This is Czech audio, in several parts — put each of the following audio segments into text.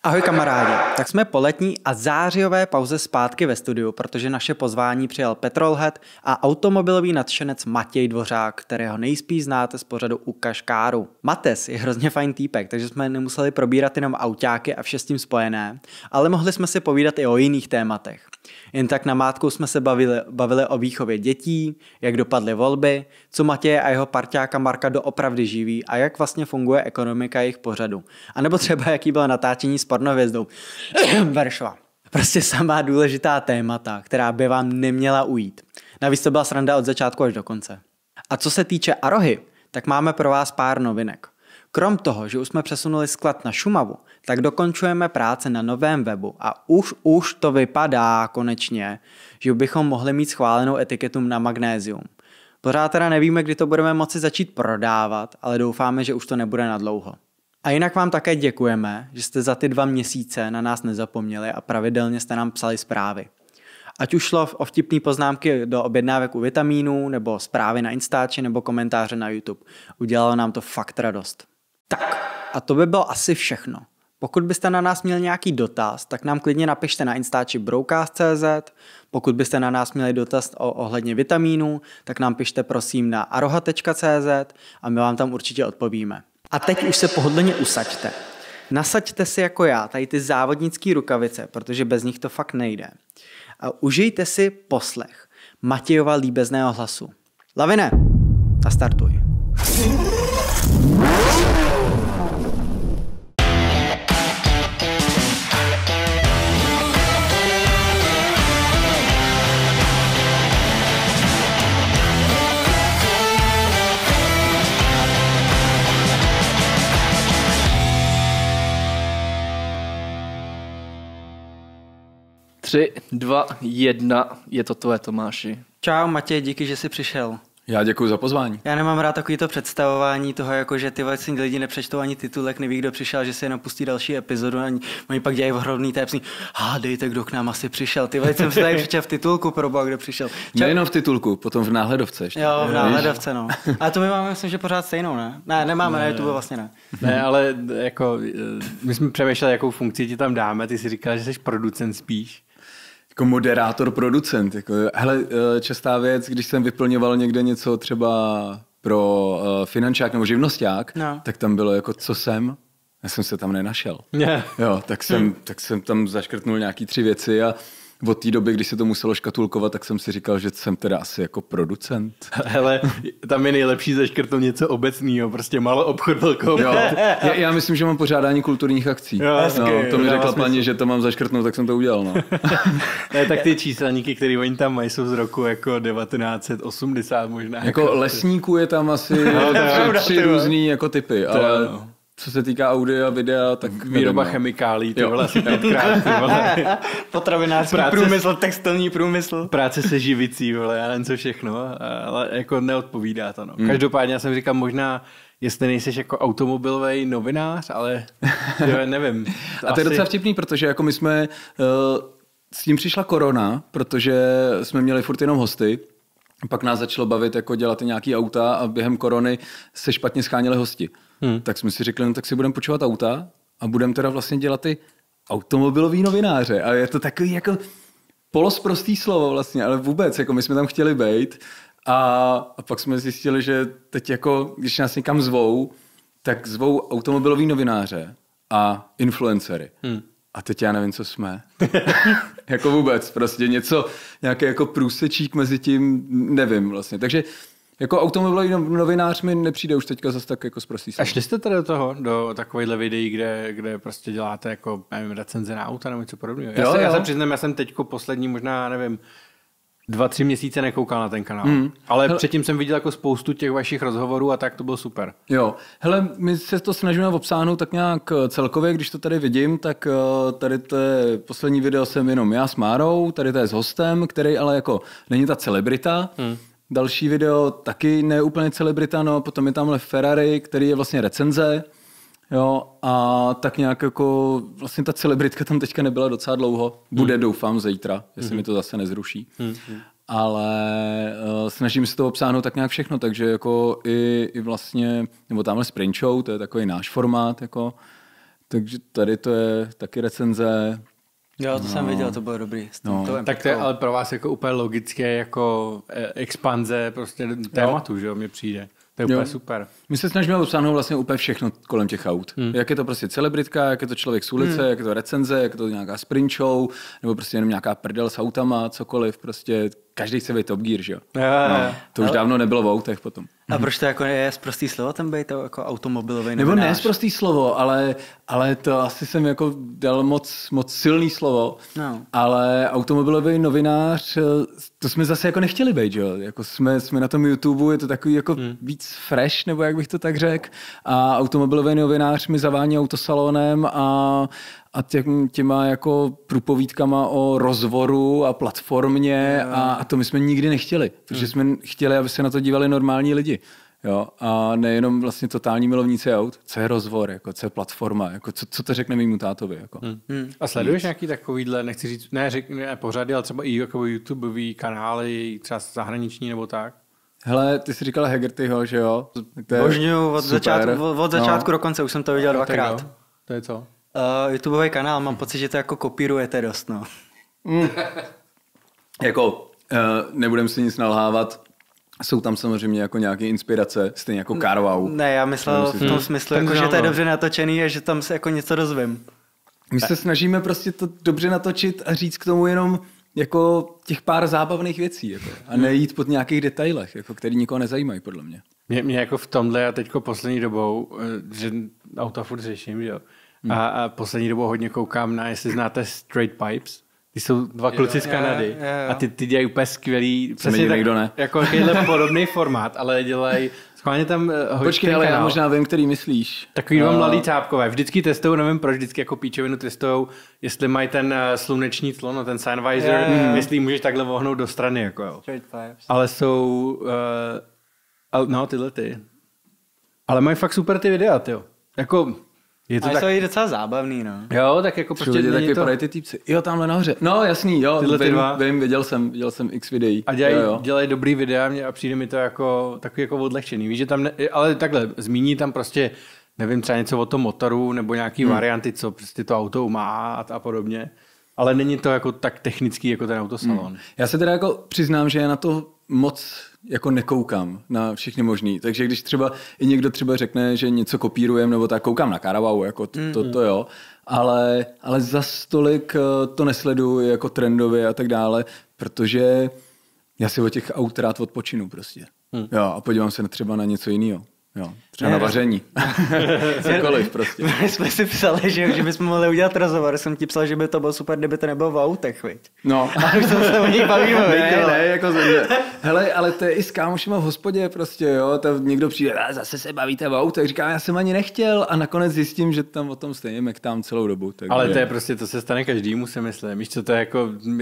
Ahoj kamarádi, tak jsme po letní a zářijové pauze zpátky ve studiu, protože naše pozvání přijal petrolhead a automobilový nadšenec Matěj Dvořák, kterého nejspíš znáte z pořadu U Kaškáru. Mates je hrozně fajn týpek, takže jsme nemuseli probírat jenom autáky a vše s tím spojené, ale mohli jsme si povídat i o jiných tématech. Jen tak namátkou jsme se bavili o výchově dětí, jak dopadly volby, co Matěje a jeho parťáka Marka doopravdy živí a jak vlastně funguje ekonomika jejich pořadu. A nebo třeba jaký bylo natáčení s pornohvězdou. Veršva. Prostě samá důležitá témata, která by vám neměla ujít. Navíc to byla sranda od začátku až do konce. A co se týče Arohy, tak máme pro vás pár novinek. Krom toho, že už jsme přesunuli sklad na Šumavu, tak dokončujeme práce na novém webu a už to vypadá konečně, že bychom mohli mít schválenou etiketu na magnézium. Pořád teda nevíme, kdy to budeme moci začít prodávat, ale doufáme, že už to nebude na dlouho. A jinak vám také děkujeme, že jste za ty 2 měsíce na nás nezapomněli a pravidelně jste nám psali zprávy. Ať už šlo o vtipné poznámky do objednávek u vitamínů, nebo zprávy na Instači, nebo komentáře na YouTube. Udělalo nám to fakt radost. Tak, a to by bylo asi všechno. Pokud byste na nás měli nějaký dotaz, tak nám klidně napište na Instači broadcast.cz. Pokud byste na nás měli dotaz ohledně vitamínů, tak nám pište prosím na aroha.cz a my vám tam určitě odpovíme. A teď už se pohodlně usaďte. Nasaďte si jako já tady ty závodnické rukavice, protože bez nich to fakt nejde. A užijte si poslech Matějova líbezného hlasu. Lavine, nastartuj. Tři, 2, 1, je to tvoje, Tomáši. Čau Matěj, díky, že jsi přišel. Já děkuji za pozvání. Já nemám rád takovýto představování toho, jako že ty si lidi nepřečtou ani titulek, neví, kdo přišel, že si jenom pustí další epizodu a oni pak dělají ohromný tépsní. Dejte, kdo k nám asi přišel. Ty jsem se tady přišel v titulku, proboha, kdo přišel. Nejenom v titulku, potom v náhledovce ještě. Jo, v náhledovce, no. Ale to my máme, myslím, že pořád stejnou, ne? Ne, nemáme, na YouTube vlastně ne. Ne, ale jako, my jsme přemýšleli, jakou funkci ti tam dáme, ty si říkal, že jsi producent spíš. Jako moderátor, producent. Jako, hele, častá věc, když jsem vyplňoval někde něco třeba pro finančák nebo živnosták, tak tam bylo jako, co jsem? Já jsem se tam nenašel. Jo, tak jsem tam zaškrtnul nějaký 3 věci a od té doby, když se to muselo škatulkovat, tak jsem si říkal, že jsem teda asi jako producent. Hele, tam je nejlepší zaškrtnout něco obecného, prostě malou obchod, velkou obchod. Já myslím, že mám pořádání kulturních akcí. Jo, to mi řekla paní, že to mám zaškrtnout, tak jsem to udělal. No. Ne, tak ty číselníky, které oni tam mají, jsou z roku jako 1980 možná. Jako lesníků je tam asi 3 různý jako typy, ale... Co se týká audia, videa, tak... Výroba chemikálí, ty vole, asi 5krát, ty vole. Potravinářský průmysl, textilní průmysl. Práce se živicí, vole, já nevím co všechno, ale jako neodpovídá to, no. Každopádně já jsem říkal možná, jestli nejseš jako automobilový novinář, ale jo, nevím. A to je docela vtipný, protože jako my jsme... S tím přišla korona, protože jsme měli furt jenom hosty. Pak nás začalo bavit jako dělat nějaký auta a během korony se špatně scháněli hosti. Tak jsme si řekli, no tak si budeme počívat auta a budeme teda vlastně dělat ty automobilový novináře. A je to takový jako polosprostý slovo vlastně, ale vůbec, jako my jsme tam chtěli být a pak jsme zjistili, že teď jako, když nás někam zvou, tak zvou automobilový novináře a influencery. A teď já nevím, co jsme. Jako vůbec, prostě nějaký jako průsečík mezi tím, nevím vlastně. Takže jako automobilový novinář mi nepřijde už teďka zase tak jako sprostý. A šli jste tady do toho, do takovýchhle videí, kde prostě děláte jako, nevím, recenze na auta nebo něco podobného? Já se přiznám, já jsem teďko poslední možná, nevím, 2-3 měsíce nekoukal na ten kanál. Ale předtím jsem viděl jako spoustu těch vašich rozhovorů a tak to bylo super. Jo. Hele, my se to snažíme obsáhnout tak nějak celkově, když to tady vidím, tak tady to je poslední video jsem jenom já s Márou, tady to je s hostem, který ale jako není ta celebrita. Další video taky ne úplně celebrita, no, potom je tamhle Ferrari, který je vlastně recenze. Jo, a tak nějak jako vlastně ta celebritka tam teďka nebyla docela dlouho. Bude, doufám, zítra, jestli mi to zase nezruší. Ale snažím se to obsáhnout tak nějak všechno, takže jako i vlastně, nebo tamhle Sprint Show, to je takový náš formát, jako, Takže tady to je taky recenze. Jo, to jsem viděl, to bylo dobrý. Tak to je ale pro vás jako úplně logické jako expanze prostě tématu, že jo, mi přijde. To je úplně super. My se snažíme obsáhnout vlastně úplně všechno kolem těch aut. Jak je to prostě celebritka, jak je to člověk z ulice, jak je to recenze, jak je to nějaká sprint show, nebo prostě jenom nějaká prdel s autama, cokoliv, prostě každý chce být Top Gear, že jo. To už dávno nebylo v autech potom. A proč to jako je sprostý slovo, ten být jako automobilový Nebo novinář? ne sprostý slovo, ale to asi jsem jako dal moc silný slovo, ale automobilový novinář, to jsme zase jako nechtěli být, že jo. Jako jsme na tom YouTube, je to takový jako víc fresh, nebo jak bych to tak řekl, a automobilový novinář mi zavání autosalonem a těma jako průpovídkama o rozvoru a platformě a to my jsme nikdy nechtěli, protože jsme chtěli, aby se na to dívali normální lidi. Jo, a nejenom vlastně totální milovníci aut, co je rozvor, jako, co je platforma, jako, co to řekne mému tátovi. Jako. A sleduješ nějaký takovýhle, nechci říct, ne pořady, ale třeba i jako YouTubeový kanály, třeba zahraniční nebo tak? Hele, ty jsi říkal Hegertyho, že jo? Božňuju od začátku do konce, už jsem to viděl dvakrát. To je co? YouTubeový kanál, mám pocit, že to jako kopírujete dost, no. Jako, nebudem si nic nalhávat, jsou tam samozřejmě jako nějaké inspirace, stejně jako Carwow. Ne, já myslel v tom smyslu, jako, že to je dobře natočený a že tam se jako něco dozvím. My se snažíme prostě to dobře natočit a říct k tomu jenom jako těch pár zábavných věcí jako, a nejít pod nějakých detailech, jako, který nikoho nezajímají, podle mě. Mě jako v tomhle já teďko poslední dobou, že auta furt řeším, jo. A poslední dobou hodně koukám na, jestli znáte Straight Pipes. Ty jsou dva kluci z Kanady a ty dělají úplně skvělý, přesně tak, ne. Jako takovýhle podobný formát, ale dělají, schválně tam hoď. Počkej, ale já možná vím, který myslíš. Takový dva mladý cápkové, vždycky testují, nevím proč, vždycky jako píčovinu testují, jestli mají ten sluneční clo, no ten sun visor, jestli můžeš takhle vohnout do strany, jako jo. Straight Pipes. Ale jsou, no tyhle ty. Ale mají fakt super ty videa, tyjo. Jako, je to tak... jsou i docela zábavný, no. Jo, tak jako prostě tak vypadají ty týpci. Jo, tamhle nahoře. No, jasný, jo. Vím, viděl jsem x videí. A dělají dobrý videa a přijde mi to jako takový jako odlehčený. Víš, že tam, ale takhle, zmíní tam prostě, nevím, třeba něco o tom motoru, nebo nějaký varianty, co prostě to auto má a podobně. Ale není to jako tak technický, jako ten autosalon. Já se teda jako přiznám, že já na to moc jako nekoukám na všechny možný. Takže když třeba i někdo třeba řekne, že něco kopírujem, nebo tak koukám na Carwow, jako to jo. Ale za stolik to nesleduji jako trendově a tak dále, protože já si od těch aut rád odpočinu prostě. Jo, a podívám se třeba na něco jiného. Jo, třeba na vaření. Cokoliv prostě. My jsme si psali, že bychom mohli udělat rozhovor. Jsem ti psal, že by to bylo super, kdyby to nebylo v autech, viď? No. A už jsme se o nich bavíme, ne, jako hele, ale to je i s kámošima v hospodě prostě, jo. Tam někdo přijde, zase se bavíte v autech. Říkám, já jsem ani nechtěl a nakonec zjistím, že tam o tom stejně mektám celou dobu. Takže... Ale to je prostě, to se stane každému, si myslím. Víš co, to je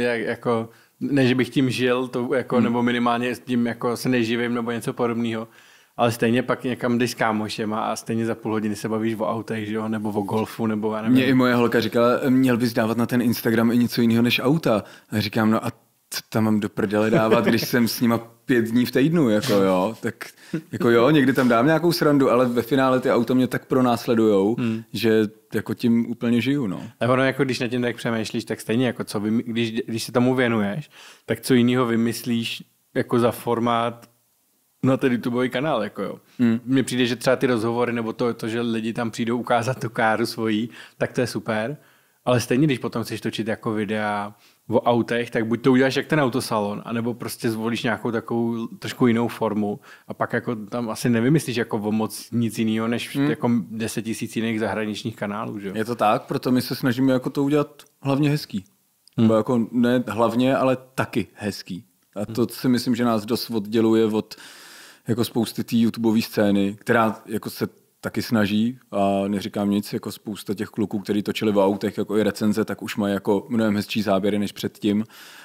jako ne, že bych tím žil, to jako, nebo minimálně s tím jako se neživím, nebo něco podobného. Ale stejně pak někam jdeš s kámošem a stejně za půl hodiny se bavíš o autech, že jo? Nebo o golfu, nebo já nevím. Mě i moje holka říkala, měl bys dávat na ten Instagram i něco jiného než auta. A říkám, no a co tam mám do prdele dávat, když jsem s nima 5 dní v týdnu, jako jo. Tak jako jo, někdy tam dám nějakou srandu, ale ve finále ty auta mě tak pronásledujou, že jako tím úplně žiju, no. A ono, jako když na tím tak přemýšlíš, tak stejně jako co když se tomu věnuješ, tak co jiného vymyslíš jako za formát na ten YouTubeový kanál, jako jo. Mně přijde, že třeba ty rozhovory, nebo to, že lidi tam přijdou ukázat tu káru svojí, tak to je super, ale stejně, když potom chceš točit jako videa o autech, tak buď to uděláš jak ten autosalon, anebo prostě zvolíš nějakou takovou trošku jinou formu a pak jako tam asi nevymyslíš jako o moc nic jiného, než jako 10 000 jiných zahraničních kanálů, že jo. Je to tak, proto my se snažíme jako to udělat hlavně hezký. Nebo jako ne hlavně, ale taky hezký. A to si myslím, že nás dost odděluje od jako spousty té YouTubeové scény, která jako se taky snaží a neříkám nic, jako spousta těch kluků, kteří točili v autech, jako i recenze, tak už mají jako mnohem hezčí záběry než předtím.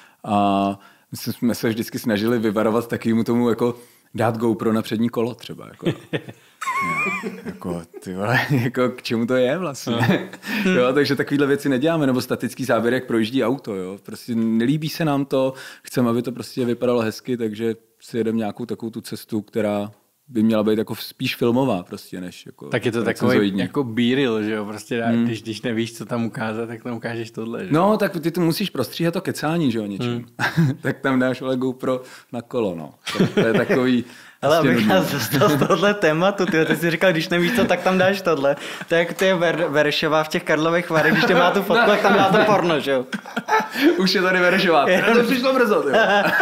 A my jsme se vždycky snažili vyvarovat takovému tomu jako dát GoPro na přední kolo třeba. Jako, ty vole, jako k čemu to je vlastně? Jo, takže takovéhle věci neděláme, nebo statický záběr, jak projíždí auto. Jo. Prostě nelíbí se nám to, chceme, aby to prostě vypadalo hezky, takže si jedeme nějakou takovou tu cestu, která by měla být jako spíš filmová prostě, než jako tak je to takový jako B-reel, že jo, prostě když nevíš, co tam ukázat, tak tam ukážeš tohle, že? No, tak ty to musíš prostříhat to kecání, že jo, něčím. Tak tam dáš ale GoPro na kolo, no. To je takový... Ale abych nás dostal z tohohle tématu, ty jsi říkal, když nevíš co, tak tam dáš tohle. To je jak ty je Verešová v těch Karlových Varech, když ty má tu fotku, tak tam dá to porno, že jo? Už je tady Verešová. To přišlo brzo, ty.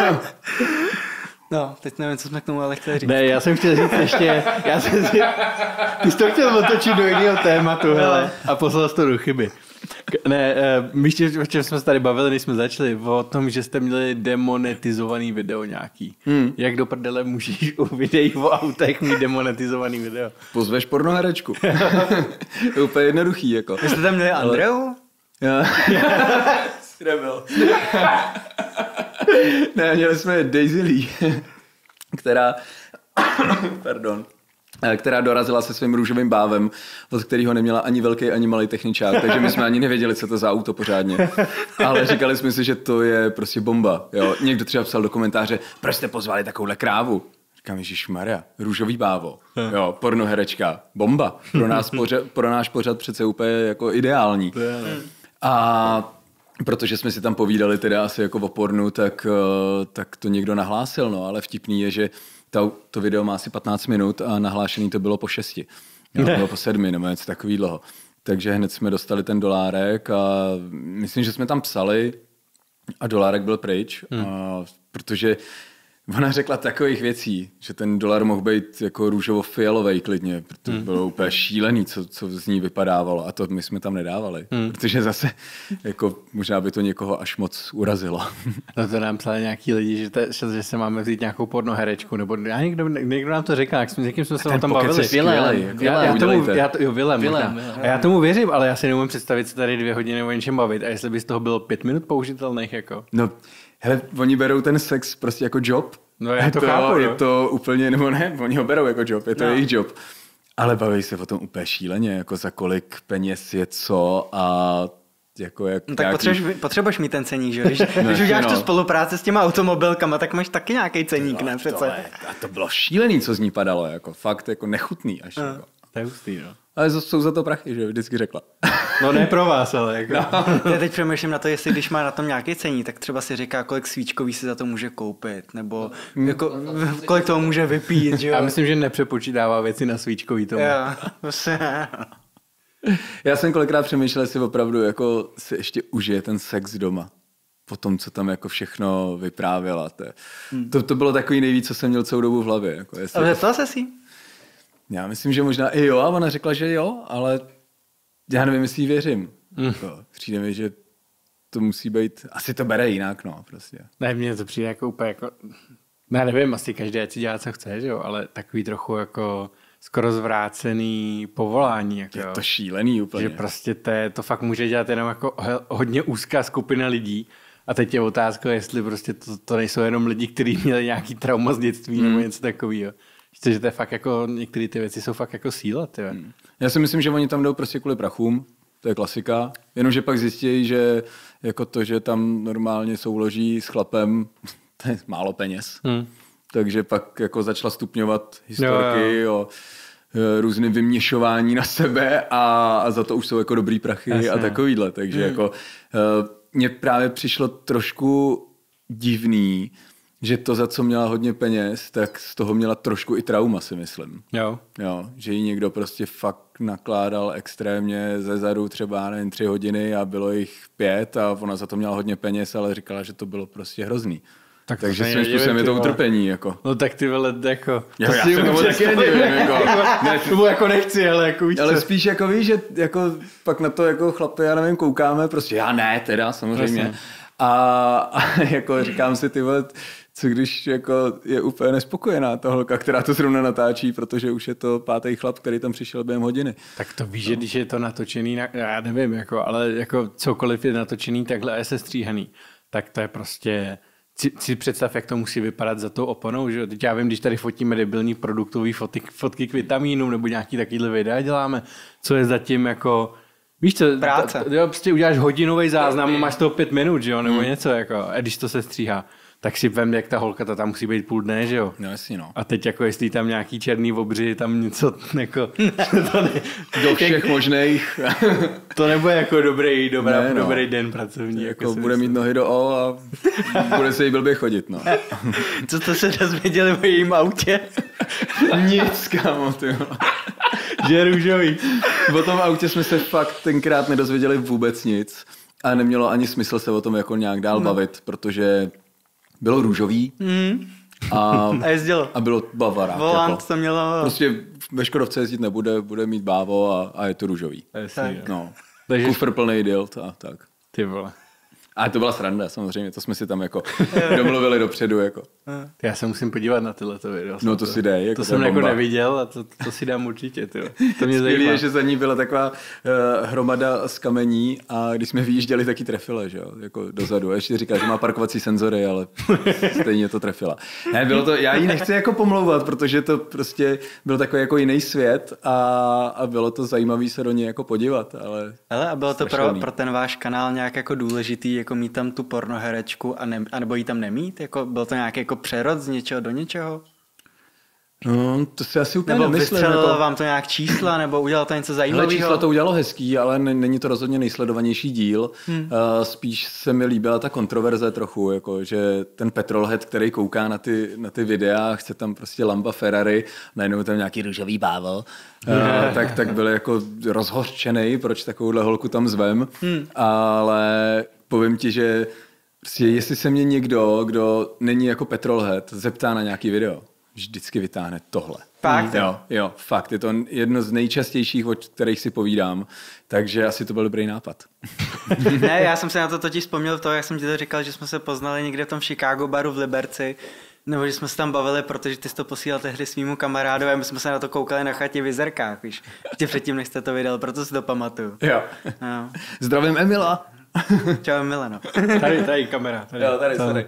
No, teď nevím, co jsme k tomu ale chtěli říct. Ne, já jsem chtěl říct ještě, ty jsi to chtěl otočit do jiného tématu, hele, a poslal jsi to do chyby. Ne, my o čem jsme se tady bavili, než jsme začali, o tom, že jste měli demonetizovaný video nějaký. Jak do prdele můžeš u videí o autech mít demonetizovaný video? Pozveš pornoherečku. To je úplně jednoduchý, jako. Vy jste tam měli Andreu? Já. Nebyl. Ne, měli jsme Daisy Lee, která dorazila se svým růžovým bávem, od kterého neměla ani velký, ani malý techničák, takže my jsme ani nevěděli, co to za auto pořádně. Ale říkali jsme si, že to je prostě bomba. Jo. Někdo třeba psal do komentáře, proč jste pozvali takovouhle krávu? Říkám, ježišmarja, růžový bávo, jo, pornoherečka, bomba. Pro náš pořad přece úplně jako ideální. A protože jsme si tam povídali teda asi jako o pornu, tak to někdo nahlásil, no, ale vtipný je, že to video má asi 15 minut a nahlášený to bylo po 6. Jo, bylo po 7 nebo něco takový dlouho. Takže hned jsme dostali ten dolárek a myslím, že jsme tam psali a dolárek byl pryč, protože ona řekla takových věcí, že ten dolar mohl být jako růžovo-fialovej klidně, protože bylo úplně šílený, co z ní vypadávalo a to my jsme tam nedávali, protože zase jako možná by to někoho až moc urazilo. No to nám psali nějaký lidi, že se máme vzít nějakou pornoherečku, nebo někdo nám to říkal, s někým jsme se o tom bavili. Vilém. A já tomu věřím, ale já si neumím představit se tady 2 hodiny o něčem bavit a jestli by z toho bylo 5 minut použitelných jako. No, hele, oni berou ten sex prostě jako job. No já to chápu, je to úplně, nebo ne, oni ho berou jako job, je to jejich job. Ale baví se o tom úplně šíleně, jako za kolik peněz je co a jako jak... No tak potřebuješ mít ten ceník, že? Když uděláš tu spolupráci s těma automobilkama, tak máš taky nějaký ceník, ne přece? A to bylo šílený, co z ní padalo, jako fakt jako nechutný až. Jako. To je hustý, no. Ale jsou za to prachy, že vždycky řekla. No ne pro vás, ale jako. No. Já teď přemýšlím na to, jestli když má na tom nějaký cení, tak třeba si říká, kolik svíčkový si za to může koupit, nebo jako, kolik toho může vypít, že jo? Já myslím, že nepřepočítává věci na svíčkový tomu. Já jsem kolikrát přemýšlel, jestli opravdu jako si ještě užije ten sex doma. Po tom, co tam jako všechno vyprávěla. To bylo takový nejvíc, co jsem měl celou dobu v hlavě. Jako ale to se si? Já myslím, že možná i jo, a ona řekla, že jo, ale já nevím, jestli jí věřím. Přijde mi, že to musí být, asi to bere jinak, no, prostě. Ne, mně to přijde jako úplně jako, ne, nevím, asi každý ať si dělá, co chce, že jo, ale takový trochu jako skoro zvrácený povolání. Jako, je to šílený úplně. Že prostě to fakt může dělat jenom jako hodně úzká skupina lidí. A teď je otázka, jestli prostě to nejsou jenom lidi, kteří měli nějaký trauma z dětství nebo něco takového. Že to je fakt jako, některé ty věci jsou fakt jako síla, ty. Já si myslím, že oni tam jdou prostě kvůli prachům, to je klasika, jenomže pak zjistí, že jako to, že tam normálně souloží s chlapem, to je málo peněz. Takže pak jako začala stupňovat historky o různé vyměšování na sebe a za to už jsou jako dobrý prachy a takovýhle. Takže jako mně právě přišlo trošku divný, že to, za co měla hodně peněz, tak z toho měla trošku i trauma, si myslím. Jo, že jí někdo prostě fakt nakládal extrémně ze zadu třeba, nevím, 3 hodiny a bylo jich 5 a ona za to měla hodně peněz, ale říkala, že to bylo prostě hrozný. Takže svým způsobem je to utrpení, jako. No tak ty vole, jako... Já se tomu taky nedivím, jako. Tomu jako nechci, ale jako víš. Ale spíš jako víš, že jako pak na to jako chlapi, já nevím, koukáme, prostě já ne, teda, samozřejmě. A jako říkám si, ty vole, co když jako je úplně nespokojená ta holka, která to zrovna natáčí, protože už je to 5. chlap, který tam přišel během hodiny. Tak to víš, že když je to natočený, já nevím, jako, ale jako cokoliv je natočený takhle a je sestříhaný, tak to je prostě... Si představ, jak to musí vypadat za tou oponou, že teď já vím, když tady fotíme debilní produktový fotky k vitamínům nebo nějaký takovýhle videa děláme, co je zatím jako, víš co, práce. Prostě uděláš hodinový záznam a máš toho 5 minut, že jo, nebo něco jako, a když to se stříhá, tak si vem, jak ta holka, ta tam musí být půl dne, že jo? No jasně, no. A teď jako jestli tam nějaký černý obři, tam něco jako... Do všech možných. To nebude jako dobrý den pracovní. Jako bude mít nohy do O a bude se jí blbě chodit, no. Co jste se dozvěděli o jejím autě? Nic, kámo, ty. Že je růžový. O tom autě jsme se fakt tenkrát nedozvěděli vůbec nic a nemělo ani smysl se o tom jako nějak dál bavit, protože bylo růžový A jezdilo. a bylo bavarák. Volant jako. to mělo. Prostě ve Škodovce jezdit nebude, bude mít bávo a je to růžový. No. Takže... Kufr plný dilt a tak. Ty vole. A to byla sranda, samozřejmě, to jsme si tam jako domluvili dopředu. Jako. Já se musím podívat na tyhle video. No to si dej. Jako to jsem jako neviděl a to si dám určitě. Tyjo. To mě Skvělý zajímá. je, že za ní byla taková hromada z kamení a když jsme vyjížděli, taky trefila, že jo, jako dozadu. A ještě říká, že má parkovací senzory, ale stejně to trefila. Ne, bylo to, já jí nechci jako pomlouvat, protože to prostě byl takový jako jiný svět a bylo to zajímavý se do něj jako podívat, ale... Hele, a bylo to pro ten váš kanál nějak jako důležitý, jako mít tam tu pornoherečku a nebo jí tam nemít? Jako, byl to nějaký jako přerod z něčeho do něčeho? No, to si asi úplně Nebo nemyslím. vystřelilo jako... vám to nějak čísla, nebo udělalo to něco zajímavého? Hele, čísla to udělalo hezký, ale není to rozhodně nejsledovanější díl. Spíš se mi líbila ta kontroverze trochu, jako, že ten petrolhead, který kouká na ty videa, chce tam prostě Lamba Ferrari, najednou tam nějaký růžový bávo, tak byl jako rozhořčený, proč takovouhle holku tam zvem. Ale povím ti, že prostě jestli se mě někdo, kdo není jako petrolhead, zeptá na nějaký video, vždycky vytáhne tohle. Fakt? Jo, fakt. Je to jedno z nejčastějších, o kterých si povídám, takže asi to byl dobrý nápad. Ne, já jsem se na to totiž vzpomněl to, jak jsem ti to říkal, že jsme se poznali někde v tom Chicago baru v Liberci, nebo že jsme se tam bavili, protože ty jsi to posílal tehdy svýmu kamarádovi a my jsme se na to koukali na chatě v Jizerkách, víš. Ještě předtím, než jste to vydal, proto si to pamatuju. Jo. No. Zdravím Emila. Čau Milano. Tady kamera. Tady.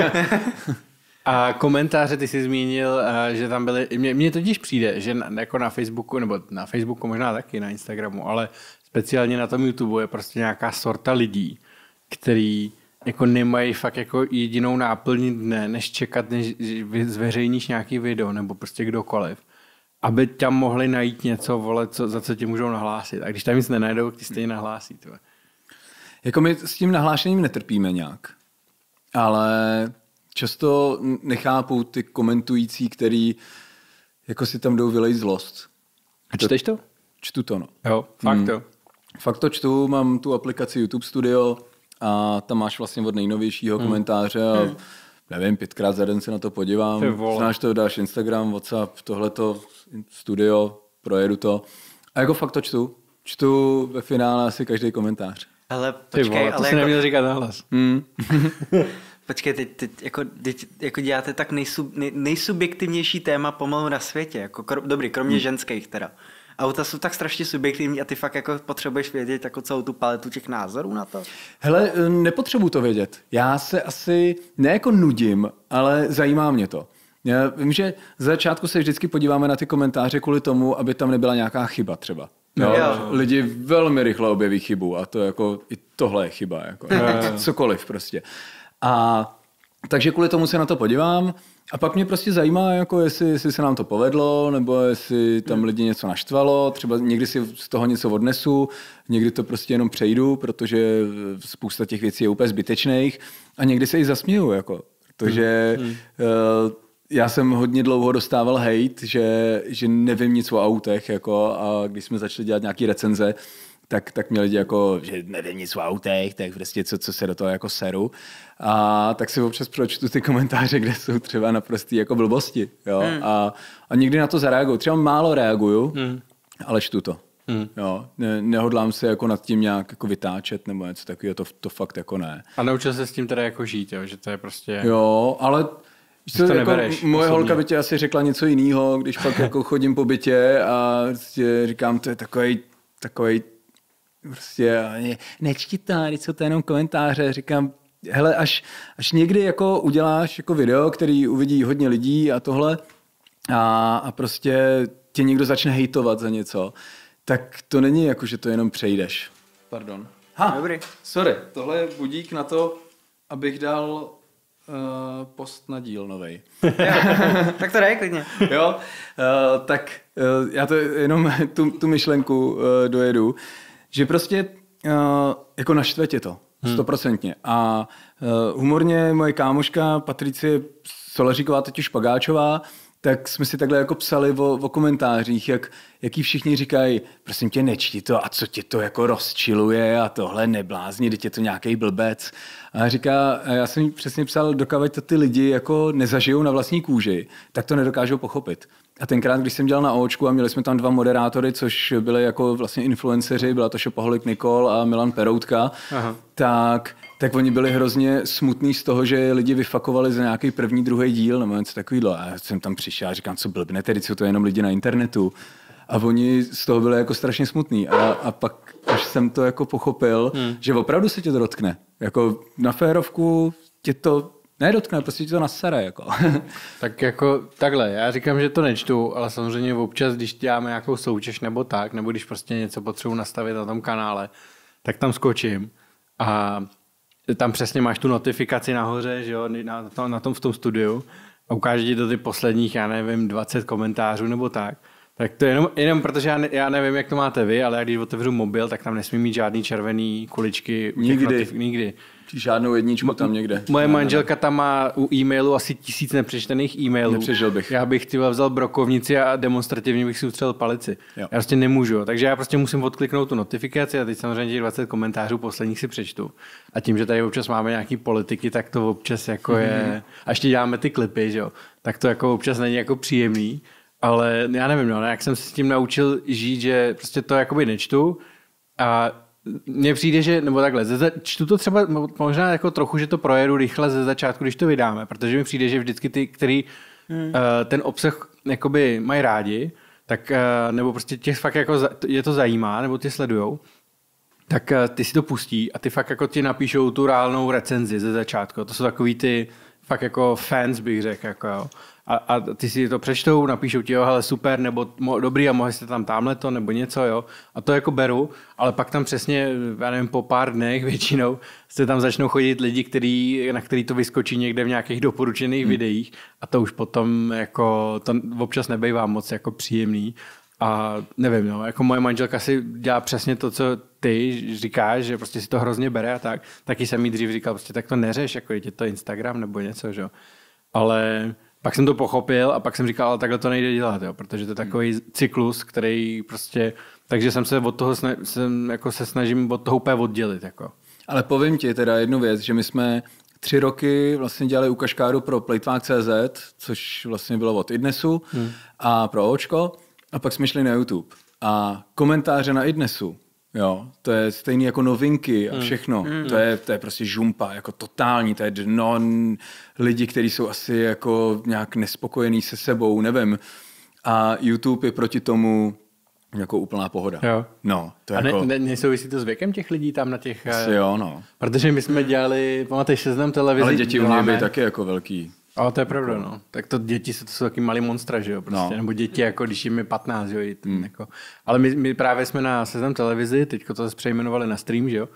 A komentáře ty jsi zmínil, že tam byly, mně totiž přijde, že jako na Facebooku, nebo na Facebooku možná taky, na Instagramu, ale speciálně na tom YouTube je prostě nějaká sorta lidí, který jako nemají fakt jako jedinou náplň dne, než čekat, než zveřejníš nějaký video, nebo prostě kdokoliv, aby tam mohli najít něco, vole, za co tě můžou nahlásit. A když tam nic nenajdou, ty stejně nahlásí. Tvoje. Jako my s tím nahlášením netrpíme nějak, ale často nechápou ty komentující, který jako si tam jdou vylejt zlost. A čteš to? Čtu to, no. Jo, fakt to. Fakt to čtu, mám tu aplikaci YouTube Studio a tam máš vlastně od nejnovějšího komentáře a nevím, 5krát za den se na to podívám. Znáš to, dáš Instagram, WhatsApp, tohleto, Studio, projedu to. A jako fakt to čtu. Čtu ve finále asi každý komentář. Ale počkej, to si neměl říkat nahlas. Počkej, teď jako děláte tak nejsubjektivnější téma pomalu na světě, jako kromě ženských teda. Auta jsou tak strašně subjektivní a ty fakt jako potřebuješ vědět jako celou tu paletu těch názorů na to? Hele, nepotřebuji to vědět. Já se asi ne jako nudím, ale zajímá mě to. Já vím, že z začátku se vždycky podíváme na ty komentáře kvůli tomu, aby tam nebyla nějaká chyba třeba. Jo. Lidi velmi rychle objeví chybu a to jako i tohle je chyba. Jako, cokoliv prostě. A takže kvůli tomu se na to podívám a pak mě prostě zajímá, jako jestli se nám to povedlo, nebo jestli tam lidi něco naštvalo, třeba někdy si z toho něco odnesu, někdy to prostě jenom přejdu, protože spousta těch věcí je úplně zbytečných a někdy se i zasměju, jako, protože já jsem hodně dlouho dostával hejt, že nevím nic o autech, jako, a když jsme začali dělat nějaký recenze, tak mě lidi jako, že nevím nic o autech, tak prostě co se do toho jako seru. A tak si občas pročtu ty komentáře, kde jsou třeba naprostý jako blbosti. Jo? A někdy na to zareaguju. Třeba málo reaguju, ale čtu to. Jo? Nehodlám se jako nad tím nějak jako vytáčet nebo něco takového, to fakt jako ne. A naučil se s tím teda jako žít, jo? Že to je prostě... Jo, ale... To jako nebereš, moje holka by tě asi řekla něco jiného, když pak jako chodím po bytě a prostě říkám, to je takovej prostě nečti to, když jsou to jenom komentáře, říkám, hele, až někdy jako uděláš jako video, který uvidí hodně lidí a tohle a prostě tě někdo začne hejtovat za něco, tak to není jako, že to jenom přejdeš. Pardon. Dobrý. Sorry, tohle je budík na to, abych dal post na díl novej. Tak to dej klidně. Jo, tak já to jenom tu myšlenku dojedu, že prostě jako naštve tě to, 100%. A humorně moje kámoška Patricie Solaříková, teď už Pagáčová, tak jsme si takhle jako psali o komentářích, jaký všichni říkají, prosím tě, nečti to a co tě to jako rozčiluje a tohle neblázni, teď je to nějaký blbec. A říká, já jsem jí přesně psal, dokávat to ty lidi jako nezažijou na vlastní kůži, tak to nedokážou pochopit. A tenkrát, když jsem dělal na Očku a měli jsme tam 2 moderátory, což byli jako vlastně influenceři, byla to Šopaholik Nikol a Milan Peroutka, tak oni byli hrozně smutní z toho, že lidi vyfakovali za nějaký první, druhý díl nebo něco takovýhle. A já jsem tam přišel a říkám, co blbne, tedy jsou to jenom lidi na internetu. A oni z toho byli jako strašně smutní. A pak, až jsem to jako pochopil, že opravdu se tě to dotkne. Jako na férovku tě to nedotkne, prostě ti to nasere. Jako. Tak jako takhle, já říkám, že to nečtu, ale samozřejmě občas, když děláme nějakou soutěž nebo tak, nebo když prostě něco potřebuji nastavit na tom kanále, tak tam skočím a tam přesně máš tu notifikaci nahoře, že jo, na tom v tom studiu a ukáže ti to ty posledních, já nevím, 20 komentářů nebo tak. Tak to je jenom protože já nevím, jak to máte vy, ale když otevřu mobil, tak tam nesmí mít žádný červený kuličky. Nikdy. Žádnou jedničku tam někde. Moje manželka tam má u e-mailu asi 1000 nepřečtených e-mailů. Nepřežil bych. Já bych vzal brokovnici a demonstrativně bych si ustřelil palici. Jo. Já prostě nemůžu. Takže já prostě musím odkliknout tu notifikaci a teď samozřejmě těch 20 komentářů posledních si přečtu. A tím, že tady občas máme nějaký politiky, tak to občas jako je... A ještě děláme ty klipy, že jo? Tak to jako občas není jako příjemný. Ale já nevím, jak jsem se s tím naučil žít, že prostě to jakoby nečtu a mně přijde, že, nebo takhle, čtu to třeba možná jako trochu, že to projedu rychle ze začátku, když to vydáme, protože mi přijde, že vždycky ty, který ten obsah jakoby mají rádi, tak, nebo prostě těch fakt jako je to zajímá, nebo tě sledujou, tak ty si to pustí a ty fakt jako ti napíšou tu reálnou recenzi ze začátku. To jsou takový ty fakt jako fans, bych řekl, jako jo. A ty si to přečtou, napíšou ti, jo, hele, super, nebo dobrý a mohli jste tam tamhleto, nebo něco, jo. A to jako beru, ale pak tam přesně, já nevím, po pár dnech většinou se tam začnou chodit lidi, na který to vyskočí někde v nějakých doporučených videích a to už potom jako, to občas nebejvá moc jako příjemný. A nevím, no, jako moje manželka si dělá přesně to, co ty říkáš, že prostě si to hrozně bere a tak. Taky jsem jí dřív říkal, prostě tak to neřeš, jako je to Instagram nebo něco, že jo. Ale pak jsem to pochopil a pak jsem říkal, ale takhle to nejde dělat, jo, protože to je takový cyklus, který prostě, takže jsem se od toho se snažím od toho úplně oddělit, jako. Ale povím ti teda jednu věc, že my jsme 3 roky vlastně dělali u Kaškáru pro Plejtvák.cz, což vlastně bylo od Idnesu a pro Očko, a pak jsme šli na YouTube. A komentáře na Idnesu, jo, to je stejný jako novinky a všechno. To je prostě žumpa, jako totální, to je dno lidi, kteří jsou asi jako nějak nespokojení se sebou, nevím. A YouTube je proti tomu jako úplná pohoda. Jo. No, to je a jako... nesouvisí to s věkem těch lidí tam na těch... Asi jo, no. Protože my jsme dělali, pamatuješ, Seznam televizi. Ale děti umějí být taky jako velký. Ale to je pravda, no. Tak to děti to jsou taky malý monstra, že jo, prostě. No. Nebo děti, jako když jim je 15, jo. Jako. Ale my právě jsme na Seznam televizi, teďko to přejmenovali na stream, že jo.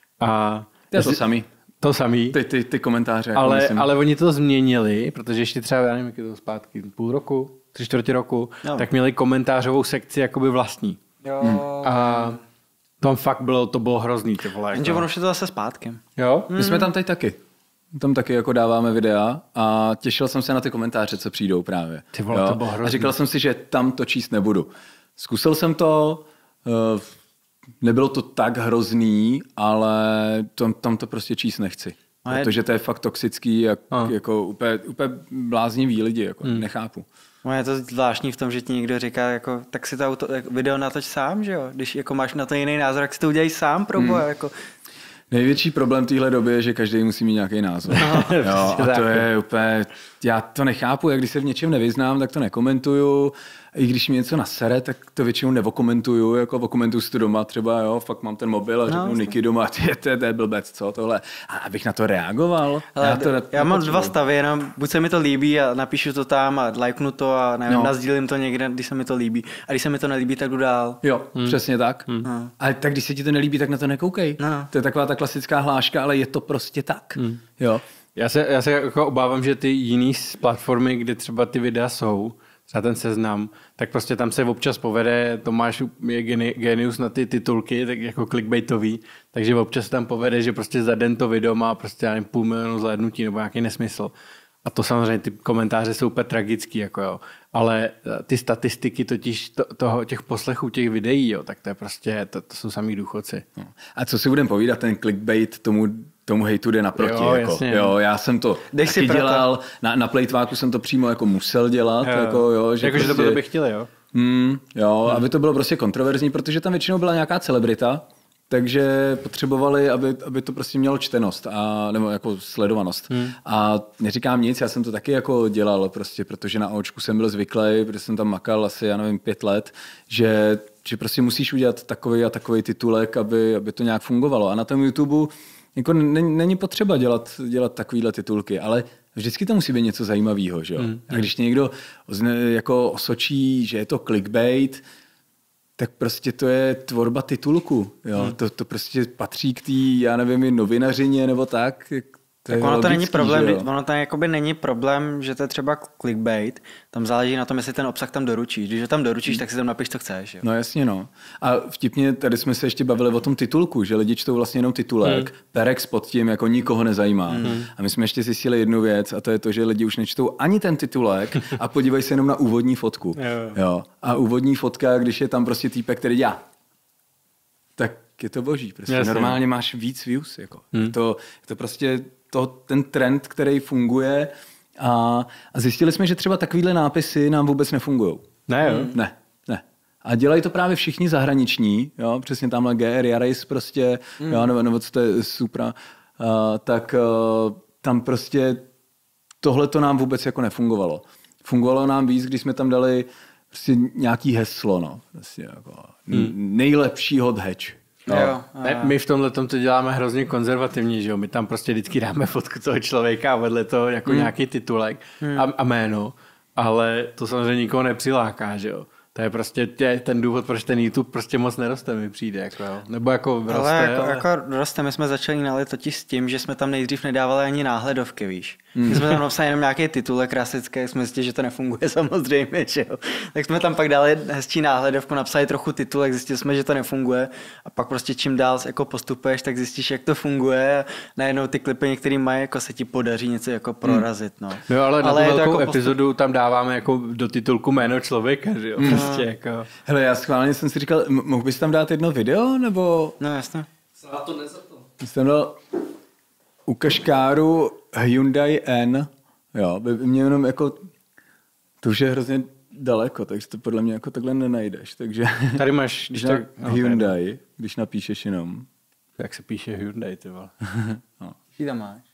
A to je to samý. To samý. Ty komentáře. Ale oni to změnili, protože ještě třeba, já nevím, jak je to zpátky, půl roku, 3/4 roku, tak měli komentářovou sekci jakoby vlastní. Jo. A tam fakt to bylo hrozný, ty vole. Jenže ono už je to zase zpátky. Jo? My jsme tam teď taky. Tam taky jako dáváme videa a těšil jsem se na ty komentáře, co přijdou právě. Ty vole, to bylo hrozný. A říkal jsem si, že tam to číst nebudu. Zkusil jsem to, nebylo to tak hrozný, ale tam to prostě číst nechci. Protože to je fakt toxický, jako úplně bláznivý lidi, jako nechápu. No je to zvláštní v tom, že ti někdo říká, jako, tak si to video natoč sám, že jo? Když jako máš na to jiný názor, tak si to udělej sám pro boha, jako. Největší problém téhle době je, že každý musí mít nějaký názor. Jo, a to je úplně, já to nechápu, jak když se v něčem nevyznám, tak to nekomentuju. I když mi něco nasere, tak to většinou nevokomentuju, jako okomentuju si to doma třeba, jo, fakt mám ten mobil a řeknu Niky doma, to je blbec, co tohle. A abych na to reagoval. Já mám 2 stavy, jenom buď se mi to líbí a napíšu to tam a lajknu to a nevím, nazdílím to někde, když se mi to líbí. A když se mi to nelíbí, tak jdu dál. Jo, přesně tak. Ale tak když se ti to nelíbí, tak na to nekoukej. To je taková ta klasická hláška, ale je to prostě tak. Jo. Já se jako obávám, že ty jiný platformy, kde třeba ty videa jsou, třeba ten Seznam, tak prostě tam se občas povede, Tomáš je genius na ty titulky, tak jako clickbaitový, takže občas tam povede, že prostě za den to video má prostě 500 000 zhlédnutí nebo nějaký nesmysl. A to samozřejmě ty komentáře jsou úplně tragický, jako jo. Ale ty statistiky totiž těch poslechů těch videí, jo, tak to je prostě, to jsou samý důchodci. A co si budeme povídat, ten clickbait tomu hejtu jde naproti. Jo, jako. jasně. Jo, já jsem to taky dělal, na plejtváku jsem to přímo jako musel dělat. Že prostě, to by chtěli, jo? Aby to bylo prostě kontroverzní, protože tam většinou byla nějaká celebrita, takže potřebovali, aby to prostě mělo čtenost nebo jako sledovanost. A neříkám nic, já jsem to taky jako dělal prostě, protože na Očku jsem byl zvyklý, protože jsem tam makal asi, 5 let, že prostě musíš udělat takový a takový titulek, aby to nějak fungovalo. A na tom YouTube jako není potřeba dělat takovýhle titulky, ale vždycky to musí být něco zajímavého, že jo? A když někdo jako osočí, že je to clickbait, tak prostě to je tvorba titulku. Jo? To prostě patří k té, novinařině nebo tak. Tak ono to není problém, ono to jakoby není problém, že to je třeba clickbait, tam záleží na tom, jestli ten obsah tam doručíš. Když ho tam doručíš, tak si tam napiš, co chceš. Jo? No jasně, no. A vtipně, tady jsme se ještě bavili o tom titulku, že lidi čtou vlastně jenom titulek, Perex pod tím jako nikoho nezajímá. A my jsme ještě zjistili jednu věc, a to je to, že lidi už nečtou ani ten titulek a podívají se jenom na úvodní fotku. Jo. A úvodní fotka, když je tam prostě týpek, který dělá, tak je to boží. Prostě normálně máš víc views. Jako. Je to prostě ten trend, který funguje a zjistili jsme, že třeba takovýhle nápisy nám vůbec nefungují. Ne. A dělají to právě všichni zahraniční, jo, přesně tamhle GR Yaris prostě, jo, nebo co to je Supra, tak tam prostě tohle to nám vůbec jako nefungovalo. Fungovalo nám víc, když jsme tam dali prostě nějaký heslo, no, prostě jako nejlepší hot hatch. No. Jo. My v tomhle to děláme hrozně konzervativně, že jo? My tam prostě vždycky dáme fotku toho člověka a vedle toho jako nějaký titulek a jméno, ale to samozřejmě nikoho nepřiláká, že jo? To je prostě ten důvod, proč ten YouTube prostě roste, neroste, mi přijde. Jako, jo. Nebo jako roste. Ale jako roste, my jsme začali nalit totiž s tím, že jsme tam nejdřív nedávali ani náhledovky, víš. My jsme tam napsali jenom nějaký titulek klasický, jsme zjistili, že to nefunguje samozřejmě, že jo. Tak jsme tam pak dali hezčí náhledovku, napsali trochu titulek, zjistili jsme, že to nefunguje a pak prostě čím dál jako postupuješ, tak zjistíš, jak to funguje a najednou ty klipy některý mají, jako se ti podaří něco jako prorazit, no. No, ale na tu velkou jako epizodu tam dáváme jako do titulku jméno člověka, že jo. Prostě jako. Hele, já schválně jsem si říkal, mohl bys tam dát jedno video, nebo? No jasně. Jsem na to nezapomněl. Jsem dal u Qashqairu Hyundai N, jo, by mě jenom jako, to už je hrozně daleko, takže to podle mě jako takhle nenajdeš, takže tady máš, když tak Hyundai, když napíšeš jenom. Jak se píše Hyundai, ty vole. No. Ty tam máš.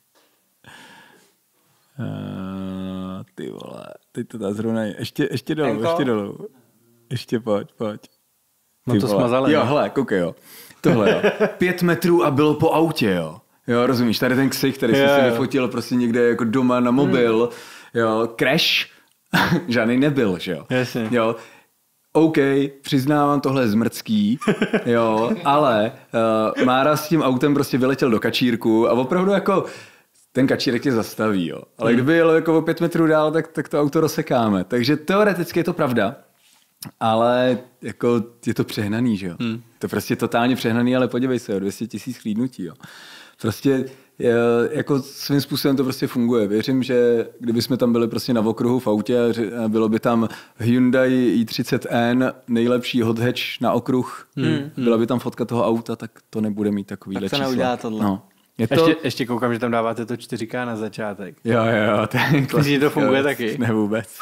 Ty vole, teď to dá zrovna, ještě dolů. Ještě pojď. No to smazali. Jo, hele, koukej, jo. Tohle, jo. 5 metrů a bylo po autě, jo. Jo, rozumíš, tady ten ksich, který jsem si vyfotil prostě někde jako doma na mobil, jo, crash, žádný nebyl, že jo. Jasně. Jo. OK, přiznávám, tohle je zmrcký, jo, ale Mára s tím autem prostě vyletěl do kačírku a opravdu jako ten kačírek tě zastaví, jo. Ale kdyby jelo jako o 5 metrů dál, tak to auto rozsekáme. Takže teoreticky je to pravda, ale jako je to přehnaný, že jo. To prostě totálně přehnaný, ale podívej se, 200 000 chlídnutí, jo. Prostě jako svým způsobem to prostě funguje. Věřím, že kdyby jsme tam byli prostě na okruhu v autě a bylo by tam Hyundai i30N, nejlepší hot hatch na okruh, byla by tam fotka toho auta, tak to nebude mít takovýhle číslo. Tak to neudělá tohle. No. Ještě koukám, že tam dáváte to 4K na začátek. Jo. Myslíš, že to funguje taky? Ne vůbec.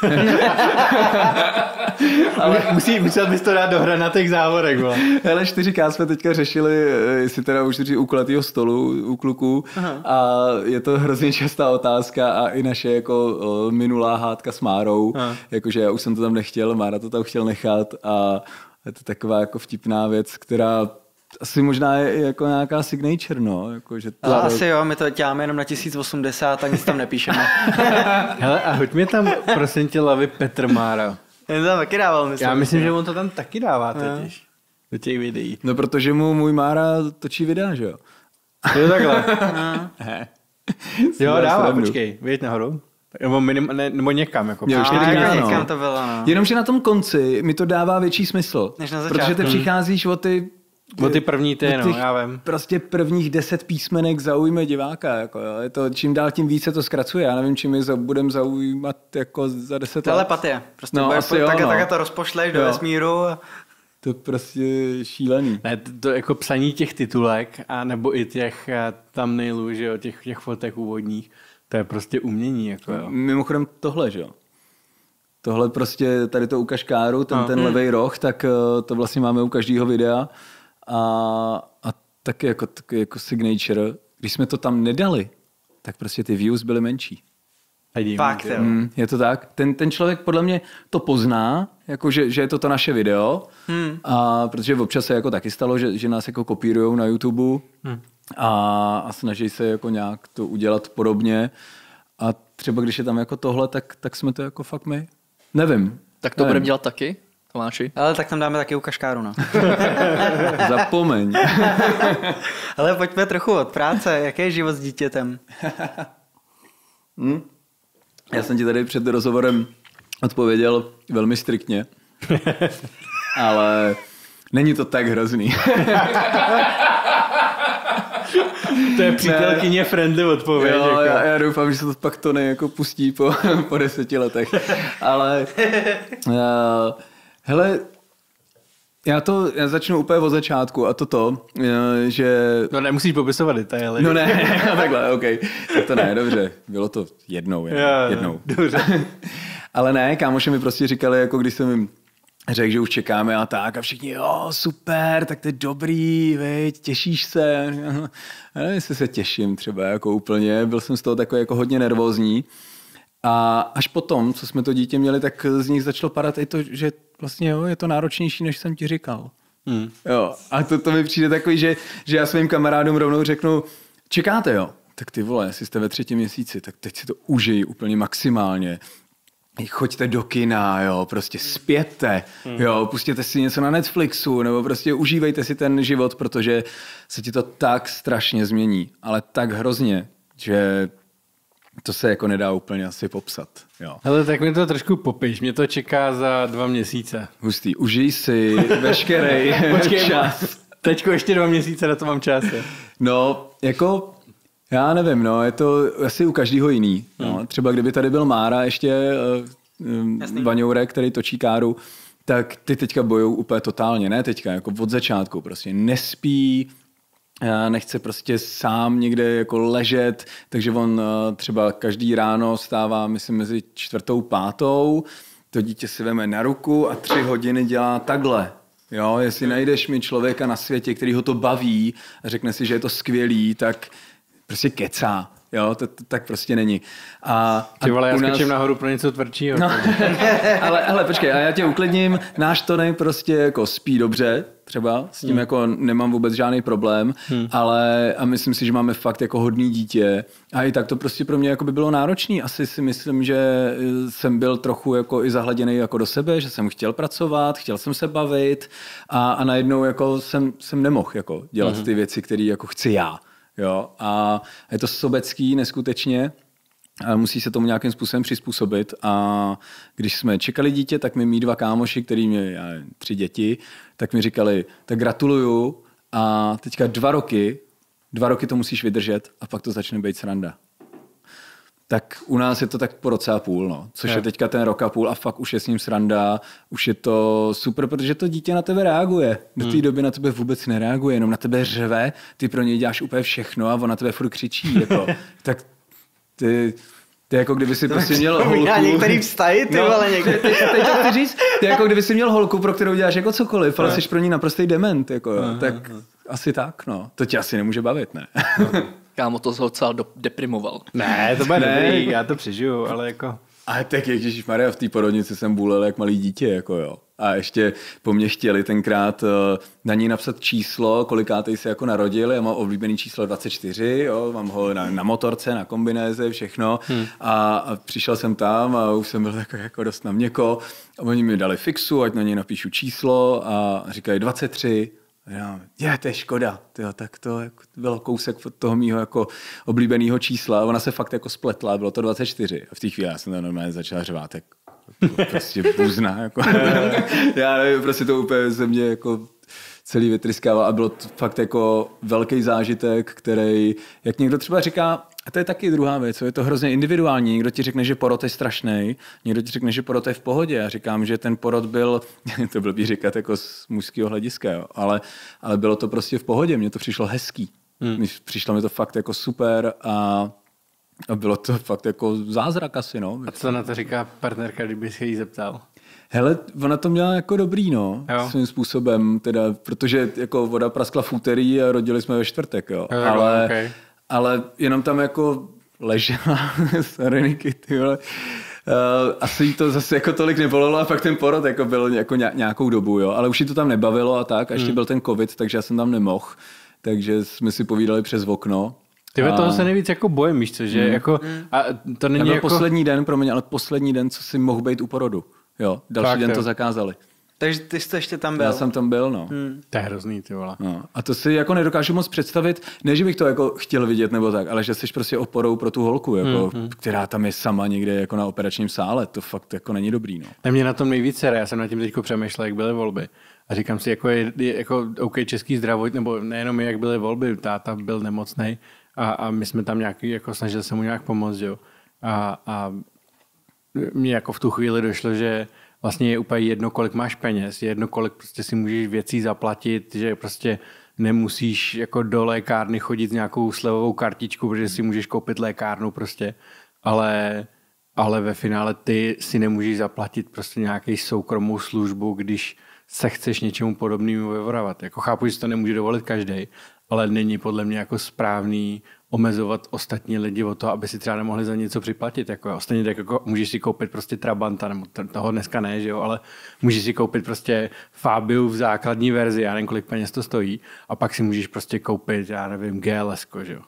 Ale musel bys to dát do hranatých závorek. Bo. Hele, 4K jsme teďka řešili, jestli teda už u kulatýho stolu, u kluků. A je to hrozně častá otázka a i naše jako minulá hádka s Márou. Jakože já už jsem to tam nechtěl, Mára to tam chtěl nechat a je to taková jako vtipná věc, která asi možná je jako nějaká signature, no. Jako, že to Asi jo, my to děláme jenom na 1080 a nic tam nepíšeme. Hele, a hoď mě tam, prosím tě, lavy Petr Mára. Ten tam taky dával, myslím. Já myslím, že on to tam taky dává totiž. Do těch videí. No, protože mu můj Mára točí videa, že jo? To je takhle. Jo, dává, počkej, vyjď nahoru. Nebo někam. Jako. Někam to bylo, no. Jenomže na tom konci mi to dává větší smysl. Než na začátku. Protože ty přicházíš o ty první já vím. Prostě prvních 10 písmenek zaujme diváka. Jako, jo. Je to, čím dál tím více to zkracuje. Já nevím, čím je budeme zaujímat jako za 10 let. Telepatie. Prostě tak to rozpošleš do vesmíru. To je prostě šílený. Ne, to jako psaní těch titulek a nebo i těch thumbnailů, že jo, těch fotek úvodních, to je prostě umění. Jako, jo. Mimochodem tohle, že jo. Tohle prostě, tady to u Kaškáru, ten levej roh, tak to vlastně máme u každého videa. A taky jako signature, když jsme to tam nedali, tak prostě ty views byly menší. Fakt, je to tak. Ten člověk podle mě to pozná, jako že je to naše video, a protože občas se jako taky stalo, že nás jako kopírujou na YouTube a snaží se jako nějak to udělat podobně. A třeba když je tam jako tohle, tak jsme to jako fakt my. Nevím. Tak to budeme dělat taky, Tomáši? Ale tak tam dáme taky u Kaškáru, no. Zapomeň. Ale pojďme trochu od práce. Jaký je život s dítětem? Já jsem ti tady před rozhovorem odpověděl velmi striktně, ale není to tak hrozný. To je přítelkyně friendly odpověď. Jo, jako. já doufám, že se to pak Tony jako pustí po 10 letech. Ale hele, já začnu úplně od začátku a že... No nemusíš popisovat detaily. No ne, takhle, OK. Tak to ne, dobře. Bylo to jednou. Dobře. Ale ne, kámoši mi prostě říkali, jako když jsem jim řekl, že už čekáme a tak a všichni, jo, super, tak to je dobrý, veď, těšíš se. Já nevím, jestli se těším třeba jako úplně, byl jsem z toho takový jako hodně nervózní. A až potom, co jsme to dítě měli, tak z nich začalo padat i to, že vlastně jo, je to náročnější, než jsem ti říkal. Jo, a to mi přijde takový, že já svým kamarádům rovnou řeknu, čekáte, jo? Tak ty vole, jestli jste ve 3. měsíci, tak teď si to užij úplně maximálně. Choďte do kina, jo, prostě spěte, jo, pustěte si něco na Netflixu, nebo prostě užívejte si ten život, protože se ti to tak strašně změní, ale tak hrozně, že to se jako nedá úplně asi popsat, jo. Hele, tak mi to trošku popiš, mě to čeká za 2 měsíce. Hustý, užij si veškerý čas. Teďko ještě 2 měsíce, na to mám čas. Je. No, jako... Já nevím, no, je to asi u každého jiný. No. Třeba kdyby tady byl Mára ještě Vaňourek, který točí Káru, tak ty teďka bojou úplně totálně, ne teďka, jako od začátku prostě nespí, nechce prostě sám někde jako ležet, takže on třeba každý ráno stává, myslím, mezi 4. a 5. To dítě si veme na ruku a 3 hodiny dělá takhle. Jo, jestli najdeš mi člověka na světě, který ho to baví a řekne si, že je to skvělý, tak prostě kecá. Jo, to tak prostě není. Ty vole, já skočím nahoru pro něco tvrdšího. No, ale počkej, a já tě uklidním, náš Tony prostě jako spí dobře, třeba, s tím jako nemám vůbec žádný problém, ale a myslím si, že máme fakt jako hodný dítě a i tak to prostě pro mě jako by bylo náročný. Asi si myslím, že jsem byl trochu jako i zahladěný jako do sebe, že jsem chtěl pracovat, chtěl jsem se bavit a najednou jako jsem nemohl jako dělat ty věci, které jako chci já. Jo, a je to sobecký neskutečně a musí se tomu nějakým způsobem přizpůsobit a když jsme čekali dítě, tak mi mý 2 kámoši, který měli 3 děti, tak mi říkali, tak gratuluju a teďka 2 roky to musíš vydržet a pak to začne být sranda. Tak u nás je to tak po 1,5 roku, no. Což je teďka ten 1,5 roku a fakt už je s ním sranda, už je to super, protože to dítě na tebe reaguje. Do té doby na tebe vůbec nereaguje, jenom na tebe řve, ty pro něj děláš úplně všechno a on na tebe furt křičí. Jako. Tak ty jako kdyby si prostě měl holku. Některý vztahy, ty vole, někdy. Teď to chci říct, ty jako kdyby si měl holku, pro kterou děláš jako cokoliv, ale jsi pro ní naprostý dement, jako, tak asi tak, no. To tě asi nemůže bavit, ne? Kámo, to ho celá deprimoval. Ne, to bude dobrý, já to přežiju, ale jako... Ale tak ježišmarja, v té porodnici jsem bůlel jak malý dítě, jako jo. A ještě po mně chtěli tenkrát na ní napsat číslo, kolikátej se jako narodil. Já mám oblíbený číslo 24, jo, mám ho na motorce, na kombinéze, všechno. A přišel jsem tam a už jsem byl takový jako dost na měko. A oni mi dali fixu, ať na něj napíšu číslo a říkají 23. To je škoda. Tyjo, tak to jako bylo kousek od toho mýho jako oblíbeného čísla. Ona se fakt jako spletla, bylo to 24. A v té chvíli já jsem tam normálně začal řvát, tak prostě buzna. Jako. Já nevím, prostě to úplně ze mě jako celý vytryskával a bylo to fakt jako velký zážitek, který, jak někdo třeba říká, a to je taky druhá věc, je to hrozně individuální. Někdo ti řekne, že porod je strašný, někdo ti řekne, že porod je v pohodě. Já říkám, že ten porod byl, to blbý říkat jako z mužského hlediska, jo, ale bylo to prostě v pohodě, mně to přišlo hezký. Přišlo mi to fakt jako super a bylo to fakt jako zázrak asi, no. A co na to říká partnerka, kdyby se jí zeptal? Hele, ona to měla jako dobrý, no, svým způsobem, teda, protože jako voda praskla v úterý a rodili jsme ve čtvrtek, jo. Ale jenom tam jako ležela Sareniky, ty vole. Asi jí to zase jako tolik nebolelo a pak ten porod jako byl jako nějakou dobu, jo. Ale už jí to tam nebavilo a tak. A ještě byl ten covid, takže já jsem tam nemohl. Takže jsme si povídali přes okno. Tyhle toho se nejvíc jako bojím, víš co, že jako... A to není jako... poslední den, co si mohl být u porodu. Jo, další den to zakázali. Takže ty jsi ještě tam byl. Já jsem tam byl, no. To je hrozný, ty vole. No. A to si jako nedokážu moc představit, ne, že bych to jako chtěl vidět nebo tak, ale že jsi prostě oporou pro tu holku, jako, která tam je sama někde jako na operačním sále. To fakt jako není dobrý, no. A mě na tom nejvíc sere, já jsem nad tím teďko přemýšlel, jak byly volby. A říkám si, jako je jako OK, český zdravotní, nebo nejenom jak byly volby, táta byl nemocnej a my jsme tam nějaký, jako snažili se mu nějak pomoct, jo. A mě jako v tu chvíli došlo, že vlastně je úplně jedno, kolik máš peněz, jedno, kolik prostě si můžeš věcí zaplatit, že prostě nemusíš jako do lékárny chodit s nějakou slevovou kartičku, protože si můžeš koupit lékárnu prostě, ale ve finále ty si nemůžeš zaplatit prostě nějaký soukromou službu, když se chceš něčemu podobnému vyvorovat. Jako chápu, že si to nemůže dovolit každý, ale není podle mě jako správný omezovat ostatní lidi o to, aby si třeba nemohli za něco připlatit. Jako, ostatně tak jako můžeš si koupit prostě Trabanta, nebo toho dneska ne, že jo, ale můžeš si koupit prostě Fabiu v základní verzi, já nevím, kolik peněz to stojí, a pak si můžeš prostě koupit, já nevím, GLS-ko, že jo.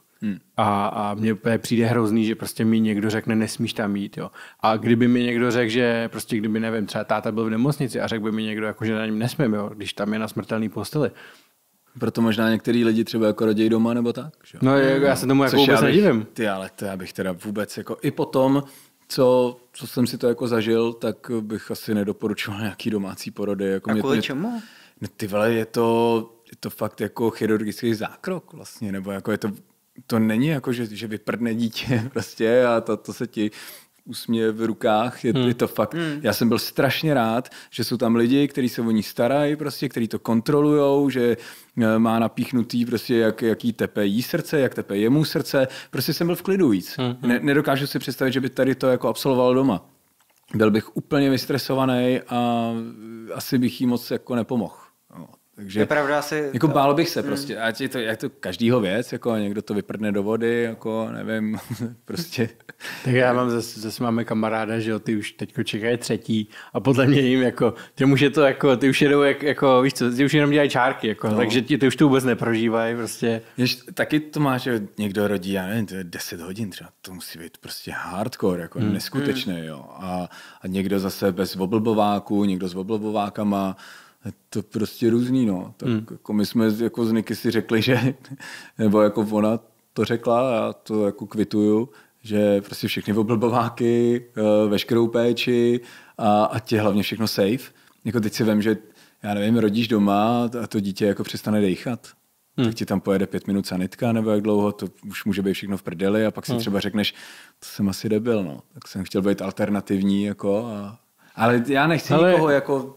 A mně přijde hrozný, že prostě mi někdo řekne, nesmíš tam jít, jo. A kdyby mi někdo řekl, že prostě kdyby, nevím, třeba táta byl v nemocnici a řekl by mi někdo, jako, že na něm nesmím, jo, když tam je na smrtelný posteli. Proto možná některý lidi třeba jako rodí doma nebo tak. Že? No já se tomu jako vůbec nedivím. Ty, ale to já bych teda vůbec jako i potom, co jsem si to jako zažil, tak bych asi nedoporučoval nějaký domácí porody. Jako a kvůli čemu? No ty vole, je to fakt jako chirurgický zákrok vlastně, nebo jako je to není jako, že vyprdne dítě prostě a to se ti usměje v rukách, je to fakt. Já jsem byl strašně rád, že jsou tam lidi, kteří se o ní starají, prostě, kteří to kontrolujou, že má napíchnutý prostě, jaký tepe jí srdce, jak tepe jemu srdce. Prostě jsem byl v klidu víc. Nedokážu si představit, že by tady to jako absolvoval doma. Byl bych úplně vystresovaný a asi bych jí moc jako nepomohl. No. Takže je pravda, asi jako bál bych se prostě, ať je to každýho věc, jako někdo to vyprdne do vody, jako nevím, prostě. Tak já mám zase máme kamaráda, že jo, ty už teďko čekají třetí a podle mě jim jako, těm už je to jako, ty už jedou jako, víš co, ty už jenom dělají čárky, jako, no. Takže ty už to vůbec neprožívají, prostě. Taky to máš, že někdo rodí, já nevím, to je 10 hodin třeba, to musí být prostě hardcore, jako neskutečný, jo. A někdo zase bez oblbováku, někdo s oblbovákama. Je to prostě různý, no. Tak jako my jsme jako z Niky si řekli, že, nebo jako ona to řekla, já to jako kvituju, že prostě všechny oblbováky, veškerou péči a tě hlavně všechno safe. Jako teď si vem, že já nevím, rodíš doma a to dítě jako přestane dejchat. Tak ti tam pojede 5 minut sanitka, nebo jak dlouho, to už může být všechno v prdeli a pak si třeba řekneš, to jsem asi debil, no. Tak jsem chtěl být alternativní, jako ale já nechci nikoho jako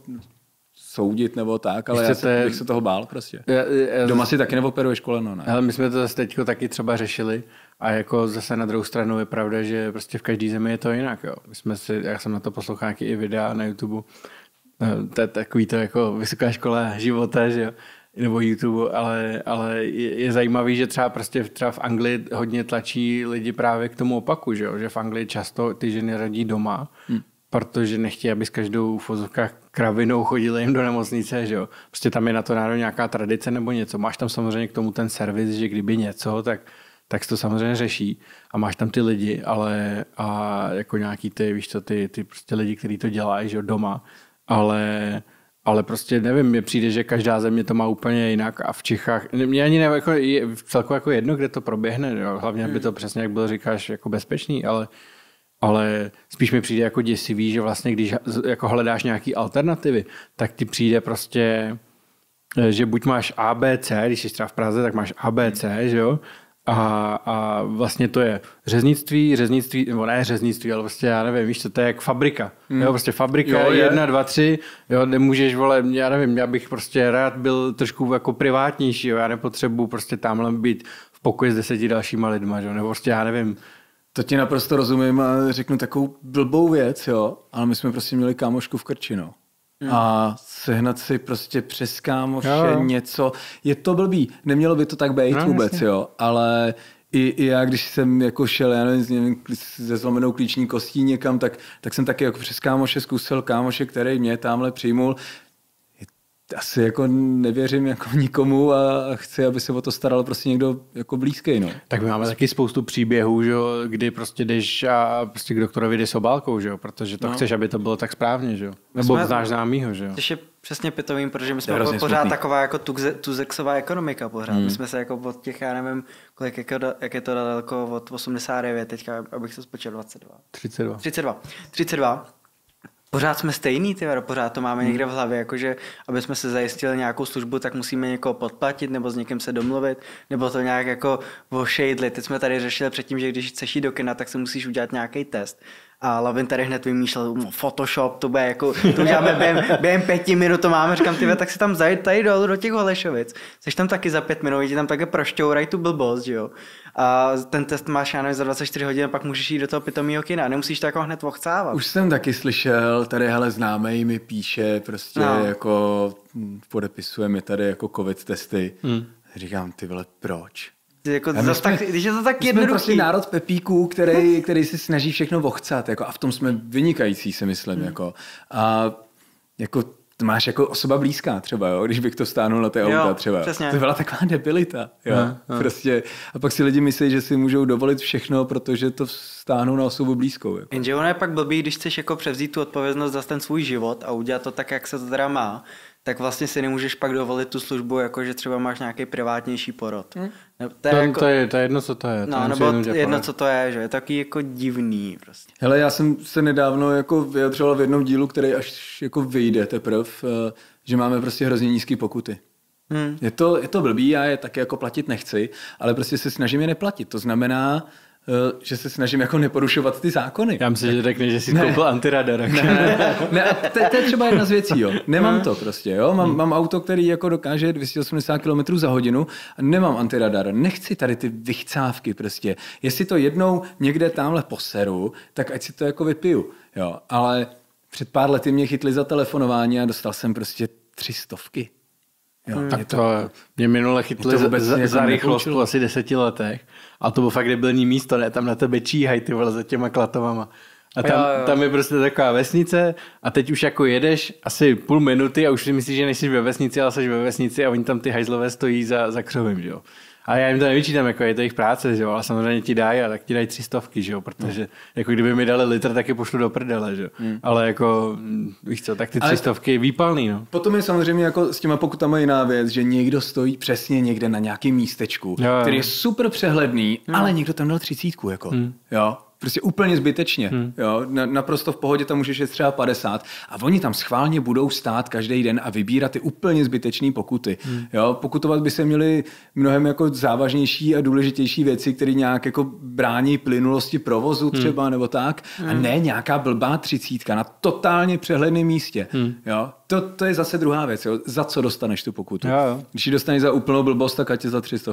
soudit nebo tak, ale já bych se toho bál prostě. Doma si taky neoperuješ koleno, ne? Ale my jsme to zase teďko taky třeba řešili a jako zase na druhou stranu je pravda, že prostě v každé zemi je to jinak, jo. Já jsem na to poslouchal nějaký i videa na YouTube, to je takový to jako vysoká škola života, že jo, nebo YouTube, ale je zajímavý, že třeba v Anglii hodně tlačí lidi právě k tomu opaku, že jo, že v Anglii často ty ženy rodí doma, protože nechtějí, aby s každou v vozovkách kravinou chodili jim do nemocnice, že jo. Prostě tam je na to národně nějaká tradice nebo něco. Máš tam samozřejmě k tomu ten servis, že kdyby něco, tak se to samozřejmě řeší. A máš tam ty lidi, ale a jako nějaký ty, víš co, ty prostě lidi, kteří to dělají, že jo, doma. Ale ale prostě nevím, mně přijde, že každá země to má úplně jinak a v Čechách, mě ani nevím, jako, je celkově jako jedno, kde to proběhne, jo? Hlavně by to přesně, jak bylo říkáš, jako bezpečný, ale spíš mi přijde jako děsivý, že vlastně když jako hledáš nějaký alternativy, tak ti přijde prostě, že buď máš ABC, když jsi třeba v Praze, tak máš ABC, že jo? A vlastně to je řeznictví, nebo ne řeznictví, ale prostě já nevím, víš co, to je jak fabrika. Jo, prostě fabrika, jo, 1, 2, 3, jo, nemůžeš, vole, já nevím, já bych prostě rád byl trošku jako privátnější, jo, já nepotřebuji prostě tamhle být v pokoji s 10 dalšíma lidma, jo, nebo prostě já nevím. To ti naprosto rozumím a řeknu takovou blbou věc, jo, ale my jsme prostě měli kámošku v Krči, no. A sehnat si prostě přes kámoše něco, je to blbý, nemělo by to tak být vůbec, jo, ale i já, když jsem jako šel, já nevím, se zlomenou klíční kostí někam, tak jsem taky jako přes kámoše zkusil kámoše, který mě tamhle přijmul. Asi jako nevěřím jako nikomu a chci, aby se o to staral prostě někdo jako blízký, no. Tak my máme taky spoustu příběhů, že jo, kdy prostě jdeš a prostě k doktorovi jdeš s obálkou, že jo, protože to chceš, aby to bylo tak správně, že jo. Nebo znáš známýho, že jo. Což je přesně pitovým, protože my jsme pořád taková jako tuzexová ekonomika pořád. My jsme se jako od těch, já nevím, jak je to daleko od 89, teďka, abych to spočítal, 32. Pořád jsme stejný, pořád to máme někde v hlavě, jakože aby jsme se zajistili nějakou službu, tak musíme někoho podplatit nebo s někým se domluvit, nebo to nějak jako ošejdlit. Teď jsme tady řešili předtím, že když chceš jít do kina, tak se musíš udělat nějaký test. A Lavin tady hned vymýšlel Photoshop, to bude jako, to uděláme během 5 minut, to máme, říkám, tak si tam zajít tady dolů do těch Holešovic. Jsi tam taky za 5 minut, ti tam také prošťouraj tu blbost, jo. A ten test máš, já nevím, za 24 hodin, pak můžeš jít do toho pitomýho kina, nemusíš to jako hned ochcávat. Už jsem taky slyšel, tady hele známej mi píše, prostě jako podepisuje mi tady jako covid testy. Říkám, ty vole, proč? Jako když je to tak jednoduchý. Jsme prostě národ pepíků, který si snaží všechno ochcat, jako, a v tom jsme vynikající, si myslím. Jako. A jako máš jako osoba blízká třeba, jo? Když bych to stáhnul na té auta třeba. Přesně. To byla taková debilita. Jo? Prostě. A pak si lidi myslí, že si můžou dovolit všechno, protože to stáhnou na osobu blízkou. Jako. Jenže ono je pak blbý, když chceš jako převzít tu odpovědnost za ten svůj život a udělat to tak, jak se to teda má, tak vlastně si nemůžeš pak dovolit tu službu, jako že třeba máš nějaký privátnější porod. To je jedno, co to je. No, nebo jedno, co to je, že je taky jako divný prostě. Hele, já jsem se nedávno jako vyjadřoval v jednom dílu, který až jako vyjde teprve, že máme prostě hrozně nízké pokuty. Je to blbý, já je taky jako platit nechci, ale prostě se snažím je neplatit. To znamená, že se snažím jako neporušovat ty zákony. Já myslím, že řekne, že jsi koupil antiradar. Ne, to je třeba jedna z věcí, jo. Nemám to prostě, jo. Mám auto, který jako dokáže 280 km za hodinu a nemám antiradar. Nechci tady ty vychcávky prostě. Jestli to jednou někde tamhle poseru, tak ať si to jako vypiju, jo. Ale před pár lety mě chytli za telefonování a dostal jsem prostě 300. Jo, tak to mě minule chytli za rychlost po asi 10 letech. A to bylo fakt debilní místo, ne? Tam na tebe číhají ty vole za těma klatovama. A tam je prostě taková vesnice a teď už jako jedeš asi půl minuty a už si myslíš, že nejsi ve vesnici, ale jsi ve vesnici a oni tam ty hajzlové stojí za křovem, že jo. A já jim to nevyčítám, jako je to jejich práce, že jo, ale samozřejmě ti dají a tak ti dají 300, že jo, protože jako kdyby mi dali litr, tak je pošlu do prdele, že jo. Ale jako, víš co, tak ty 300 výpalný, no. Potom je samozřejmě jako s těma pokutama jiná věc, že někdo stojí přesně někde na nějakém místečku, který je super přehledný, ale někdo tam dal 30, jako, jo. Prostě úplně zbytečně. Jo? Naprosto v pohodě tam můžeš jet třeba 50 a oni tam schválně budou stát každý den a vybírat ty úplně zbytečné pokuty. Jo? Pokutovat by se měly mnohem jako závažnější a důležitější věci, které nějak jako brání plynulosti provozu třeba nebo tak. A ne nějaká blbá 30 na totálně přehledném místě. Jo? To je zase druhá věc. Jo? Za co dostaneš tu pokutu? Jo. Když ji dostaneš za úplnou blbost, tak ať je za 300.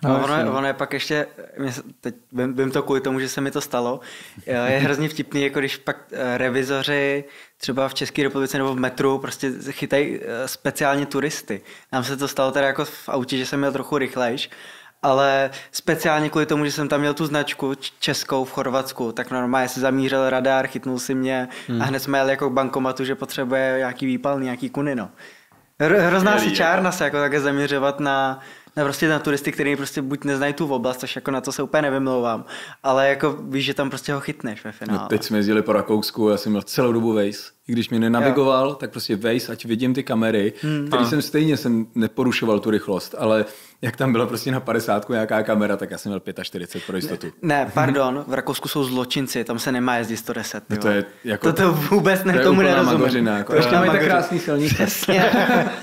Ono je pak ještě, teď vím to kvůli tomu, že se mi to stalo, je hrozně vtipný, jako když pak revizoři třeba v České republice nebo v metru prostě chytají speciálně turisty. Nám se to stalo teda jako v autě, že jsem měl trochu rychlejš, ale speciálně kvůli tomu, že jsem tam měl tu značku českou v Chorvatsku, tak normálně si zamířil radar, chytnul si mě a hned jsme jeli jako k bankomatu, že potřebuje nějaký výpalný, nějaký kuny, no. Hrozná si čárna se jako také zaměřovat na Ne, prostě na turisty, kteří prostě buď neznají tu oblast, což jako na to se úplně nevymlouvám, ale jako víš, že tam prostě ho chytneš ve finále. No, teď jsme jezdili po Rakousku, já jsem měl celou dobu Waze. I když mě nenavigoval, tak prostě Waze, ať vidím ty kamery, který jsem neporušoval tu rychlost, ale jak tam bylo prostě na 50 nějaká kamera, tak já jsem měl 45 pro jistotu. Ne, pardon, v Rakousku jsou zločinci, tam se nemá jezdit 110. No to je jako... To vůbec tomu nerozumím. Jako, ještě mají tak krásný silnice. Přesně.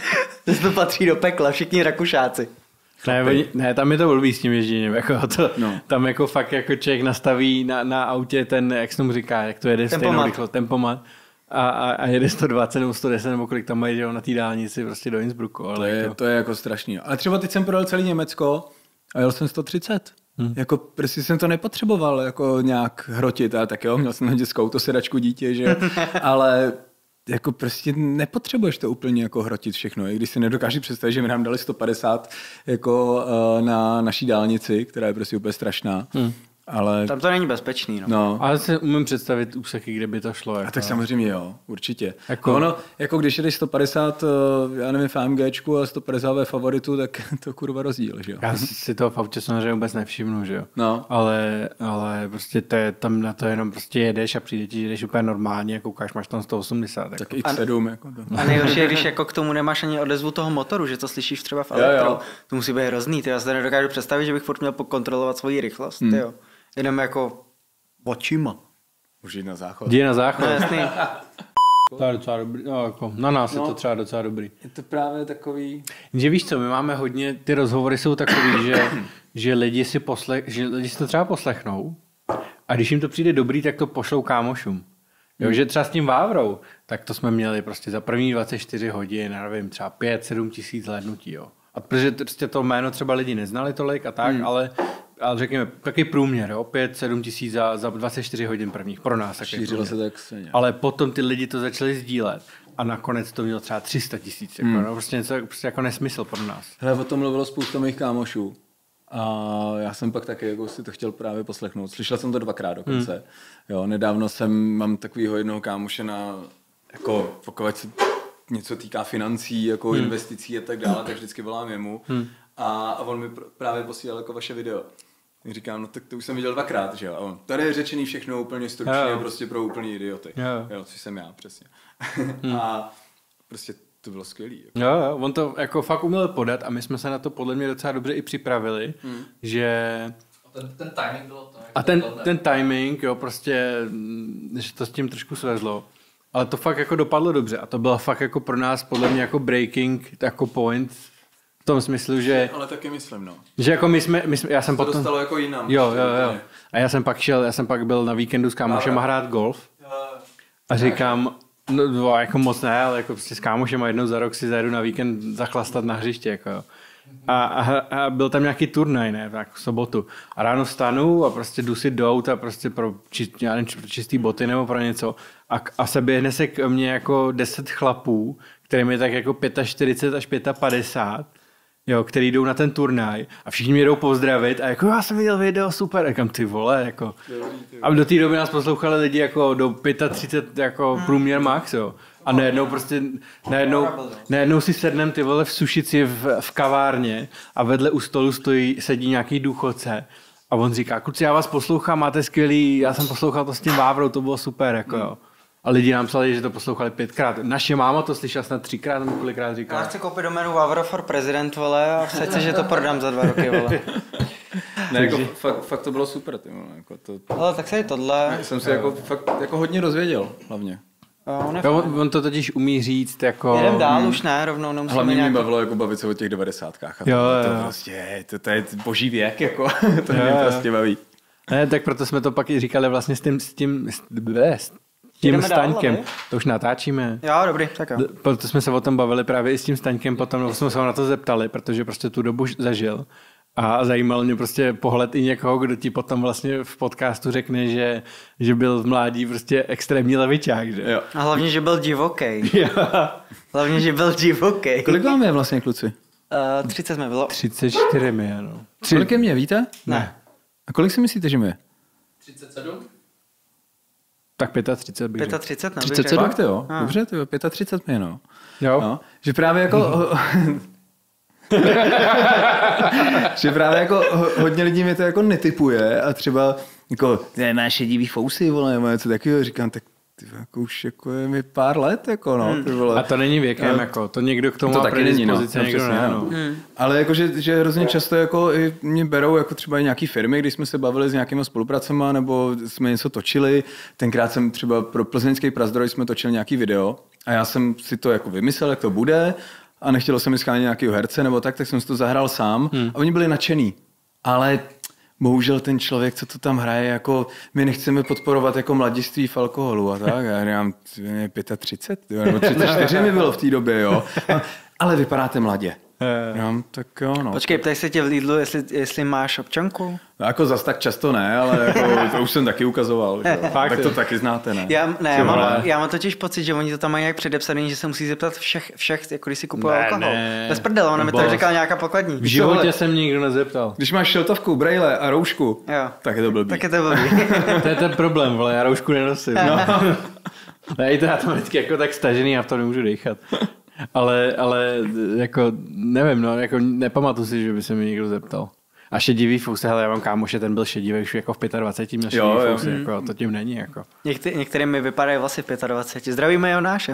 To patří do pekla, všichni Rakušáci. Ne, tam je to blbý s tím ježděním. Jako tam jako fakt jako člověk nastaví na autě ten, jak se tomu říká, jak to jede stejnou rychlost, tempomat. A jede 120 nebo 110 nebo kolik tam mají, že na té dálnici prostě do Innsbrucku. Ale to je jako strašný. Ale třeba teď jsem projel celý Německo a jel jsem 130. Jako prostě jsem to nepotřeboval jako nějak hrotit a tak jo, měl jsem na dětskou autosedačku dítě, že ale jako prostě nepotřebuješ to úplně jako hrotit všechno. I když si nedokážu představit, že mi nám dali 150 jako na naší dálnici, která je prostě úplně strašná. Ale... Tam to není bezpečný. No. Ale si umím představit úseky, kde by to šlo. Jako. A tak samozřejmě jo, určitě. Jako když jedeš 150, já nevím, v AMGčku a 150 ve favoritu, tak to kurva rozdíl, že jo? Já si toho v autě samozřejmě vůbec nevšimnu, že jo? No. Ale prostě to je, tam na to jenom prostě jedeš a přijde ti, že jdeš úplně normálně, jako koukáš, máš tam 180. Tak jako. X7. Jako to. A nejhorší je, když jako k tomu nemáš ani odezvu toho motoru, že to slyšíš třeba v elektro. To musí být hrozný. Já se nedokážu představit, že bych furt měl kontrolovat svoji rychlost. Jo. Jenom jako očima. Už jít na záchod. Jdi na záchod. No, jasný. To je docela dobrý. No, jako, na nás je to třeba docela dobrý. Je to právě takový... Že víš co, my máme hodně, ty rozhovory jsou takový, že lidi si to třeba poslechnou a když jim to přijde dobrý, tak to pošlou kámošům. Jo, že třeba s tím Vávrou, tak to jsme měli prostě za první 24 hodin, nevím, třeba 5-7 tisíc hlédnutí, jo. A protože prostě to jméno třeba lidi neznali tolik a tak, ale řekněme, taky průměr, jo, 5-7 tisíc za 24 hodin prvních pro nás. Šířilo se tak stejně. Ale potom ty lidi to začali sdílet a nakonec to mělo třeba 300 tisíc. Jako, no, prostě něco prostě jako nesmysl pro nás. Hele, o tom mluvilo spousta mých kámošů. A já jsem pak taky jako si to chtěl právě poslechnout. Slyšel jsem to 2krát dokonce. Jo, nedávno mám takovýho jednoho kámoše na, jako pokud se něco týká financí, jako investicí a tak dále, tak vždycky volám jemu. A on mi právě posílal jako vaše video. Říkám, no tak to už jsem viděl 2krát, že jo. A on, tady je řečený všechno úplně stručně, prostě pro úplný idioty. Jo, což jsem já, přesně. A prostě to bylo skvělý. Jako. Jo, on to jako fakt uměl podat a my jsme se na to podle mě docela dobře i připravili, že... Ten timing bylo to. A ten timing, jo, prostě, že to s tím trošku svezlo. Ale to fakt jako dopadlo dobře a to bylo fakt jako pro nás podle mě jako breaking, jako point v tom smyslu, že... Ale taky myslím, no. Že jako my jsme já jsem to potom... dostalo jako jinam. Jo. A já jsem pak byl na víkendu s kámošem a hrát golf a říkám, no jako moc ne, ale jako prostě s kámošem a jednou za rok si zajedu na víkend zachlastat na hřiště, jako jo. A byl tam nějaký turnaj, ne, tak v sobotu. A ráno vstanu a prostě jdu si do auta prostě pro čistý boty nebo pro něco a se běhne se k mně jako 10 chlapů, kterým je tak jako 45 až 55, jo, který jdou na ten turnaj a všichni mě jdou pozdravit a jako já jsem viděl video, super, jakam ty vole, jako. A do té doby nás poslouchali lidi jako do 35 jako průměr max, jo. A najednou si sednem ty vole v Sušici v kavárně a vedle u stolu sedí nějaký důchodce a on říká, kluci, já vás poslouchám, máte skvělý, já jsem poslouchal to s tím Vávrou, to bylo super, jako jo. A lidi nám psali, že to poslouchali 5krát. Naše máma to slyšela snad 3krát, nebo kolikrát říkala. Já chci koupit doménu Vavro for President, vole, a chci, že to prodám za 2 roky, vole. Ne, jako fakt to bylo super, ty vole. Jako to... Ale tak se je tohle. Jsem si jako fakt jako hodně rozvěděl, hlavně. On to totiž umí říct jako... Jedem dál, už ne, rovnou nemusíme hlavně nějaký... mě bavilo jako bavit se o těch 90kách. Jo. To prostě, to je boží věk, jako. To mě prostě baví. Ne, tak proto jsme to pak i říkali vlastně s tím Staňkem. To už natáčíme. Jo, dobrý, tak jo. Proto jsme se o tom bavili právě i s tím Staňkem, potom jsme se ho na to zeptali, protože prostě tu dobu zažil. A zajímal mě prostě pohled i někoho, kdo ti potom vlastně v podcastu řekne, že byl v mládí prostě extrémní levičák, že? Jo. A hlavně, že byl divoký. Kolik vám je vlastně, kluci? 30 jsme bylo. 34 mi je, no. Kolik je mě, víte? Ne. A kolik si myslíte, že mi je? 37? Tak 35 bych 35, ne? 37? Fakt jo, dobře, 35 mi je, no. Jo. No. Že právě jako... Že právě jako hodně lidí mi to jako netypuje a třeba jako, máš šedivý fousy, vole, nebo něco takového, říkám, tak ty, jako už jako je mi pár let, jako no, ty vole. A to není věkem, jako, to někdo k tomu to má taky není, no, někdo přesně, ne, no. no. Ale jako, že hrozně často jako i mě berou jako třeba i nějaký firmy, když jsme se bavili s nějakýma spolupracema, nebo jsme něco točili, tenkrát jsem třeba pro plzeňský Prazdroj jsme točili nějaký video a já jsem si to jako vymyslel, jak to bude a nechtělo se mi schánět nějakého herce nebo tak jsem si to zahrál sám a oni byli nadšený. Ale bohužel ten člověk, co to tam hraje, jako my nechceme podporovat jako mladiství v alkoholu a tak. Já říkám, 35, nebo 34 mi bylo v té době, jo. Ale vypadáte mladě. No, tak jo, no. Počkej, ptaj se tě v Lidlu, jestli máš občanku? No, jako zas tak často ne, ale jako, to už jsem taky ukazoval. Fakt, tak to taky znáte, ne? Já mám totiž pocit, že oni to tam mají nějak předepsaný, že se musí zeptat všech jako když si kupuje alkohol. Bez prdele, ona mi to říkala nějaká pokladní. V životě jsem nikdo nezeptal. Když máš šiltovku, brejle a roušku, jo. tak je to blbý. Tak je to blbý. To je ten problém, vole, já roušku nenosím. No. Já to vždycky jako tak stažený a v tom nemůžu dýchat. Ale jako nevím, no, jako nepamatuji si, že by se mi někdo zeptal. A šedivý fousy, hele, já mám kámoše, ten byl šedivý už jako v 25, měl šedivý fousy, jako, to tím není. Jako. Některé mi vypadají vlastně v 25. Zdravíme Jonáše.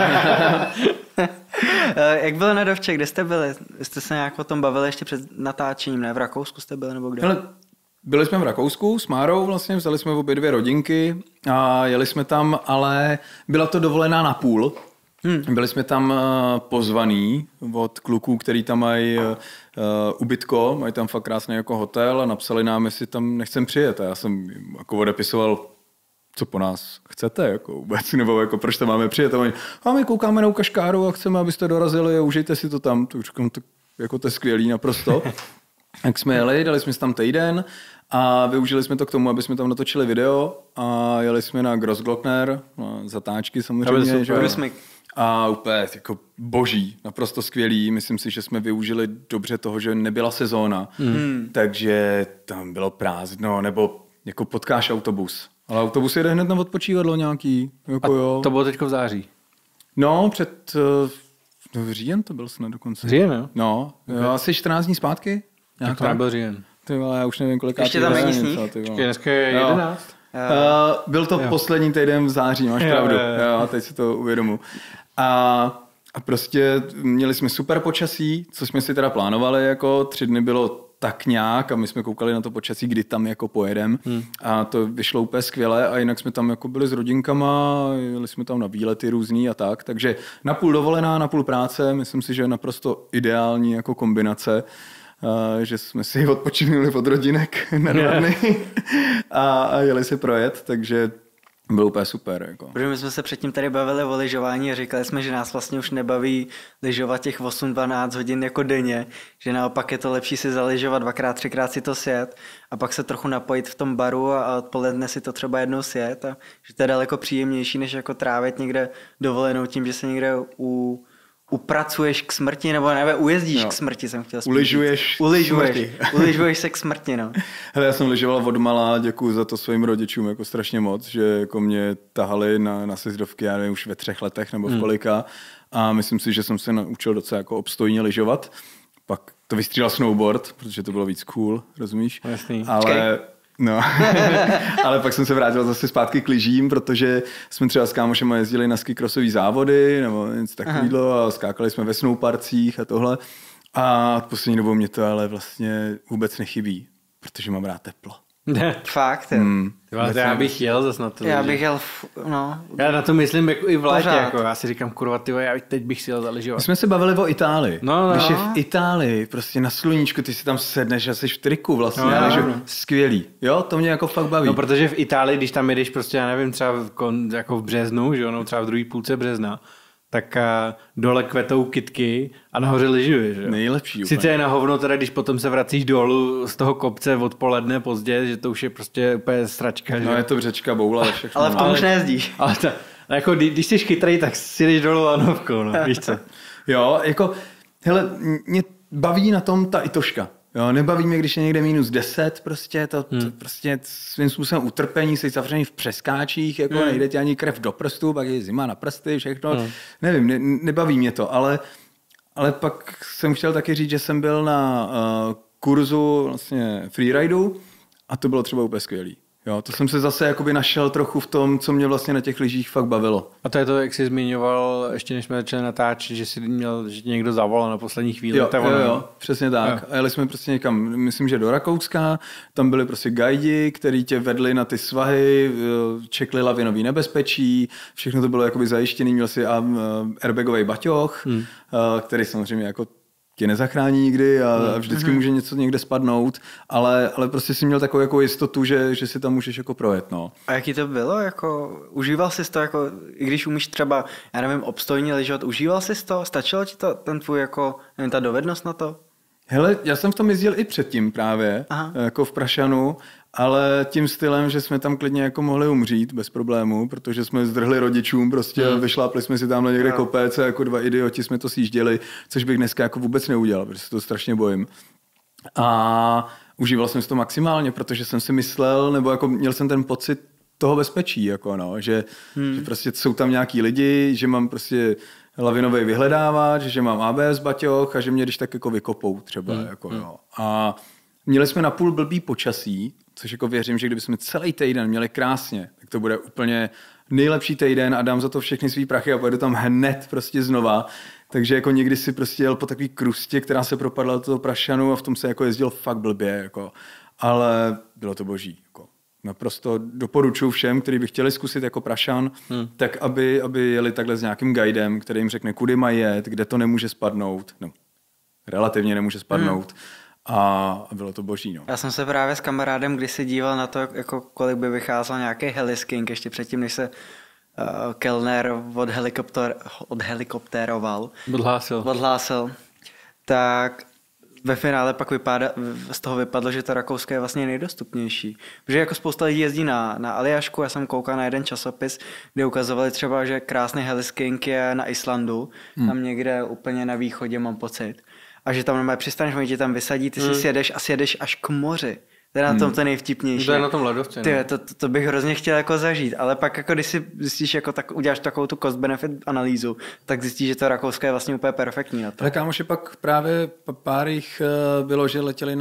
Jak bylo na Dovče, kde jste byli? Jste se nějak o tom bavili ještě před natáčením, ne? V Rakousku jste byli nebo kde? Hele, byli jsme v Rakousku s Márou, vlastně vzali jsme obě dvě rodinky a jeli jsme tam, ale byla to dovolená na půl. Byli jsme tam pozvaný od kluků, který tam mají ubytko, mají tam fakt krásný jako hotel a napsali nám, jestli tam nechcem přijet. A já jsem jako odepisoval, co po nás chcete, jako vůbec, nebo jako proč tam máme přijet. A my koukáme na Ukažkáru a chceme, abyste dorazili a užijte si to tam. To říkám, jako to je skvělý naprosto. Tak jsme jeli, dali jsme si tam týden a využili jsme to k tomu, aby jsme tam natočili video a jeli jsme na Grossglockner, zatáčky samozřejmě. A úplně jako boží, naprosto skvělý. Myslím si, že jsme využili dobře toho, že nebyla sezóna, takže tam bylo prázdno, nebo jako potkáš autobus. Ale autobus jede hned na odpočívadlo nějaký. Jako jo. To bylo teďko v září? No, před v říjen to byl snad dokonce. Říjen, jo? No, okay. Asi 14 dní zpátky. Tak to nebyl říjen. Ty vole, já už nevím, kolik. Ještě tam není sníh? Dneska je 11. Byl to poslední týden v září, máš pravdu. Jo, teď si to uvědomu. A prostě měli jsme super počasí, co jsme si teda plánovali, jako 3 dny bylo tak nějak a my jsme koukali na to počasí, kdy tam jako pojedem a to vyšlo úplně skvěle a jinak jsme tam jako byli s rodinkama, jeli jsme tam na výlety různý a tak, takže napůl dovolená, napůl práce, myslím si, že je naprosto ideální jako kombinace, že jsme si odpočinuli od rodinek na 2 dny a jeli si projet, takže bylo úplně super. Jako. Protože my jsme se předtím tady bavili o lyžování a říkali jsme, že nás vlastně už nebaví lyžovat těch 8-12 hodin jako denně, že naopak je to lepší si zalyžovat 2x, 3x si to sjet a pak se trochu napojit v tom baru a odpoledne si to třeba jednou sjet a že to je daleko příjemnější, než jako trávit někde dovolenou tím, že se někde upracuješ k smrti, nebo ne, ujezdíš k smrti, jsem chtěl Ulyžuješ Ulyžuješ se k smrti, no. Hele, já jsem lyžoval od malá, děkuju za to svým rodičům jako strašně moc, že jako mě tahali na sjezdovky, já nevím, už ve 3 letech nebo v kolika a myslím si, že jsem se naučil docela jako obstojně lyžovat. Pak to vystřídal snowboard, protože to bylo víc cool, rozumíš? Jasný. Ale no, ale pak jsem se vrátil zase zpátky k lyžím, protože jsme třeba s kámošema jezdili na skikrosový závody nebo něco takového a skákali jsme ve snowparcích a tohle. A poslední dobou mě to ale vlastně vůbec nechybí, protože mám rád teplo. Fakt, já bych jel zase na to. Já bych jel, no. Já na to myslím jako i v létě, jako já si říkám, kurva, tyjo, já teď bych si jel zalyžovat. My jsme se bavili o Itálii. No. Když je v Itálii, prostě na sluníčku, ty si tam sedneš a jsi v triku vlastně. Skvělý. Jo, to mě jako fakt baví. No, protože v Itálii, když tam jedeš prostě, já nevím, třeba jako v březnu, že jo, no, třeba v druhé půlce března, tak dole kvetou kytky a nahoře lyžuješ. Nejlepší. Sice je na hovno, teda když potom se vracíš dolů z toho kopce odpoledne pozdě, že to už je prostě úplně sračka. No že? je to břečka, boule. Ale v tom už nejezdíš. Ale jako, když jsi chytrý, tak si jdeš dolů lanovkou, no, víš co. Jo, jako, hele, mě baví na tom ta itoška. Jo, nebaví mě, když je někde -10, prostě to prostě svým způsobem utrpení, jsi zavřený v přeskáčích, jako nejde ti ani krev do prstů, pak je zima na prsty, všechno. Nevím, nebaví mě to, ale ale pak jsem chtěl taky říct, že jsem byl na kurzu vlastně freeridu a to bylo třeba úplně skvělý. Jo, to jsem se zase jakoby našel trochu v tom, co mě vlastně na těch lyžích fakt bavilo. A to je to, jak jsi zmiňoval, ještě než jsme začali natáčet, že jsi měl, že tě někdo zavolal na poslední chvíli. Jo, přesně tak. Jo. A jeli jsme prostě někam, myslím, že do Rakouska, tam byli prostě guidi, který tě vedli na ty svahy, čekli lavinový nebezpečí, všechno to bylo jakoby zajištěný, měl si airbagový baťoch, který samozřejmě jako tě nezachrání nikdy a vždycky může něco někde spadnout, ale prostě si měl takovou jako jistotu, že si tam můžeš jako projet. No. A jaký to bylo? Jako, užíval jsi to, jako, i když umíš třeba, já nevím, obstojně lyžovat, užíval jsi to? Stačilo ti to, ten tvůj, jako, nevím, ta dovednost na to? Hele, já jsem v tom jezdil i předtím právě, jako v Prašanu, ale tím stylem, že jsme tam klidně jako mohli umřít bez problému, protože jsme zdrhli rodičům prostě a vyšlápli jsme si tamhle někde kopec a jako dva idioti jsme to sjížděli, což bych dneska jako vůbec neudělal, protože se to strašně bojím. A užíval jsem si to maximálně, protože jsem si myslel, nebo jako měl jsem ten pocit toho bezpečí, jako no, že prostě jsou tam nějaký lidi, že mám prostě lavinový vyhledávač, že mám ABS baťoch a že mě když tak jako vykopou třeba. Jako, no. A měli jsme napůl blbý počasí, což jako věřím, že kdybychom celý týden měli krásně, tak to bude úplně nejlepší týden a dám za to všechny svý prachy a pojedu tam hned prostě znova. Takže jako někdy si prostě jel po takový krustě, která se propadla do toho Prašanu a v tom se jako jezdil fakt blbě. Jako. Ale bylo to boží. Jako. Naprosto doporučuji všem, kteří by chtěli zkusit jako Prašan, tak aby jeli takhle s nějakým guidem, který jim řekne, kudy mají jet, kde to nemůže spadnout. No, relativně nemůže spadnout. A bylo to boží. No. Já jsem se právě s kamarádem kdysi díval na to, jako kolik by vycházel nějaký helisking ještě předtím, než se Kellner odhelikoptéroval. Odhlásil. Tak ve finále pak z toho vypadlo, že to Rakousko je vlastně nejdostupnější. Protože jako spousta lidí jezdí na Aljašku, já jsem koukal na jeden časopis, kde ukazovali třeba, že krásný helisking je na Islandu, tam někde úplně na východě mám pocit. A že tam normálně přistaneš, oni tě tam vysadí, ty si sjedeš až k moři. To je na tom to nejvtipnější. To je na tom ledovce. To bych hrozně chtěl jako zažít, ale pak jako když si zjistíš, jako uděláš takovou tu cost-benefit analýzu, tak zjistíš, že to Rakousko je vlastně úplně perfektní na to. Ale kámoši, pak právě pár jich bylo, že letěli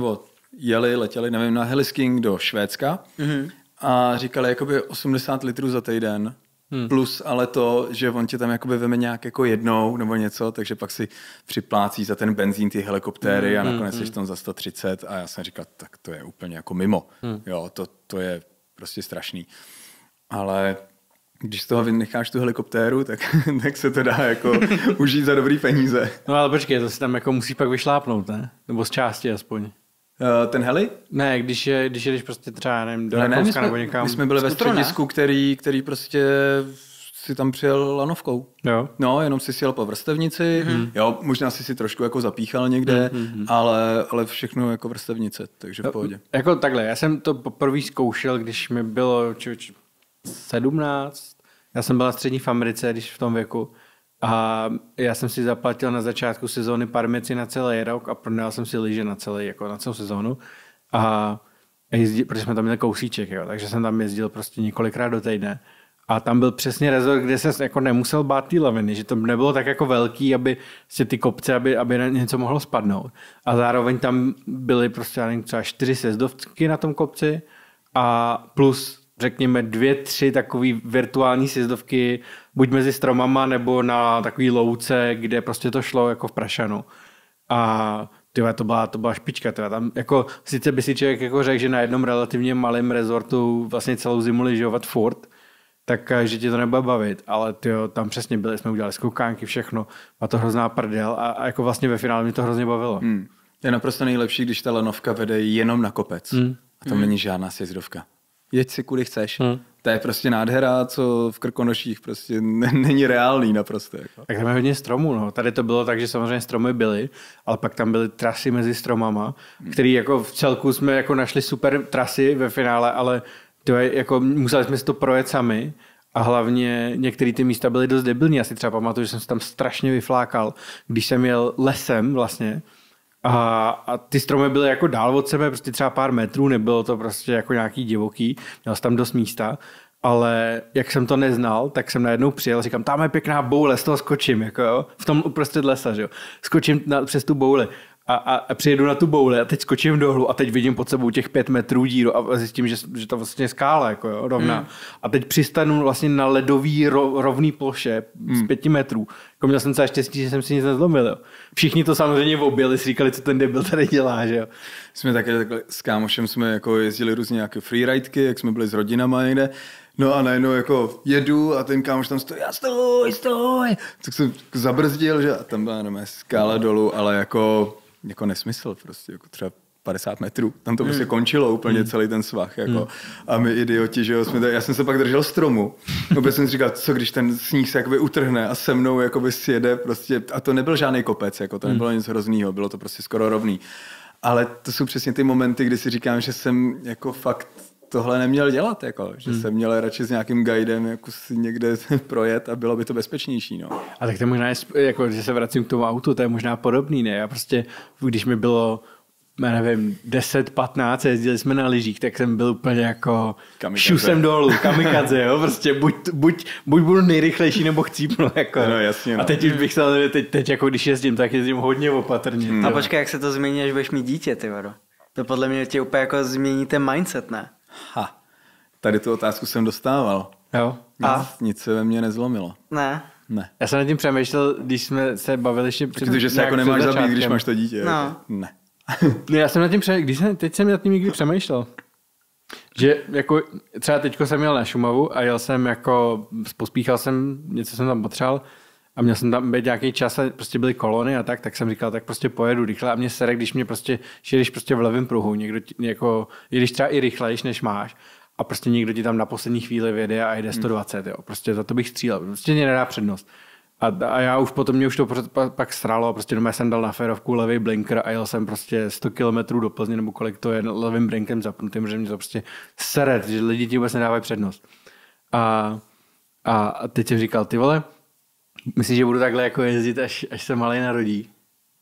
na helisking do Švédska a říkali jakoby 80 litrů za týden. Plus ale to, že on tě tam jakoby veme nějak jako jednou nebo něco, takže pak si připlácí za ten benzín ty helikoptéry a nakonec jsi tam za 130 a já jsem říkal, tak to je úplně jako mimo. Jo, to je prostě strašný. Ale když z toho vynecháš tu helikoptéru, tak se to dá jako užít za dobrý peníze. No ale počkej, to si tam jako musí pak vyšlápnout, ne? Nebo z části aspoň. Ten heli? Ne, když jdeš prostě třeba, nevím, do Rakouska nebo někam. My jsme byli ve středisku, který prostě si tam přijel lanovkou. Jo. No, jenom si jel po vrstevnici. Jo, možná si trošku jako zapíchal někde, ale všechno jako vrstevnice, takže v pohodě. Jako takhle, já jsem to poprvé zkoušel, když mi bylo 17. Já jsem byl na střední v Americe, když v tom věku. A já jsem si zaplatil na začátku sezóny parmeci na celý rok a prodal jsem si lyže na celou sezónu. A protože jsme tam měli kousíček, jo, takže jsem tam jezdil prostě několikrát do týdne. A tam byl přesně rezort, kde se jako nemusel bát ty laviny, že to nebylo tak jako velký, aby si ty kopce, aby něco mohlo spadnout. A zároveň tam byly prostě třeba 4 sjezdovky na tom kopci a plus řekněme 2-3 takový virtuální sjezdovky buď mezi stromama nebo na takový louce, kde prostě to šlo jako v Prašanu. A to byla špička. Tam jako, sice by si člověk jako řekl, že na jednom relativně malém rezortu vlastně celou zimu lyžovat furt, tak že tě to nebude bavit, ale tam přesně byli, jsme udělali skoukánky, všechno, a to hrozná prdel a jako vlastně ve finále mě to hrozně bavilo. Je naprosto nejlepší, když ta lanovka vede jenom na kopec a tam není žádná sjezdovka. Jeď si kudy chceš. To je prostě nádhera, co v Krkonoších prostě není reálný naprosto. Jako. Tak tam je hodně stromů. No. Tady to bylo tak, že samozřejmě stromy byly, ale pak tam byly trasy mezi stromama, který jako v celku jsme jako našli super trasy ve finále, ale to je, jako museli jsme si to projet sami a hlavně některé ty místa byly dost debilní. Já si třeba pamatuju, že jsem se tam strašně vyflákal, když jsem jel lesem vlastně. A ty stromy byly jako dál od sebe, prostě třeba pár metrů, nebylo to prostě jako nějaký divoký, měl jsem tam dost místa ale jak jsem to neznal, tak jsem najednou přijel, říkám, tam je pěkná boule, z toho skočím, jako jo, v tom uprostřed lesa, že jo. Skočím přes tu bouli a přijedu na tu bouli a teď skočím dolů a teď vidím pod sebou těch 5 metrů díru a zjistím, že to vlastně je skála, jako jo, rovná. A teď přistanu vlastně na ledový rovný ploše z 5 metrů. Jako měl jsem celé štěstí, že jsem si nic nezlomil, jo. Všichni to samozřejmě objeli, říkali, co ten debil tady dělá, že jo. Jsme takhle s kámošem jsme jako jezdili různě nějaké freerideky, jak jsme byli s rodinama někde. No a najednou jako jedu a ten kámoš tam stojí a stoj. Tak jsem zabrzdil, že a tam byla jenom skála dolů, ale jako nesmysl prostě, jako třeba 50 metrů. Tam to prostě končilo úplně celý ten svah. Jako. A my idioti, že jo, já jsem se pak držel stromu. Opět jsem si říkal, co když ten sníh se jakoby utrhne a se mnou jakoby sjede prostě, a to nebyl žádný kopec, jako to nebylo nic hroznýho, bylo to prostě skoro rovný. Ale to jsou přesně ty momenty, kdy si říkám, že jsem jako fakt tohle neměl dělat, jako, že jsem měl radši s nějakým guidem jako si někde projet a bylo by to bezpečnější. No. A tak to možná je, jako, že se vracím k tomu autu, to je možná podobný, ne? Já prostě, když mi bylo, já nevím, 10-15, jezdili jsme na lyžích, tak jsem byl úplně jako šusem dolů, kamikadze, jo, prostě buď budu nejrychlejší, nebo chcípnu, jako. No, jasně, no. A teď už bych se, teď jako když jezdím, tak jezdím hodně opatrně. A počkej, jak se to změní, až budeš mít dítě, ty vado. To podle mě tě úplně jako změní ten mindset, ne? Tady tu otázku jsem dostával. Jo. Nic se ve mně nezlomilo. Ne. Já jsem nad tím přemýšlel, když jsme se bavili ještě před protože se jako nemáš zabít, když máš to dítě. No. Jako, ne. No, já jsem nad tím teď jsem nad tím někdy přemýšlel. Že jako třeba teďko jsem jel na Šumavu a jel jsem jako, pospíchal jsem, něco jsem tam potřeboval a měl jsem tam být nějaký čas a prostě byly kolony a tak jsem říkal, tak prostě pojedu rychle a mě sere, když mě prostě jedeš prostě v levém pruhu, někdo jako, jedeš třeba i rychlejš, než máš a prostě někdo ti tam na poslední chvíli vjede a jde 120, jo. Prostě za to bych střílel, prostě mě nedá přednost. A já už potom, mě už to pak sralo a prostě doma jsem dal na férovku levý blinker a jel jsem prostě 100 km do Plzně, nebo kolik to je, levým blinkem zapnutým, že mě to prostě sere, že lidi ti vůbec nedávají přednost. A teď jsem říkal, ty vole, myslíš, že budu takhle jako jezdit, až se malej narodí?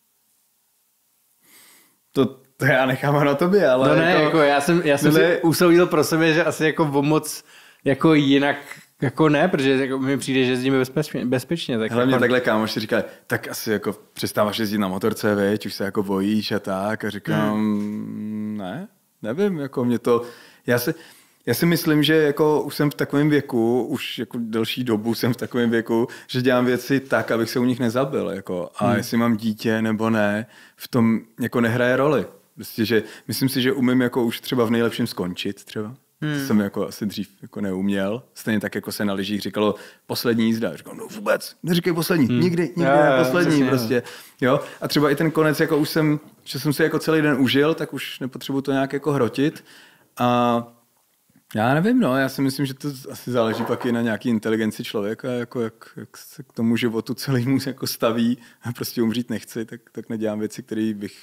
To já nechám na tobě, ale... No ne, jako já jsem si usoudil pro sebe, že asi jako o moc jako jinak jako ne, protože jako mi přijde, že jezdíme bezpečně. Tak hlavně jako... takhle kámoši říkají, tak asi jako přestáváš jezdit na motorce, veď, už se jako bojíš a tak a říkám, ne, nevím, jako mě to... Já si myslím, že jako už jsem v takovém věku, už jako delší dobu jsem v takovém věku, že dělám věci tak, abych se u nich nezabil. Jako. A jestli mám dítě nebo ne, v tom jako nehraje roli. Prostě, že myslím si, že umím jako už třeba v nejlepším skončit třeba. To jsem jako asi dřív jako neuměl. Stejně tak, jako se na lyžích říkalo poslední jízda. Říkal, no vůbec, neříkej poslední, nikdy ne poslední. Prostě. Jo? A třeba i ten konec, jako už jsem si jako celý den užil, tak už nepotřebuji to nějak jako hrotit. A já nevím, no, já si myslím, že to asi záleží pak i na nějaký inteligenci člověka, jako jak se k tomu životu celému jako staví a prostě umřít nechci, tak nedělám věci, které bych,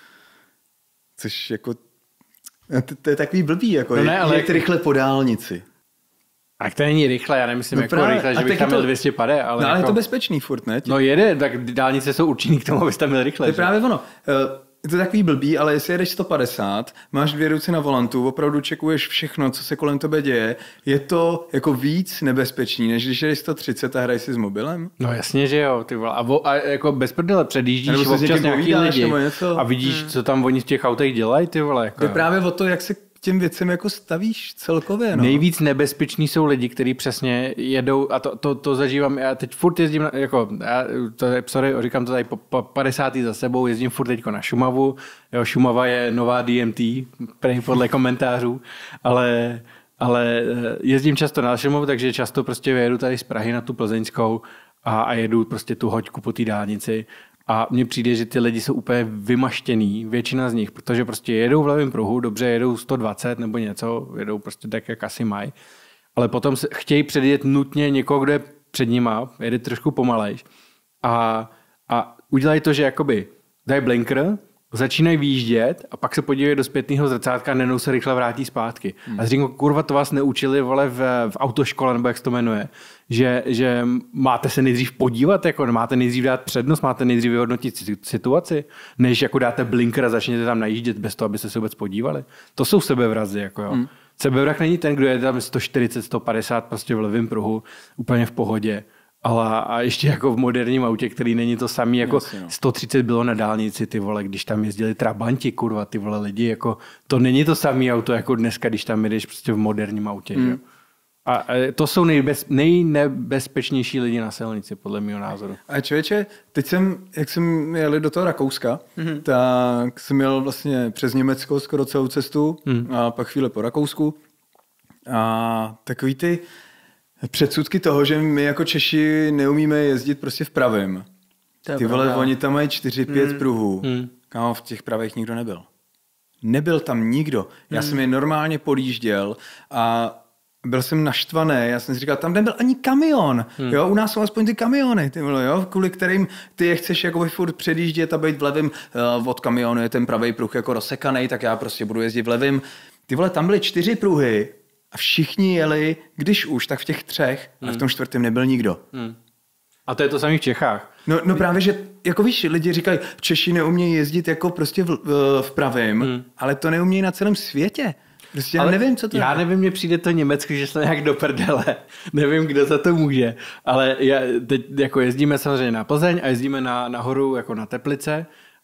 což jako, to je takový blbý, jako no ne, ale jak rychle po dálnici. Tak to není rychle, já nemyslím jako rychle, že bych tam měl 200 pade, ale... No ale jako... je to bezpečný furt, ne? No jede, tak dálnice jsou určený k tomu, abys tam měl rychle. To je právě ono. Je to takový blbý, ale jestli jedeš 150, máš 2 ruce na volantu, opravdu čekuješ všechno, co se kolem tebe děje, je to jako víc nebezpečný, než když jedeš 130 a hraješ si s mobilem? No jasně, že jo. Ty vole. A jako bez prdele předjíždíš občas nějaký lidi a vidíš, co tam oni v těch autech dělají, ty vole. Jako. To je právě o to, jak se k těm věcem jako stavíš celkově. No. Nejvíc nebezpeční jsou lidi, kteří přesně jedou, a to zažívám, já teď furt jezdím, sorry, říkám to tady po 50. za sebou, jezdím furt teďko na Šumavu, jo, Šumava je nová DMT, podle komentářů, ale jezdím často na Šumavu, takže často prostě jedu tady z Prahy na tu plzeňskou a jedu prostě tu hoďku po té dálnici. A mně přijde, že ty lidi jsou úplně vymaštěný, většina z nich, protože prostě jedou v levém pruhu, dobře, jedou 120 nebo něco, jedou prostě tak, jak asi mají, ale potom chtějí předjet nutně někoho, kdo je před nima, jede trošku pomalejš a udělají to, že jakoby dají blinker, začínají výjíždět a pak se podívají do zpětného zrcátka a nenou se rychle vrátí zpátky. A říkám, kurva, to vás neučili, vole, v autoškole, nebo jak se to jmenuje, že máte se nejdřív podívat, jako máte nejdřív dát přednost, máte nejdřív vyhodnotit situaci, než jako dáte blinker a začněte tam najíždět bez toho, abyste se vůbec podívali. To jsou sebevrazy, jako jo. Sebevrah není ten, kdo je tam 140, 150 prostě v levém pruhu, úplně v pohodě. Ale a ještě jako v moderním autě, který není to samý, jako Jasně, no. 130 bylo na dálnici, ty vole, když tam jezdili trabanti, kurva, ty vole lidi, jako to není to samý auto, jako dneska, když tam jedeš prostě v moderním autě, že? A to jsou nejnebezpečnější lidi na silnici, podle mého názoru. A člověče, teď jak jsem jeli do toho Rakouska, tak jsem jel vlastně přes Německo skoro celou cestu a pak chvíli po Rakousku. A takový ty předsudky toho, že my jako Češi neumíme jezdit prostě v pravém. Ty vole, oni tam mají 4-5 pruhů. Kámo, v těch pravých nikdo nebyl. Nebyl tam nikdo. Já jsem je normálně podjížděl a byl jsem naštvaný, já jsem si říkal, tam nebyl ani kamion, jo, u nás jsou aspoň ty kamiony, ty vole, jo, kvůli kterým ty je chceš jakoby furt předjíždět a být v levém, od kamionu je ten pravý pruh jako rozsekaný, tak já prostě budu jezdit v levém. Ty vole, tam byly 4 pruhy a všichni jeli, když už, tak v těch 3 a v tom 4. nebyl nikdo. A to je to samé v Čechách. No právě, že jako víš, lidi říkají, Češi neumějí jezdit jako prostě v pravém, ale to neumějí na celém světě. Prostě já nevím, co to je. Já nevím, mně přijde to Německo, že se nějak do prdele. Nevím, kdo za to může. Ale teď jako jezdíme samozřejmě na Plzeň a jezdíme nahoru jako na Teplice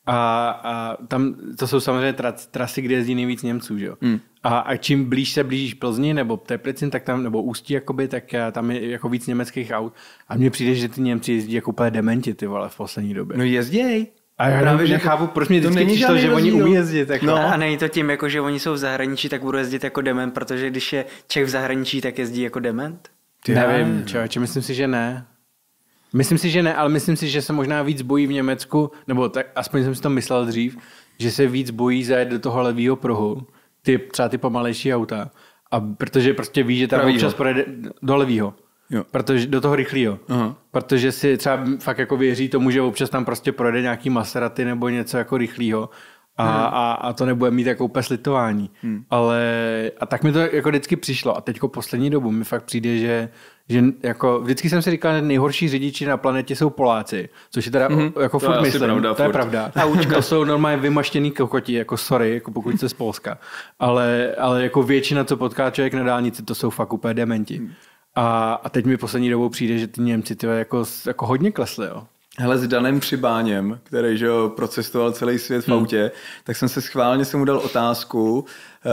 a tam to jsou samozřejmě trasy, kde jezdí nejvíc Němců, že jo. A čím blíž se blížíš Plzni nebo Teplicin, tak tam, nebo Ústí jakoby, tak tam je jako víc německých aut. A mně přijde, že ty Němci jezdí jako úplně dementi, ty vole, v poslední době. No jezděj. A já právě nechápu, proč mě vždycky přišlo, že oni umí jezdit. Jako. No. A není to tím, jako, že oni jsou v zahraničí, tak budou jezdit jako dement, protože když je Čech v zahraničí, tak jezdí jako dement? Nevím, člověče, myslím si, že ne. Myslím si, že ne, ale myslím si, že se možná víc bojí v Německu, nebo tak, aspoň jsem si to myslel dřív, že se víc bojí zajet do toho levýho pruhu, třeba ty pomalejší auta, a protože prostě ví, že tam občas projede do levýho. Jo. Protože do toho rychlýho. Protože si třeba fakt jako věří tomu, že občas tam prostě projde nějaký Maserati nebo něco jako rychlýho a to nebude mít jako úplně slitování. Ale a tak mi to jako vždycky přišlo a teďko poslední dobu mi fakt přijde, že jako vždycky jsem si říkal, že nejhorší řidiči na planetě jsou Poláci, což je teda jako furt myslím, to je pravda. To jsou normálně vymaštěný kokoti, jako sorry, jako pokud jste z Polska. Ale jako většina, co potká člověk na dálnici, to jsou fakt úplně dementi. A teď mi poslední dobou přijde, že ty Němci jako hodně klesli, jo. Hele, s Danem Přibáněm, který že jo, procestoval celý svět v autě, tak jsem se mu dal otázku,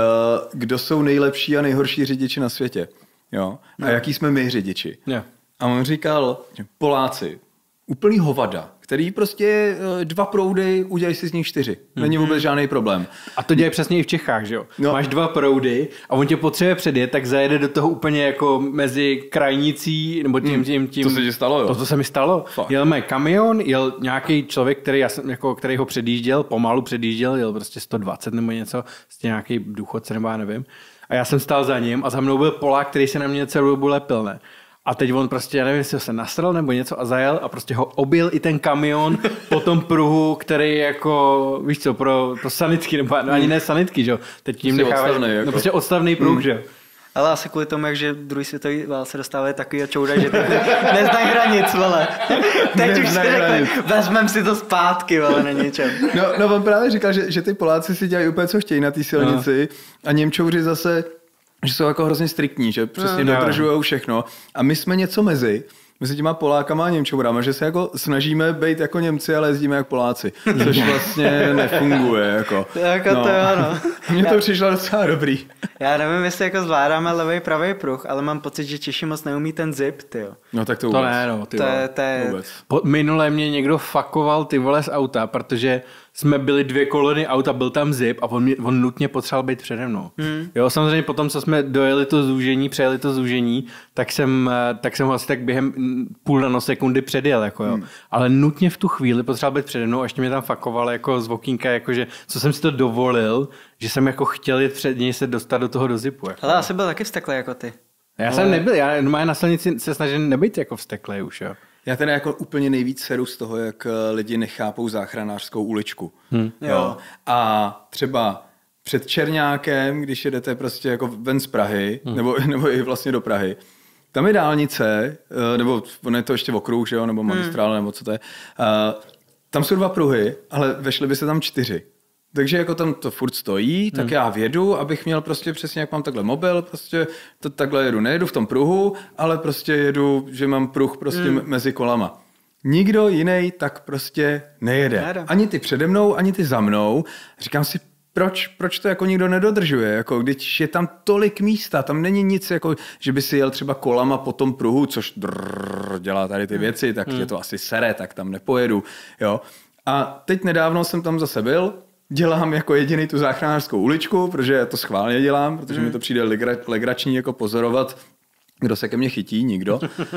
kdo jsou nejlepší a nejhorší řidiči na světě. Jo? A jaký jsme my řidiči. Yeah. A on říkal, že Poláci, úplný hovada, který prostě 2 proudy, udělají si z nich 4. Není vůbec žádný problém. A to dělají přesně i v Čechách, že jo? No. Máš 2 proudy a on tě potřebuje předjet, tak zajede do toho úplně jako mezi krajnicí, nebo tím. To se ti stalo, jo? To se mi stalo. Fakt. Jel mé kamion, jel nějaký člověk, který ho předjížděl, pomalu předjížděl, jel prostě 120 nebo něco, prostě nějaký důchodce nebo já nevím. A já jsem stál za ním a za mnou byl Polák, který se na mě celou dobu lepil, ne? A teď on prostě, já nevím, jestli se nasral nebo něco a zajel a prostě ho objel i ten kamion po tom pruhu, který jako, víš co, pro sanitky, nebo ani ne sanitky, že jo. Teď tím nechávají, jako. No prostě odstavný pruh, že jo. Ale asi kvůli tomu, jakže druhý světový válce dostávají takový čouda, že teď neznají hranic, vole. Teď už si řekli, vezmem si to zpátky, vole, na něčem. No on právě říkal, že ty Poláci si dělají úplně, co chtějí na té silnici a Němčouři zase, že jsou jako hrozně striktní, že přesně dodržujou všechno. A my jsme něco mezi těma Polákama a Němčourama, že se jako snažíme být jako Němci, ale jezdíme jak Poláci, což vlastně nefunguje. Jako. To ano. Mně to přišlo docela dobrý. Já nevím, jestli jako zvládáme levej pravý pruh, ale mám pocit, že Češi moc neumí ten zip, tyjo. No tak to vůbec. To ne, no, ty vůbec. Minule mě někdo fakoval ty vole z auta, protože jsme byli 2 kolony auta, byl tam zip a on nutně potřeboval být přede mnou. Jo, samozřejmě potom, co jsme přejeli to zúžení, tak jsem ho asi tak během půl nanosekundy předjel, jako jo. Ale nutně v tu chvíli potřeboval být přede mnou a ještě mě tam fakoval jako z okýnka, jakože co jsem si to dovolil, že jsem jako chtěl jít před něj se dostat do toho zipu. Jako. Ale asi byl taky vzteklý jako ty. Já jsem nebyl, já na silnici se snažím nebýt jako vzteklý už, jo. Já teda jako úplně nejvíc seru z toho, jak lidi nechápou záchranářskou uličku. Jo. A třeba před Černákem, když jedete prostě jako ven z Prahy, nebo i vlastně do Prahy, tam je dálnice, nebo on je to ještě okruh, že jo, nebo magistrála, nebo co to je. Tam jsou 2 pruhy, ale vešly by se tam 4. Takže jako tam to furt stojí, tak já vědu, abych měl prostě přesně, jak mám takhle mobil, prostě to takhle jedu. Nejedu v tom pruhu, ale prostě jedu, že mám pruh prostě mezi kolama. Nikdo jiný tak prostě nejede. Ani ty přede mnou, ani ty za mnou. Říkám si, proč to jako nikdo nedodržuje? Jako, když je tam tolik místa, tam není nic, jako, že by si jel třeba kolama po tom pruhu, což dělá tady ty věci, tak tě to asi sere, tak tam nepojedu. Jo? A teď nedávno jsem tam zase byl, dělám jako jediný tu záchranářskou uličku, protože já to schválně dělám, protože mi to přijde legrační jako pozorovat, kdo se ke mně chytí, nikdo.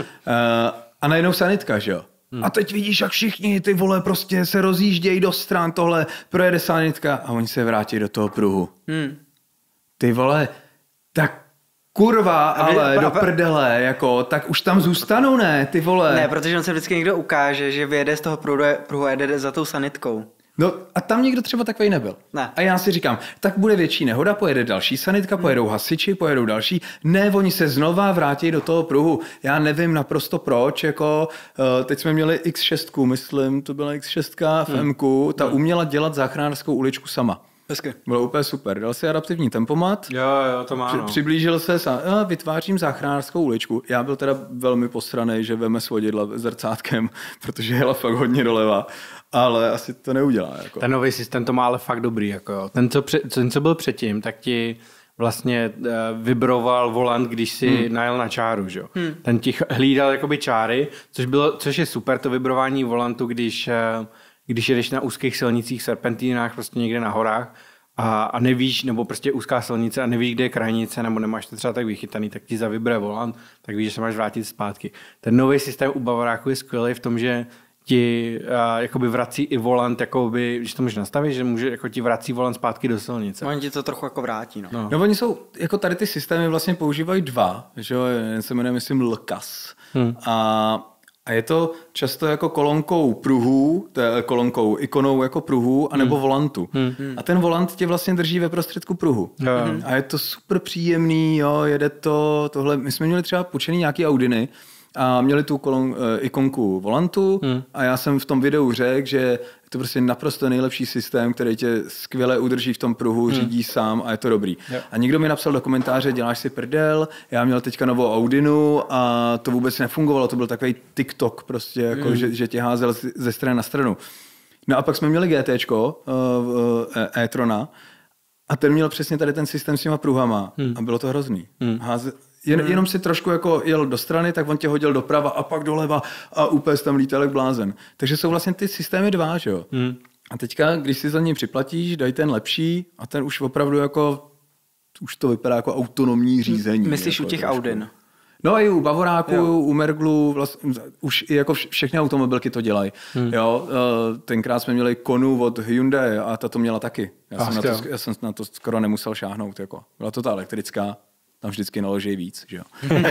A najednou sanitka, že jo? A teď vidíš, jak všichni ty vole prostě se rozjíždějí do stran, tohle projede sanitka a oni se vrátí do toho pruhu. Ty vole, tak kurva, ale do prdele, jako, tak už tam zůstanou, ne, ty vole. Ne, protože on se vždycky někdo ukáže, že vyjede z toho pruhu a jede za tou sanitkou. No a tam nikdo třeba takovej nebyl. Ne. A já si říkám, tak bude větší nehoda, pojede další sanitka, pojedou hasiči, pojedou další. Ne, oni se znova vrátí do toho pruhu. Já nevím naprosto proč, jako teď jsme měli X6, myslím, to byla X6 v MK, ta uměla dělat záchranářskou uličku sama. Hezky. Bylo úplně super. Dal si adaptivní tempomat. Jo, to má, no. Přiblížil se a vytvářím záchranářskou uličku. Já byl teda velmi posranej, že veme svodidla zrcátkem, protože jela fakt hodně doleva. Ale asi to neudělá. Jako. Ten nový systém to má ale fakt dobrý. Jako jo. Ten, co byl předtím, tak ti vlastně vibroval volant, když si najel na čáru. Že? Ten ti hlídal jakoby čáry, což je super, to vibrování volantu, když jedeš na úzkých silnicích, serpentínách, prostě někde na horách a nevíš, nebo prostě úzká silnice a nevíš, kde je krajnice, nebo nemáš to třeba tak vychytaný, tak ti zavibruje volant, tak víš, že se máš vrátit zpátky. Ten nový systém u Bavoráku je skvělý v tom, že ti jakoby vrací i volant, jakoby, když to můžeš nastavit, že může, jako ti vrací volant zpátky do silnice. On ti to trochu jako vrátí. No oni jsou, jako tady ty systémy vlastně používají dva, že jeden se jmenuje, myslím, LKAS. A je to často jako kolonkou pruhů, kolonkou ikonou jako pruhů, anebo volantu. A ten volant tě vlastně drží ve prostředku pruhu. A je to super příjemný, jo, jede to, tohle. My jsme měli třeba půjčený nějaký Audiny a měli tu ikonku volantu a já jsem v tom videu řekl, že je to prostě naprosto nejlepší systém, který tě skvěle udrží v tom pruhu, řídí sám a je to dobrý. A někdo mi napsal do komentáře, děláš si prdel, já měl teďka novou Audinu a to vůbec nefungovalo, to byl takový TikTok prostě, jako, že tě házel ze strany na stranu. No a pak jsme měli GTčko, e-trona, a ten měl přesně tady ten systém s těma pruhama a bylo to hrozný. Jenom si trošku jako jel do strany, tak on tě hodil doprava a pak doleva a úplně tam lítal jak blázen. Takže jsou vlastně ty systémy dva, že jo. A teďka, když si za něj připlatíš, daj ten lepší a ten už opravdu jako, už to vypadá jako autonomní řízení. Myslíš jako u těch trošku. Audin? No i u Bavoráku, u Merglu, vlastně, už i jako všechny automobilky to dělají. Jo, tenkrát jsme měli Konu od Hyundai a ta to měla taky. Já jsem na to skoro nemusel šáhnout. Jako. Byla to ta elektrická, tam vždycky naloží víc. Že jo?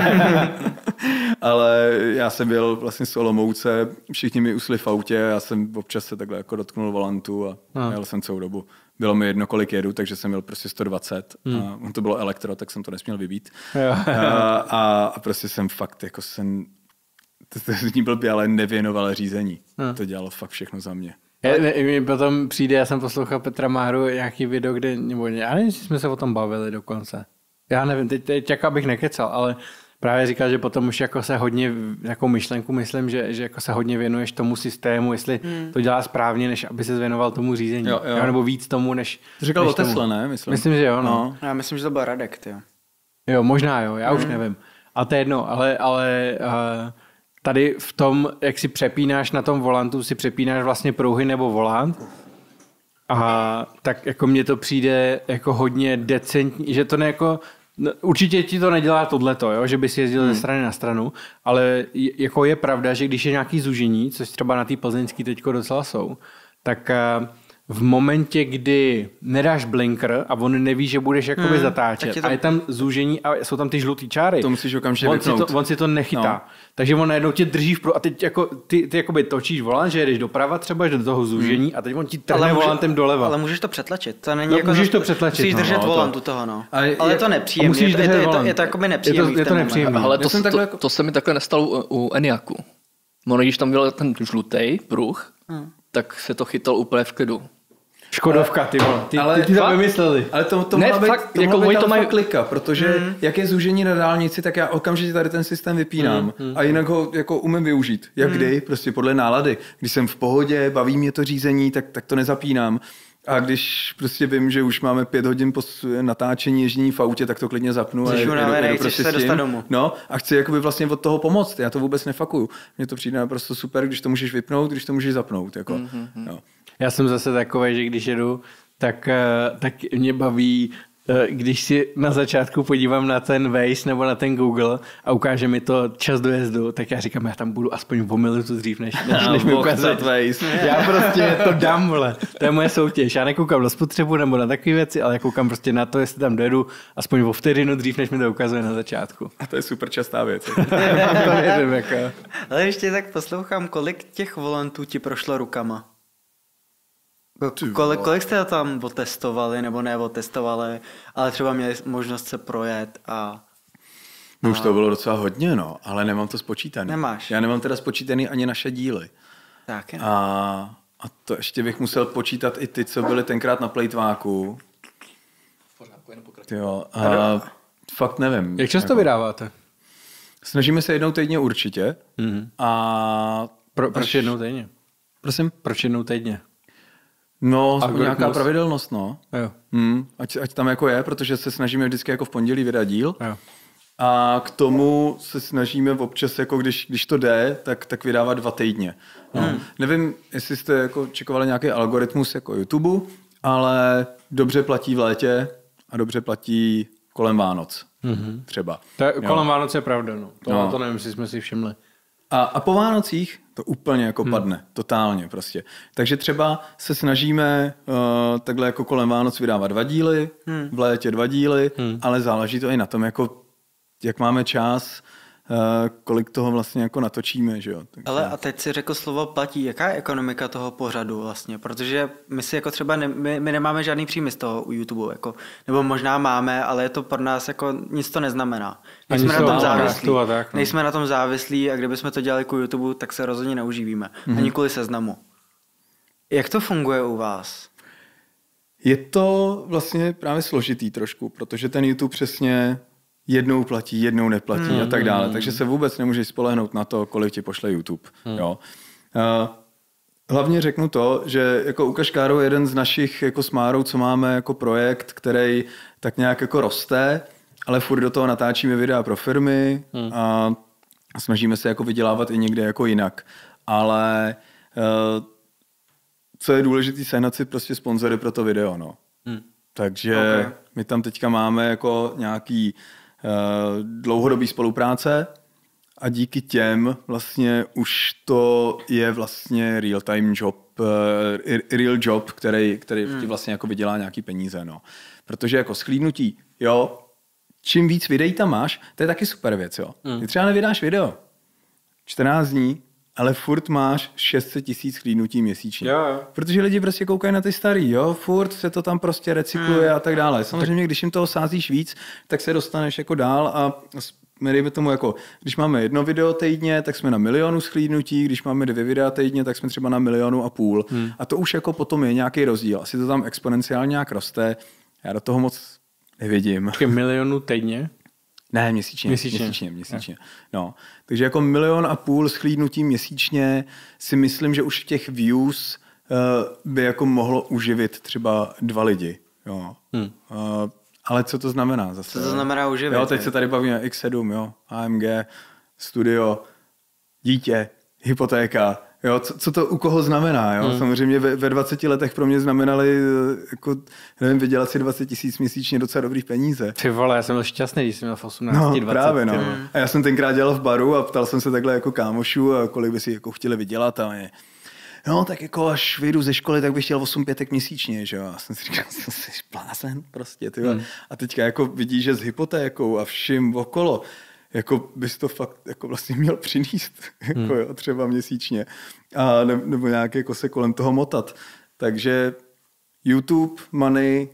Ale já jsem byl vlastně z Olomouce, všichni mi usli v autě, já jsem občas se takhle jako dotknul volantu a jel jsem celou dobu. Bylo mi jedno, kolik jedu, takže jsem měl prostě 120 a to bylo elektro, tak jsem to nesměl vybít. A prostě jsem fakt, jako jsem, to ní blbě, ale nevěnoval řízení. To dělalo fakt všechno za mě. Mi potom přijde, já jsem poslouchal Petra Máru nějaký video, kde, nebo já nevím, jestli jsme se o tom bavili dokonce. Já nevím, teď jako abych nekecal, ale právě říkal, že potom už jako se hodně, jako myšlenku myslím, že jako se hodně věnuješ tomu systému, jestli to dělá správně, než aby se věnoval tomu řízení. Jo. Nebo víc tomu, než... Ty říkal než o Tesla, ne? Myslím, že jo, no. Já myslím, že to byl Radek, ty jo. Jo, možná jo, já už nevím. A to je jedno, ale tady v tom, jak si přepínáš na tom volantu, si přepínáš vlastně prouhy nebo volant, a tak jako mně to přijde jako hodně decentní, že to ne jako, určitě ti to nedělá tohleto, jo? Že by si jezdil ze strany na stranu, ale jako je pravda, že když je nějaký zúžení, což třeba na té plzeňský teďko docela jsou, tak v momentě, kdy nedáš blinker a on neví, že budeš jakoby zatáčet a je tam zúžení a jsou tam ty žlutý čáry, to musíš okamžitě vypnout. On si to nechytá. No. Takže on najednou tě drží a teď jako, ty jakoby točíš volant, že jedeš doprava třeba do toho zúžení a teď on ti trhne volantem doleva. Ale můžeš to přetlačit. To není no, jako můžeš to přetlačit. Musíš držet volant u toho, no. Ale je to nepříjemné. Je to jakoby nepříjemné. Je to nepříjemné. Ale to se mi takhle nestalo u Enyaqu. Když tam byl ten žlutý pruh, tak se to chytal úplně v klidu. Škodovka, ty vole. Ty to vymysleli. Ale to Ne, má být, fakt, to jako má být oni to mají- klika, protože jak je zúžení na dálnici, tak já okamžitě tady ten systém vypínám a jinak ho jako umím využít. Jak kdy, prostě podle nálady. Když jsem v pohodě, baví mě to řízení, tak to nezapínám. A když prostě vím, že už máme 5 hodin po natáčení ježdění v autě, tak to klidně zapnu. Jsi unavený, chceš se dostat domů. No a chci jakoby vlastně od toho pomoct. Já to vůbec nefakuju. Mně to přijde naprosto super, když to můžeš vypnout, když to můžeš zapnout. Jako. No. Já jsem zase takový, že když jedu, tak mě baví, když si na začátku podívám na ten Waze nebo na ten Google a ukáže mi to čas dojezdu, tak já říkám, já tam budu aspoň o minutu dřív, než mi ukáže. Já prostě to dám, vole. To je moje soutěž. Já nekoukám na spotřebu nebo na takové věci, ale já koukám prostě na to, jestli tam dojedu aspoň o vteřinu dřív, než mi to ukazuje na začátku. A to je super častá věc. To věřím, jako. Ale ještě tak poslouchám, kolik těch volantů ti prošlo rukama? Kolik jste to tam otestovali, nebo neotestovali, ale třeba měli možnost se projet a... No už to bylo docela hodně, no, ale nemám to spočítaný. Nemáš? Já nemám teda spočítaný ani naše díly. Tak je. A to ještě bych musel počítat i ty, co byly tenkrát na plejtváku. Jo, a fakt nevím. Jak často vydáváte? Snažíme se jednou týdně určitě. A Proč jednou týdně? Prosím? Proč jednou týdně? No, Algoritmus. nějaká pravidelnost, no. Jo. Ať tam jako je, protože se snažíme vždycky jako v pondělí vydat díl. Jo. A k tomu se snažíme občas, jako když to jde, tak vydávat 2 týdně. No. Nevím, jestli jste jako čekovali nějaký algoritmus jako YouTube, ale dobře platí v létě a dobře platí kolem Vánoc. Třeba. To je, kolem Vánoce je pravda, no. To nevím, jestli jsme si všimli. A po Vánocích to úplně jako padne, totálně prostě. Takže třeba se snažíme takhle jako kolem Vánoc vydávat 2 díly, v létě 2 díly, ale záleží to i na tom, jako jak máme čas, kolik toho vlastně jako natočíme, že jo. Takže... Ale a teď si řekl slovo platí. Jaká je ekonomika toho pořadu vlastně? Protože my si jako třeba my nemáme žádný příjmy z toho u YouTube, jako, nebo možná máme, ale je to pro nás jako nic to neznamená. Nejsme na tom závislí. Nejsme na tom závislí a kdybychom to dělali ku YouTube, tak se rozhodně neuživíme. Ani kvůli Seznamu. Jak to funguje u vás? Je to vlastně právě složitý trošku, protože ten YouTube přesně jednou platí, jednou neplatí a tak dále. Takže se vůbec nemůžeš spolehnout na to, kolik ti pošle YouTube. Jo. Hlavně řeknu to, že jako Ukaž Káru je jeden z našich jako s Márou, co máme jako projekt, který tak nějak jako roste, ale furt do toho natáčíme videa pro firmy a snažíme se jako vydělávat i někde jako jinak. Ale co je důležité, sehnat si prostě sponzory pro to video. No. Takže my tam teďka máme jako nějaký dlouhodobý spolupráce a díky těm vlastně už to je vlastně real-time job, real job, který ti vlastně jako vydělá nějaký peníze. No. Protože jako shlídnutí, jo, čím víc videí tam máš, to je taky super věc. Jo. Ty třeba nevydáš video 14 dní, ale furt máš 600 000 shlídnutí měsíčně. Jo. Protože lidi prostě koukají na ty starý, jo, furt se to tam prostě recykluje a tak dále. Samozřejmě, když jim toho sázíš víc, tak se dostaneš jako dál a my dejme tomu jako, když máme 1 video týdně, tak jsme na 1 000 000 shlídnutí, když máme 2 videa týdně, tak jsme třeba na 1,5 milionu. A to už jako potom je nějaký rozdíl. Asi to tam exponenciálně nějak roste. Já do toho moc nevidím. 1 milionu týdně? Ne, měsíčně. No. Takže jako 1,5 milionu shlídnutí měsíčně si myslím, že už v těch views by jako mohlo uživit třeba 2 lidi. Jo. Ale co to znamená zase? Co to znamená uživit? Jo, teď se tady bavíme X7, jo, AMG, studio, dítě, hypotéka. Jo, co to u koho znamená? Jo? Samozřejmě ve 20 letech pro mě znamenaly jako, nevím, vydělat si 20 000 měsíčně docela dobrý peníze. Ty vole, já jsem byl šťastný, když jsem měl v 18, no, 20. Právě, no. A já jsem tenkrát dělal v baru a ptal jsem se takhle jako kámošů, a kolik by si jako chtěli vydělat a mě, no tak jako až vyjdu ze školy, tak bych chtěl 8 pětek měsíčně, že jo. Já jsem si říkal, jsi blázen prostě, ty. A teďka jako vidíš, že s hypotékou a vším okolo, jako bys to fakt jako vlastně měl přinést, jako jo, třeba měsíčně. A nebo nějak jako se kolem toho motat. Takže YouTube, money,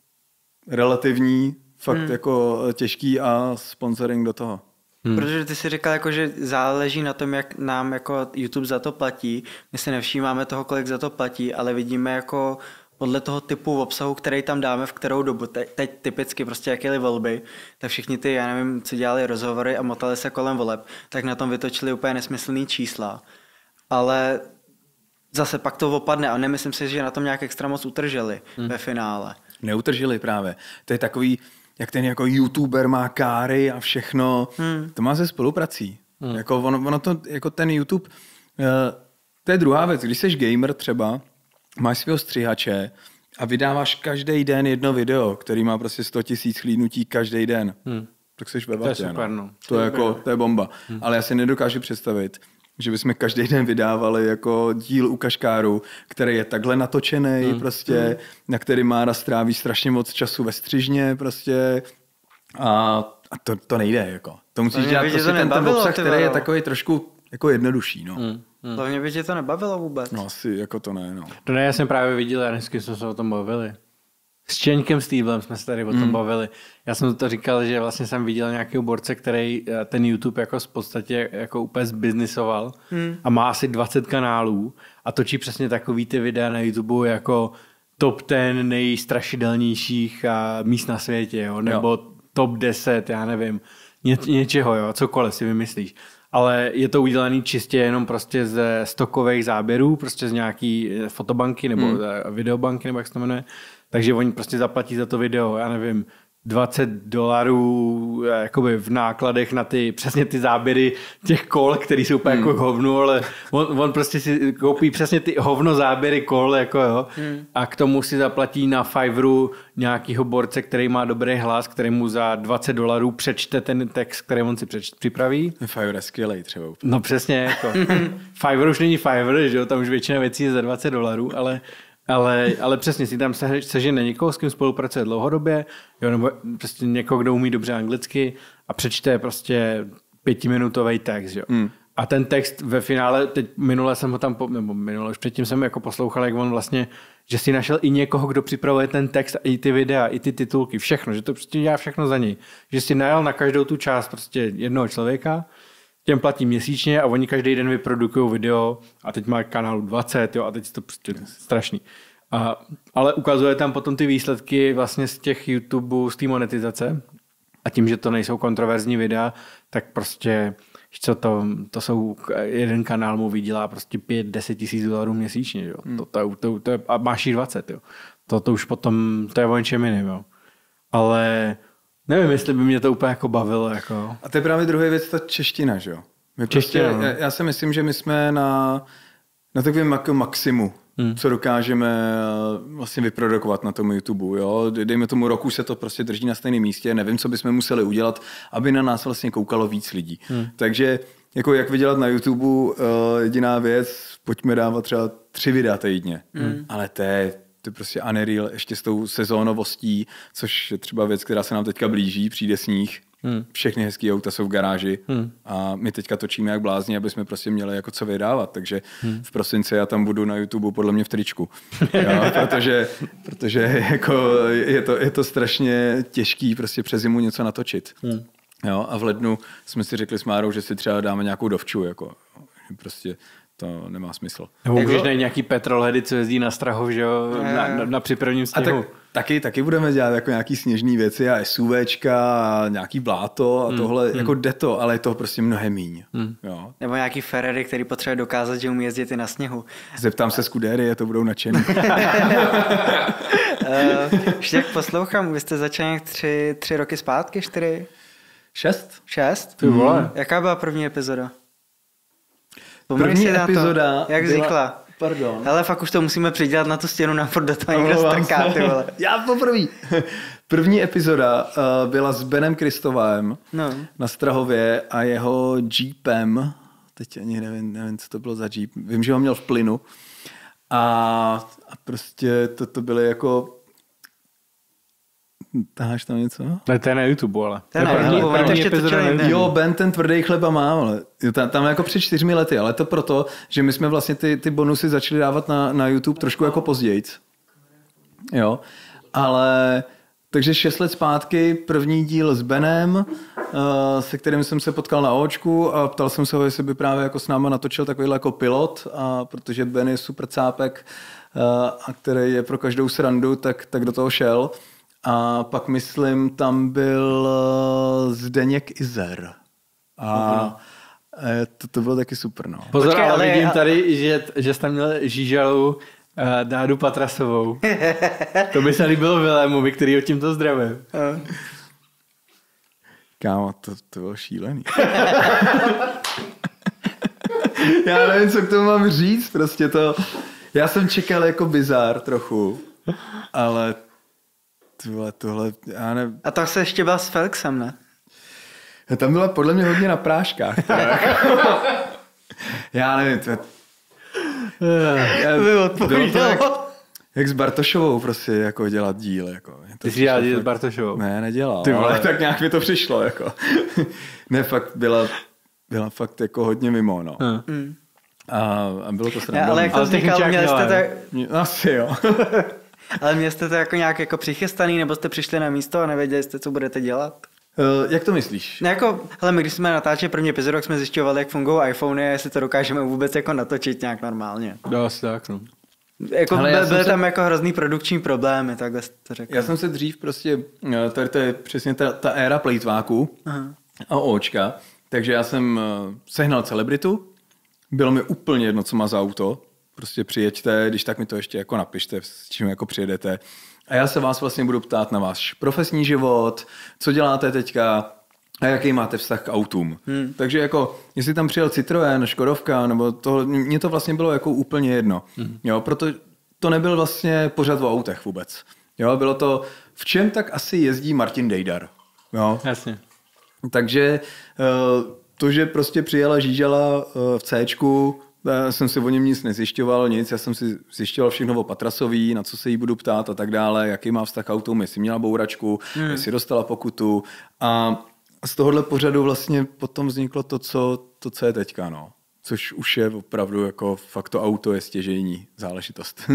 relativní, fakt jako těžký a sponsoring do toho. Protože ty si říkal, jako, že záleží na tom, jak nám jako YouTube za to platí. My si nevšímáme toho, kolik za to platí, ale vidíme jako podle toho typu obsahu, který tam dáme v kterou dobu. Teď typicky prostě jak jeli volby, tak všichni ty, já nevím, co dělali rozhovory a motali se kolem voleb, tak na tom vytočili úplně nesmyslný čísla. Ale zase pak to opadne a nemyslím si, že na tom nějak extra moc utrželi ve finále. Neutržili právě. To je takový, jak ten jako YouTuber má káry a všechno. To má se spoluprací. Jako ono to, jako ten YouTube, to je druhá věc. Když jsi gamer třeba, máš svého střihače a vydáváš každý den jedno video, který má prostě 100 000 chlídnutí každý den, tak jsi ve vatě. To je super, no. To je bomba. Ale já si nedokážu představit, že bychom každý den vydávali jako díl u Kaškáru, který je takhle natočený, prostě, na který Mára stráví strašně moc času ve střižně, prostě, a to nejde, jako. To musíš dělat prostě ten obsah, který je takový trošku jako jednodušší, no. Hlavně by tě to nebavilo vůbec. No asi jako to ne, no. To ne, já jsem právě viděl, já dneska jsme se o tom bavili. S Čeňkem Stevelem jsme se tady o tom bavili. Já jsem to říkal, že vlastně jsem viděl nějakého borce, který ten YouTube jako v podstatě jako úplně zbiznisoval a má asi 20 kanálů a točí přesně takový ty videa na YouTube jako top 10 nejstrašidelnějších míst na světě, jo? Nebo top 10, já nevím, něčeho, jo? Cokoliv si vymyslíš. Ale je to udělané čistě jenom prostě ze stokových záběrů, prostě z nějaký fotobanky nebo videobanky, nebo jak se to jmenuje. Takže oni prostě zaplatí za to video, já nevím, $20 jakoby v nákladech na přesně ty záběry těch kol, který jsou úplně jako hovno, ale on prostě si koupí přesně ty hovno záběry kol, jako jo, a k tomu si zaplatí na Fiverru nějakýho borce, který má dobrý hlas, který mu za $20 přečte ten text, který on si připraví. Fiverr je skvělej třeba. No přesně, jako. Fiverr už není Fiverr, že jo, tam už většina věcí je za $20, ale přesně si tam sežene někoho, s kým spolupracuje dlouhodobě, jo, nebo prostě někoho, kdo umí dobře anglicky a přečte prostě 5minutový text, jo. A ten text ve finále, teď minule jsem ho tam, nebo už předtím jsem jako poslouchal, jak on vlastně, že si našel i někoho, kdo připravuje ten text, i ty videa, i ty titulky, všechno, že to prostě dělá všechno za něj. Že si najal na každou tu část prostě jednoho člověka, těm platí měsíčně a oni každý den vyprodukují video a teď má kanálu 20, jo, a teď je to prostě strašný. Ale ukazuje tam potom ty výsledky vlastně z těch YouTube, z té monetizace a tím, že to nejsou kontroverzní videa, tak prostě co to jsou, jeden kanál mu vydělá prostě $5-10 000 měsíčně, jo. To je, a máš 20, jo. To už potom, to je o něčem jiným, jo. Ale nevím, jestli by mě to úplně jako bavilo. Jako. A to je právě druhá věc, ta čeština, že jo? Já si myslím, že my jsme na takovém jako maximu, co dokážeme vlastně vyprodukovat na tom YouTube. Jo? Dejme tomu roku se to prostě drží na stejném místě, nevím, co bychom museli udělat, aby na nás vlastně koukalo víc lidí. Takže jako jak vydělat na YouTube, jediná věc, pojďme dávat třeba 3 videa týdně. Ale to je prostě unreal, ještě s tou sezónovostí, což je třeba věc, která se nám teďka blíží, přijde sníh, všechny hezký auta jsou v garáži a my teďka točíme jak blázni, aby jsme prostě měli jako co vydávat, takže v prosinci já tam budu na YouTube podle mě v tričku, jo, protože jako je to strašně těžký prostě přes zimu něco natočit. Jo, a v lednu jsme si řekli s Márou, že si třeba dáme nějakou dovču, jako prostě to nemá smysl. Nebo můžeš najít nějaký petrolheady, co jezdí na Strahov, že jo, na připravním sněhu. A taky budeme dělat jako nějaký sněžný věci a SUVčka a nějaký bláto a tohle, jako jde to, ale je to prostě mnohem míň. Jo. Nebo nějaký Ferrari, který potřebuje dokázat, že umí jezdit i na sněhu. Zeptám se Scuderi a to budou nadšený. Ještě jak poslouchám, vy jste začali nějak 3 roky zpátky, 4? 6? Ty vole. Jaká byla první epizoda? První epizoda jak vznikla? Pardon. Ale fakt už to musíme přidělat na tu stěnu, na do toho někdo strká, ty vole. Já poprvé. První epizoda byla s Benem Kristovem na Strahově a jeho Jeepem. Teď ani nevím, co to bylo za Jeep. Vím, že ho měl v plynu. A prostě to byly jako... Taháš tam něco? Ne, to je na YouTube, ale. To je na YouTube. Jo, Ben ten tvrdý chleba má, ale tam jako před 4 lety, ale to proto, že my jsme vlastně ty bonusy začali dávat na YouTube trošku jako pozdějc. Jo, ale Takže 6 let zpátky první díl s Benem, se kterým jsem se potkal na Očku a ptal jsem se ho, jestli by právě jako s náma natočil takovýhle jako pilot, a protože Ben je super cápek, a který je pro každou srandu, tak do toho šel. A pak myslím, tam byl Zdeněk Izer. A to bylo taky super, no. Pozor, počkej, ale vidím tady, že jsi tam měl Žížalu Dádu Patrasovou. To by se líbilo Vilémovi, který ho tímto zdravím. Kámo, to bylo šílený. Já nevím, co k tomu mám říct, prostě to... Já jsem čekal jako bizár trochu, ale tohle, já nevím. A tak se ještě byla s Felixem, ne? Tam byla podle mě hodně na práškách. Já nevím, bylo to jak s Bartošovou prostě jako dělat díl. Jako. Ty jsi dělal díl s Bartošovou? Ne, nedělal, ale tak nějak mi to přišlo. Jako. Ne, fakt byla fakt jako hodně mimo, no. A bylo to srandovné. Ale jak to vznikalo, měli jste to... Asi jo. Ale měli jste to jako nějak jako přichystaný, nebo jste přišli na místo a nevěděli jste, co budete dělat? Jak to myslíš? No jako, hele, my když jsme natáčeli první epizodu, jsme zjišťovali, jak fungují iPhony a jestli to dokážeme vůbec jako natočit nějak normálně. Dost tak, no. Jako byly tam jako hrozný produkční problémy, takhle to řekl. Já jsem se dřív prostě, tady to je přesně ta éra plejtváků a Očka, takže já jsem sehnal celebritu, bylo mi úplně jedno, co má za auto, prostě přijeďte, když tak mi to ještě jako napište, s čím jako přijedete. A já se vás vlastně budu ptát na váš profesní život, co děláte teďka a jaký máte vztah k autům. Takže jako, jestli tam přijel Citroën, Škodovka, nebo tohle, mně to vlastně bylo jako úplně jedno. Jo, proto to nebyl vlastně pořad o autech vůbec. Jo, bylo to, v čem tak asi jezdí Martin Dejdar. Jo. Jasně. Takže to, že prostě přijela Žížala v Cčku, já jsem si o něm nic nezjišťoval, nic, já jsem si zjišťoval všechno o Patrasový, na co se jí budu ptát a tak dále, jaký má vztah k autům, jestli měla bouračku, jestli dostala pokutu a z tohohle pořadu vlastně potom vzniklo to, co je teďka, no. Což už je opravdu jako fakt to auto je stěžejní záležitost.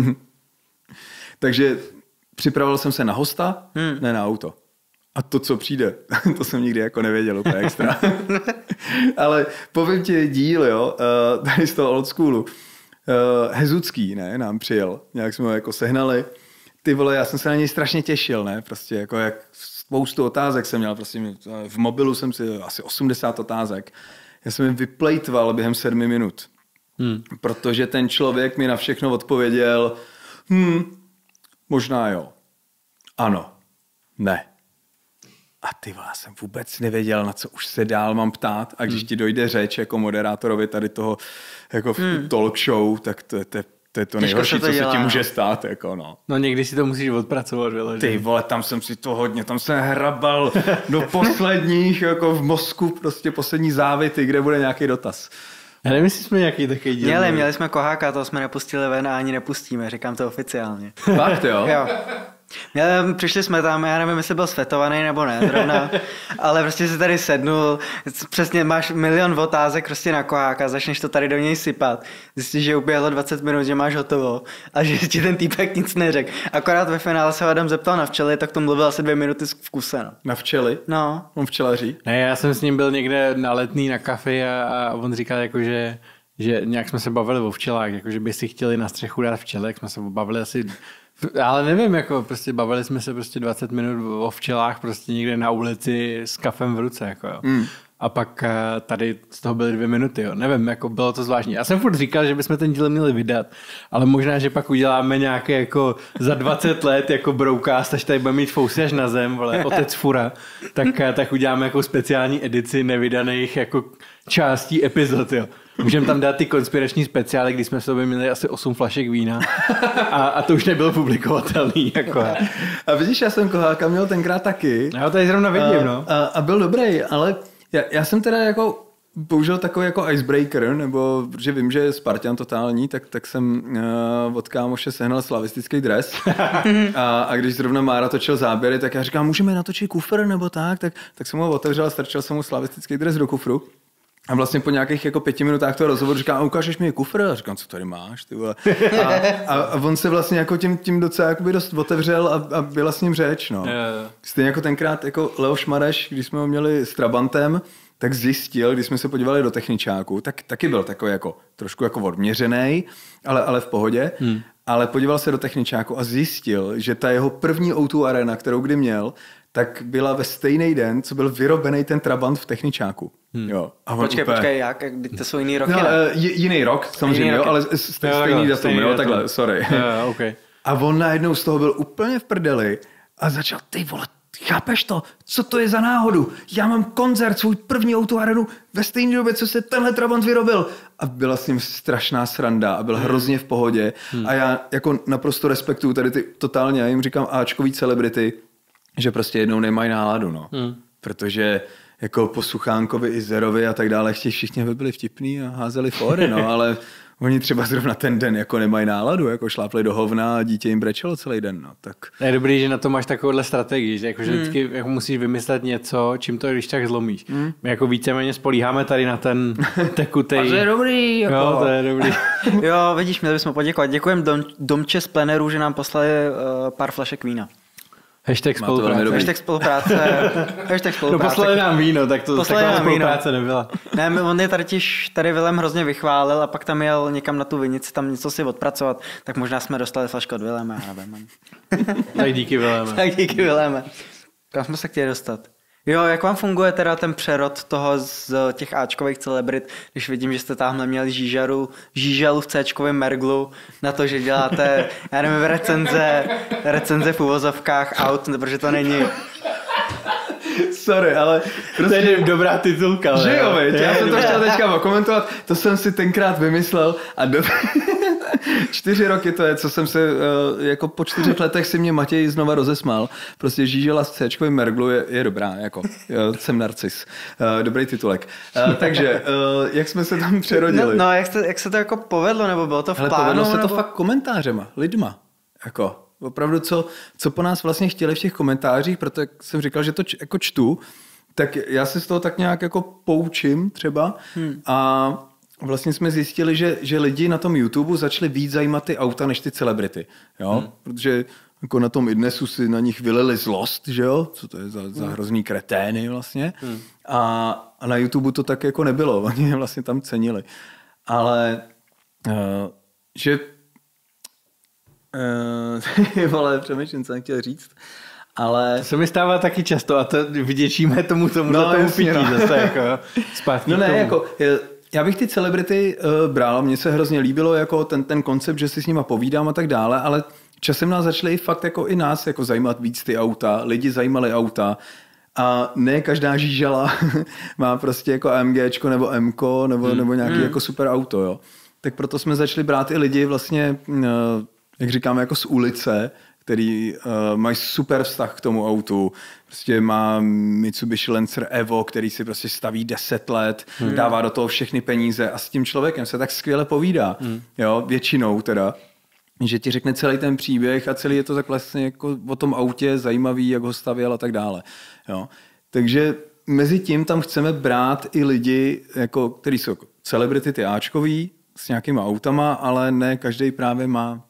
Takže připravil jsem se na hosta, ne na auto. A to, co přijde, to jsem nikdy jako nevěděl úplně extra. Ale povím ti díl, jo, tady z toho old schoolu. Hezucký, ne, nám přijel. Nějak jsme ho jako sehnali. Ty vole, já jsem se na něj strašně těšil, ne, prostě jako jak spoustu otázek jsem měl, prostě v mobilu jsem si asi 80 otázek. Já jsem jim vyplejtval během 7 minut. Protože ten člověk mi na všechno odpověděl, možná jo, ano, ne. A ty vole, já jsem vůbec nevěděl, na co už se dál mám ptát. A když ti dojde řeč jako moderátorovi tady toho jako talk show, tak to je to nejhorší, co se ti může stát. Jako, no. No někdy si to musíš odpracovat. Vyložit. Ty vole, tam jsem si to hodně, tam jsem hrabal do posledních, jako v mozku, prostě poslední závity, kde bude nějaký dotaz. Já nevím, jestli jsme nějaký takový díl. Měli jsme Koháka, toho jsme nepustili ven a ani nepustíme, říkám to oficiálně. Fakt jo? Jo. Přišli jsme tam, já nevím, jestli byl svetovaný nebo ne, zrovna, ale prostě si tady sednul, přesně máš milion otázek prostě na Koháka, začneš to tady do něj sypat, zjistíš, že uběhlo 20 minut, že máš hotovo a že ti ten týpek nic neřekl. Akorát ve finále se Adam zeptal na včely, tak to mluvil asi 2 minuty v kuse. No. Na včely? No. On včelaří? Ne, já jsem s ním byl někde na Letný na kafi a on říkal jako, že nějak jsme se bavili o včelách, jako že by si chtěli na střechu dát včely, jak jsme se bavili asi. Ale nevím, jako prostě bavili jsme se prostě 20 minut o včelách prostě někde na ulici s kafem v ruce, jako jo. A pak tady z toho byly 2 minuty, jo. Nevím, jako bylo to zvláštní. Já jsem furt říkal, že bychom ten díl měli vydat, ale možná, že pak uděláme nějaké jako za 20 let jako broadcast, až tady budeme mít fousy až na zem, vole, otec fura, tak uděláme jako speciální edici nevydaných jako částí epizod, jo. Můžeme tam dát ty konspirační speciály, kdy jsme v sobě měli asi 8 flašek vína a to už nebylo publikovatelný. Jako. A vidíš, já jsem Koháka měl tenkrát taky. Já ho tady zrovna vidím, no. A byl dobrý, ale já jsem teda jako použil takový jako icebreaker, nebo protože vím, že je Spartan totální, tak jsem od kámoše sehnal slavistický dres a když zrovna Mára točil záběry, tak já říkám, můžeme natočit kufr nebo tak jsem ho otevřel a strčil jsem mu slavistický dres do kufru. A vlastně po nějakých jako 5 minutách toho rozhovoru říkám, ukážeš mi kufr? A říkám, co tady máš, ty vole. A on se vlastně jako tím docela jakoby dost otevřel a byla s ním řeč, no. Stejně jako tenkrát jako Leoš Mareš, když jsme ho měli s Trabantem, tak zjistil, když jsme se podívali do techničáku, tak taky byl takový jako trošku jako odměřenej, ale v pohodě. Ale podíval se do techničáku a zjistil, že ta jeho první O2 Arena, kterou kdy měl, tak byla ve stejný den, co byl vyrobený ten Trabant v techničáku. Jo. A Počkej, jak? To jsou jiný roky, no, jiný rok, samozřejmě, jiný roky. Ale stejný datum, jo, takhle, sorry. Okay. A on najednou z toho byl úplně v prdeli a začal, ty vole, chápeš to? Co to je za náhodu? Já mám koncert, svůj první O2 Arenu ve stejné době, co se tenhle Trabant vyrobil. A byla s ním strašná sranda a byl hrozně v pohodě. A já jako naprosto respektuju tady ty totálně, já jim říkám áčkový celebrity, že prostě jednou nemají náladu, no. Protože jako po Suchánkovi i Zerovi a tak dále chtějí všichni, aby byli vtipný a házeli fóry, no, ale oni třeba zrovna ten den jako nemají náladu, jako šlápli do hovna a dítě jim brečelo celý den, no, tak. Je dobrý, že na to máš takovouhle strategii, že jako, že vždycky jako musíš vymyslet něco, čím to když tak zlomíš. My jako víceméně spolíháme tady na ten tekutej. A to je dobrý, jako. Jo, to je dobrý. Jo, vidíš, měli bychom poděkovat. Děkujeme Domče z pleneru, že nám poslali pár flašek vína. Hashtag spolupráce. Hashtag spolupráce. No poslali nám víno, tak to taková spolupráce nebyla. Ne, on je tady Vilém hrozně vychválil a pak tam jel někam na tu vinici, tam něco si odpracovat, tak možná jsme dostali flašku od Viléma, já nevím. Tak díky Viléme. Tak díky Viléme. Kam jsme se chtěli dostat? Jo, jak vám funguje teda ten přerod toho z těch áčkových celebrit, když vidím, že jste tamhle měli žížalu v Cčkovém merglu na to, že děláte, já nevím, recenze v uvozovkách aut, protože to není... Sorry, ale prostě... To je dobrá titulka. Že jo, veď? Já jsem to chtěl teďka komentovat, to jsem si tenkrát vymyslel a 4 roky to je, co jsem se, jako po 4 letech si mě Matěj znova rozesmál. Prostě žížela z Cčkovým merglu je dobrá, jako jsem narcis. Dobrý titulek. Takže, jak jsme se tam přerodili? No jak se to jako povedlo, nebo bylo to v plánu? Povedlo se to nebo... fakt komentářema, lidma, jako... Opravdu, co po nás vlastně chtěli v těch komentářích, protože jsem říkal, že to jako čtu, tak já se z toho tak nějak jako poučím třeba a vlastně jsme zjistili, že lidi na tom YouTube začali víc zajímat ty auta než ty celebrity, jo, protože jako na tom Idnesu si na nich vylili zlost, že jo, co to je za hrozný kretény vlastně a na YouTube to tak jako nebylo, oni je vlastně tam cenili, ale že vole, přemýšlím, co jsem chtěl říct. Ale... To se mi stává taky často a to vděčíme tomu pití zase jako zpátky. No ne, jako, já bych ty celebrity bral, mně se hrozně líbilo jako ten koncept, že si s nima povídám a tak dále, ale časem nás začaly fakt jako i nás jako zajímat víc ty auta, lidi zajímali auta a ne každá žížala má prostě jako AMGčko nebo Mko nebo nějaký jako super auto, jo. Tak proto jsme začali brát i lidi vlastně jak říkáme, jako z ulice, který mají super vztah k tomu autu. Prostě má Mitsubishi Lancer Evo, který si prostě staví 10 let, dává do toho všechny peníze a s tím člověkem se tak skvěle povídá. Jo, většinou teda. Že ti řekne celý ten příběh a celý je to tak vlastně jako o tom autě zajímavý, jak ho stavěl a tak dále. Jo. Takže mezi tím tam chceme brát i lidi, jako, který jsou celebrity, ty áčkový, s nějakýma autama, ale ne každý právě má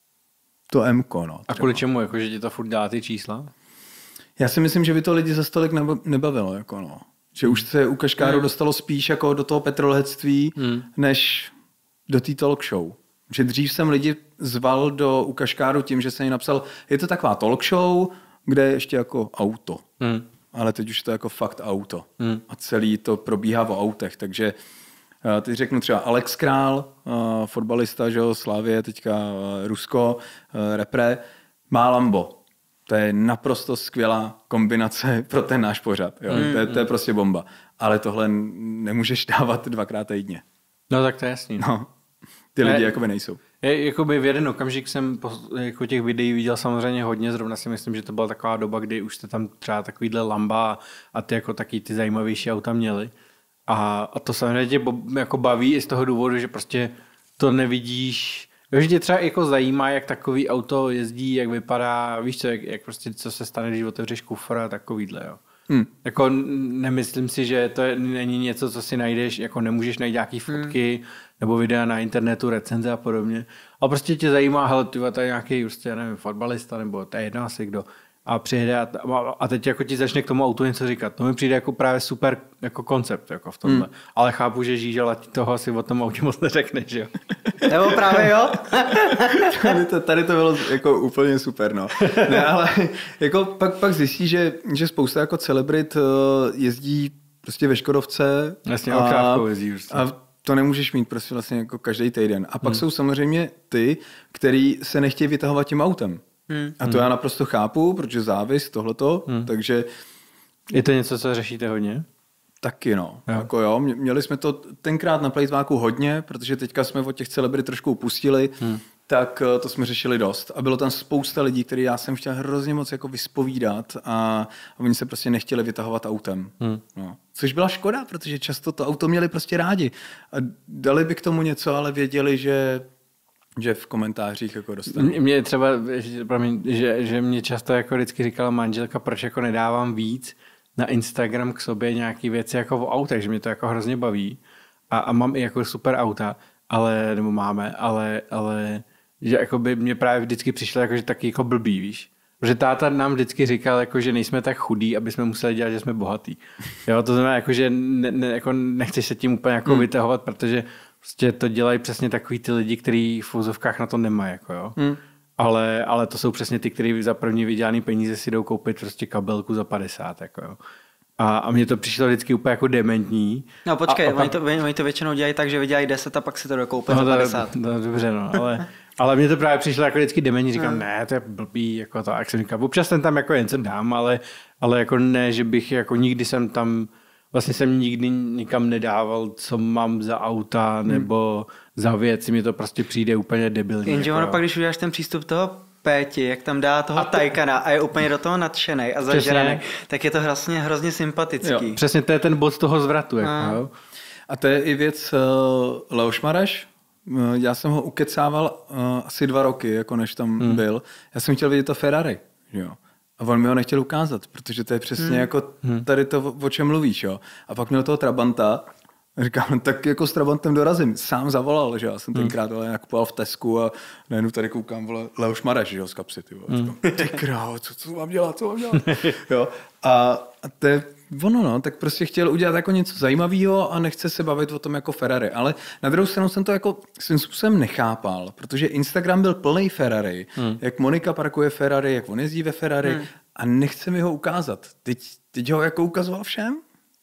to M-ko, no. A kvůli čemu, jako, že ti to furt dá ty čísla? Já si myslím, že by to lidi za stolik nebavilo, jako no. Že už se u Kaškáru dostalo spíš jako do toho petrolheadství, než do té talk show. Že dřív jsem lidi zval u Kaškáru tím, že jsem jim napsal, je to taková talk show, kde je ještě jako auto. Ale teď už to je jako fakt auto. A celý to probíhá o autech, takže teď řeknu třeba Alex Král, fotbalista, že jo, Slavie, teďka Rusko, repre, má Lambo. To je naprosto skvělá kombinace pro ten náš pořad. Jo. To je prostě bomba. Ale tohle nemůžeš dávat 2krát týdně. No tak to je jasný. No, ty lidi jakoby nejsou. Jakoby v jeden okamžik jsem jako těch videí viděl samozřejmě hodně, zrovna si myslím, že to byla taková doba, kdy už jste tam třeba takovýhle Lamba a ty jako taky ty zajímavější auta měli. A to samozřejmě tě jako baví i z toho důvodu, že prostě to nevidíš, že tě třeba jako zajímá, jak takový auto jezdí, jak vypadá, víš co, jak prostě co se stane, když otevřeš kufr a takovýhle, jo. Jako nemyslím si, že to není něco, co si najdeš, jako nemůžeš najít nějaký fotky nebo videa na internetu, recenze a podobně. Ale prostě tě zajímá, hele, tyhle, to je nějaký, prostě, já nevím, fotbalista, nebo to je jedno asi kdo. A přijede a teď jako ti začne k tomu autu něco říkat. To mi přijde jako právě super jako koncept jako v tomhle. Ale chápu, že Žížela toho asi o tom autě moc neřekne, že jo? Nebo právě jo? tady to bylo jako úplně super, no. Ne, ale jako pak zjistí, že spousta jako celebrit jezdí prostě ve Škodovce. Jasně, okrávkou jezdí. A to nemůžeš mít prostě vlastně jako každý týden. A pak jsou samozřejmě ty, který se nechtějí vytahovat tím autem. A to já naprosto chápu, protože závis, tohleto, takže... Je to něco, co řešíte hodně? Taky no. Jako jo, měli jsme to tenkrát na plejtváku hodně, protože teďka jsme od těch celebrit trošku upustili, tak to jsme řešili dost. A bylo tam spousta lidí, který já jsem chtěl hrozně moc jako vyspovídat a oni se prostě nechtěli vytahovat autem. No. Což byla škoda, protože často to auto měli prostě rádi. A dali by k tomu něco, ale věděli, že v komentářích jako dostanu. Mě třeba, že mě často jako vždycky říkala manželka, proč jako nedávám víc na Instagram k sobě nějaký věci jako o autech, že mě to jako hrozně baví. A mám i jako super auta, nebo máme, ale že jako by mě právě vždycky přišlo jako, že taky jako blbý, víš. Protože táta nám vždycky říkal, jako, že nejsme tak chudí, aby jsme museli dělat, že jsme bohatý. Jo, to znamená, jako, že jako nechceš se tím úplně jako vytahovat, protože prostě to dělají přesně takový ty lidi, kteří v úzovkách na to nemají. Jako, jo. Ale to jsou přesně ty, kteří za první vydělaný peníze si jdou koupit prostě kabelku za 50. Jako, jo. A mně to přišlo vždycky úplně jako dementní. No počkej, oni to většinou dělají tak, že vydělají 10 a pak si to dokoupí za 50. Dobře, no, ale mně to právě přišlo jako vždycky dementní, říkám, ne, to je blbý, jako to, jak jsem říkal, občas jsem tam jako jen co dám, ale jako ne, že bych jako nikdy jsem tam, vlastně jsem nikdy nikam nedával, co mám za auta nebo za věci, mi to prostě přijde úplně debilní. Jenže ono pak, když uděláš ten přístup toho Péti, jak tam dá toho Taycana a je úplně do toho nadšenej a zažraný, tak je to hrozně sympatický. Jo, přesně to je ten bod toho zvratu. Jako, jo. A to je i věc Leoš Mareš. Já jsem ho ukecával asi 2 roky, jako než tam byl. Já jsem chtěl vidět to Ferrari. Jo. A on mi ho nechtěl ukázat, protože to je přesně jako tady to, o čem mluvíš. Jo. A pak měl toho Trabanta. Říkám, tak jako s Trabantem dorazím. Sám zavolal, že já jsem tenkrát nakupoval v Tesku a najednou tady koukám, vole, Leoš Mareš, že jo, z kapsy. Ty krávo, co mám dělat? Jo. A to je ono, no, tak prostě chtěl udělat jako něco zajímavého a nechce se bavit o tom jako Ferrari. Ale na druhou stranu jsem to jako svým způsobem nechápal, protože Instagram byl plný Ferrari, jak Monika parkuje Ferrari, jak on jezdí ve Ferrari a nechce mi ho ukázat. Teď ho jako ukazoval všem,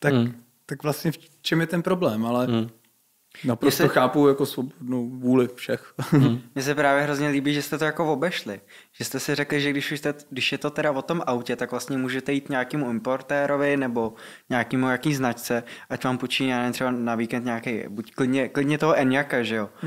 tak vlastně v čem je ten problém, ale naprosto chápu jako svobodnou vůli všech. Mně se právě hrozně líbí, že jste to jako obešli. Že jste si řekli, že když je to teda o tom autě, tak vlastně můžete jít nějakému importérovi nebo nějakému jaký značce, ať vám půjčí, já nevím, třeba na víkend nějaký, buď klidně toho Enyaka, že jo.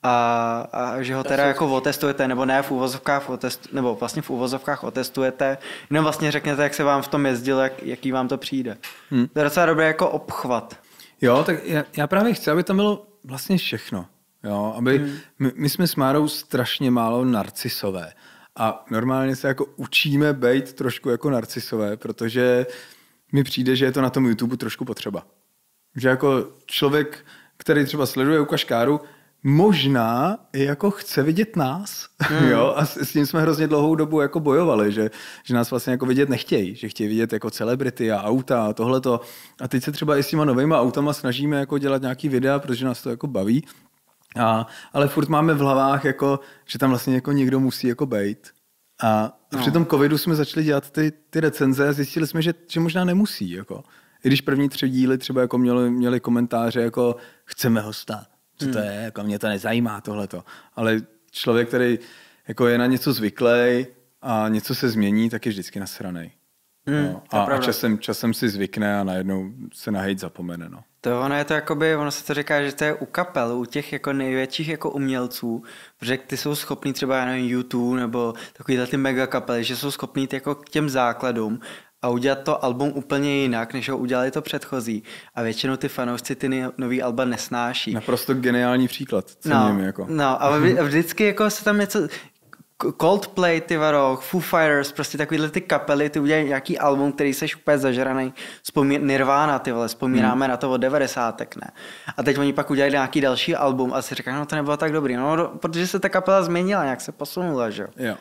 A že ho teda jako otestujete, nebo ne v uvozovkách nebo vlastně v uvozovkách otestujete, jenom vlastně řekněte, jak se vám v tom jezdilo, jaký vám to přijde. To je docela dobré jako obchvat. Jo, tak já právě chci, aby tam bylo vlastně všechno. Jo, aby my jsme s Márou strašně málo narcisové. A normálně se jako učíme být trošku jako narcisové, protože mi přijde, že je to na tom YouTube trošku potřeba. Že jako člověk, který třeba sleduje ukažkáru, možná jako chce vidět nás. Jo? A s tím jsme hrozně dlouhou dobu jako bojovali, že nás vlastně jako vidět nechtějí, že chtějí vidět jako celebrity a auta a tohleto. A teď se třeba i s těma novýma autama snažíme jako dělat nějaký videa, protože nás to jako baví. Ale furt máme v hlavách, jako, že tam vlastně jako někdo musí jako bejt. A při tom covidu jsme začali dělat ty recenze a zjistili jsme, že možná nemusí. Jako. I když první 3 díly třeba jako měli komentáře jako chceme hosta. Co to je? Jako mě to nezajímá tohleto. Ale člověk, který jako je na něco zvyklý a něco se změní, tak je vždycky nasranej. No. A časem si zvykne a najednou se na hejt zapomene. No. To ono je to jakoby, ono se to říká, že to je u kapel, u těch jako největších jako umělců, protože ty jsou schopní třeba, já nevím, YouTube nebo takovýhle ty mega kapely, že jsou schopní jako k těm základům a udělat to album úplně jinak, než ho udělali to předchozí. A většinou ty fanoušci ty nový alba nesnáší. Naprosto geniální příklad. No, a vždycky jako se tam něco... Coldplay, ty varo, Foo Fighters, prostě takovýhle ty kapely, ty udělají nějaký album, který seš úplně zažranej, Nirvana, ty vole, vzpomínáme na to od 90. ne? A teď oni pak udělali nějaký další album a si říkají, no to nebylo tak dobrý, no protože se ta kapela změnila, nějak se posunula, že jo.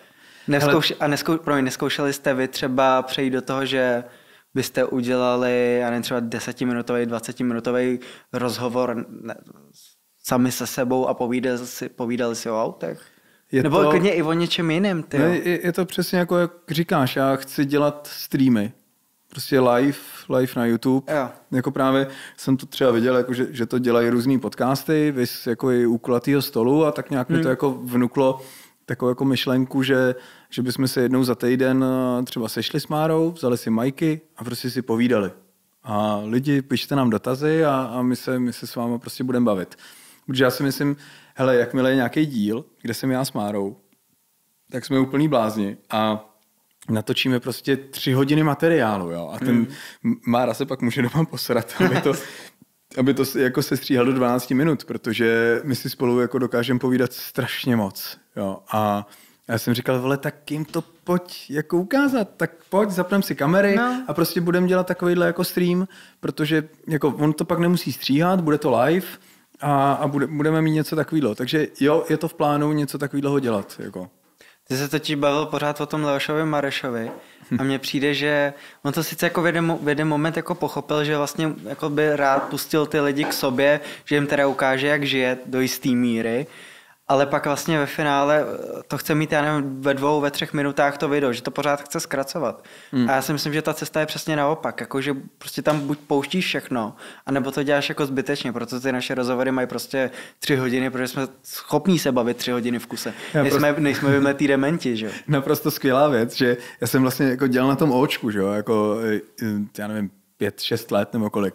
Neskoušeli jste vy třeba přejít do toho, že byste udělali, já nevím, třeba 10-minutový, 20-minutový rozhovor sami se sebou a povídali si o autech? Nebo klidně i o něčem jiném. Je to přesně jako jak říkáš, já chci dělat streamy. Prostě live na YouTube. Jo. Jako právě jsem to třeba viděl, jako že to dělají různý podcasty, vys jako i u kulatýho stolu a tak nějak mi to jako vnuklo takovou jako myšlenku, že bychom se jednou za týden třeba sešli s Márou, vzali si majky a prostě si povídali. A lidi, pište nám dotazy a my se s vámi prostě budeme bavit. Protože já si myslím, hele, jakmile je nějaký díl, kde jsem já s Márou, tak jsme úplný blázni a natočíme prostě 3 hodiny materiálu, jo. A ten Mára se pak může doma posrat, aby to jako se stříhal do 12 minut, protože my si spolu jako dokážeme povídat strašně moc, jo. A já jsem říkal, vole, tak jim to pojď jako ukázat, tak pojď, zapneme si kamery a prostě budeme dělat takovýhle jako stream, protože jako on to pak nemusí stříhat, bude to live, a budeme mít něco takového. Takže jo, je to v plánu něco takového dělat. Jako. Ty se totiž bavil pořád o tom Leošovi Marešovi a mně přijde, že on to sice jako v jeden moment jako pochopil, že vlastně jako by rád pustil ty lidi k sobě, že jim teda ukáže, jak žije do jistý míry, ale pak vlastně ve finále to chce mít, já nevím, ve 2, ve 3 minutách to video, že to pořád chce zkracovat. A já si myslím, že ta cesta je přesně naopak, jako že prostě tam buď pouštíš všechno, anebo to děláš jako zbytečně, proto ty naše rozhovory mají prostě 3 hodiny, protože jsme schopní se bavit 3 hodiny v kuse. Nejsme vymletý dementi, že jo. Naprosto skvělá věc, že já jsem vlastně jako dělal na tom Očku, že jo, jako já nevím, 5-6 let nebo kolik.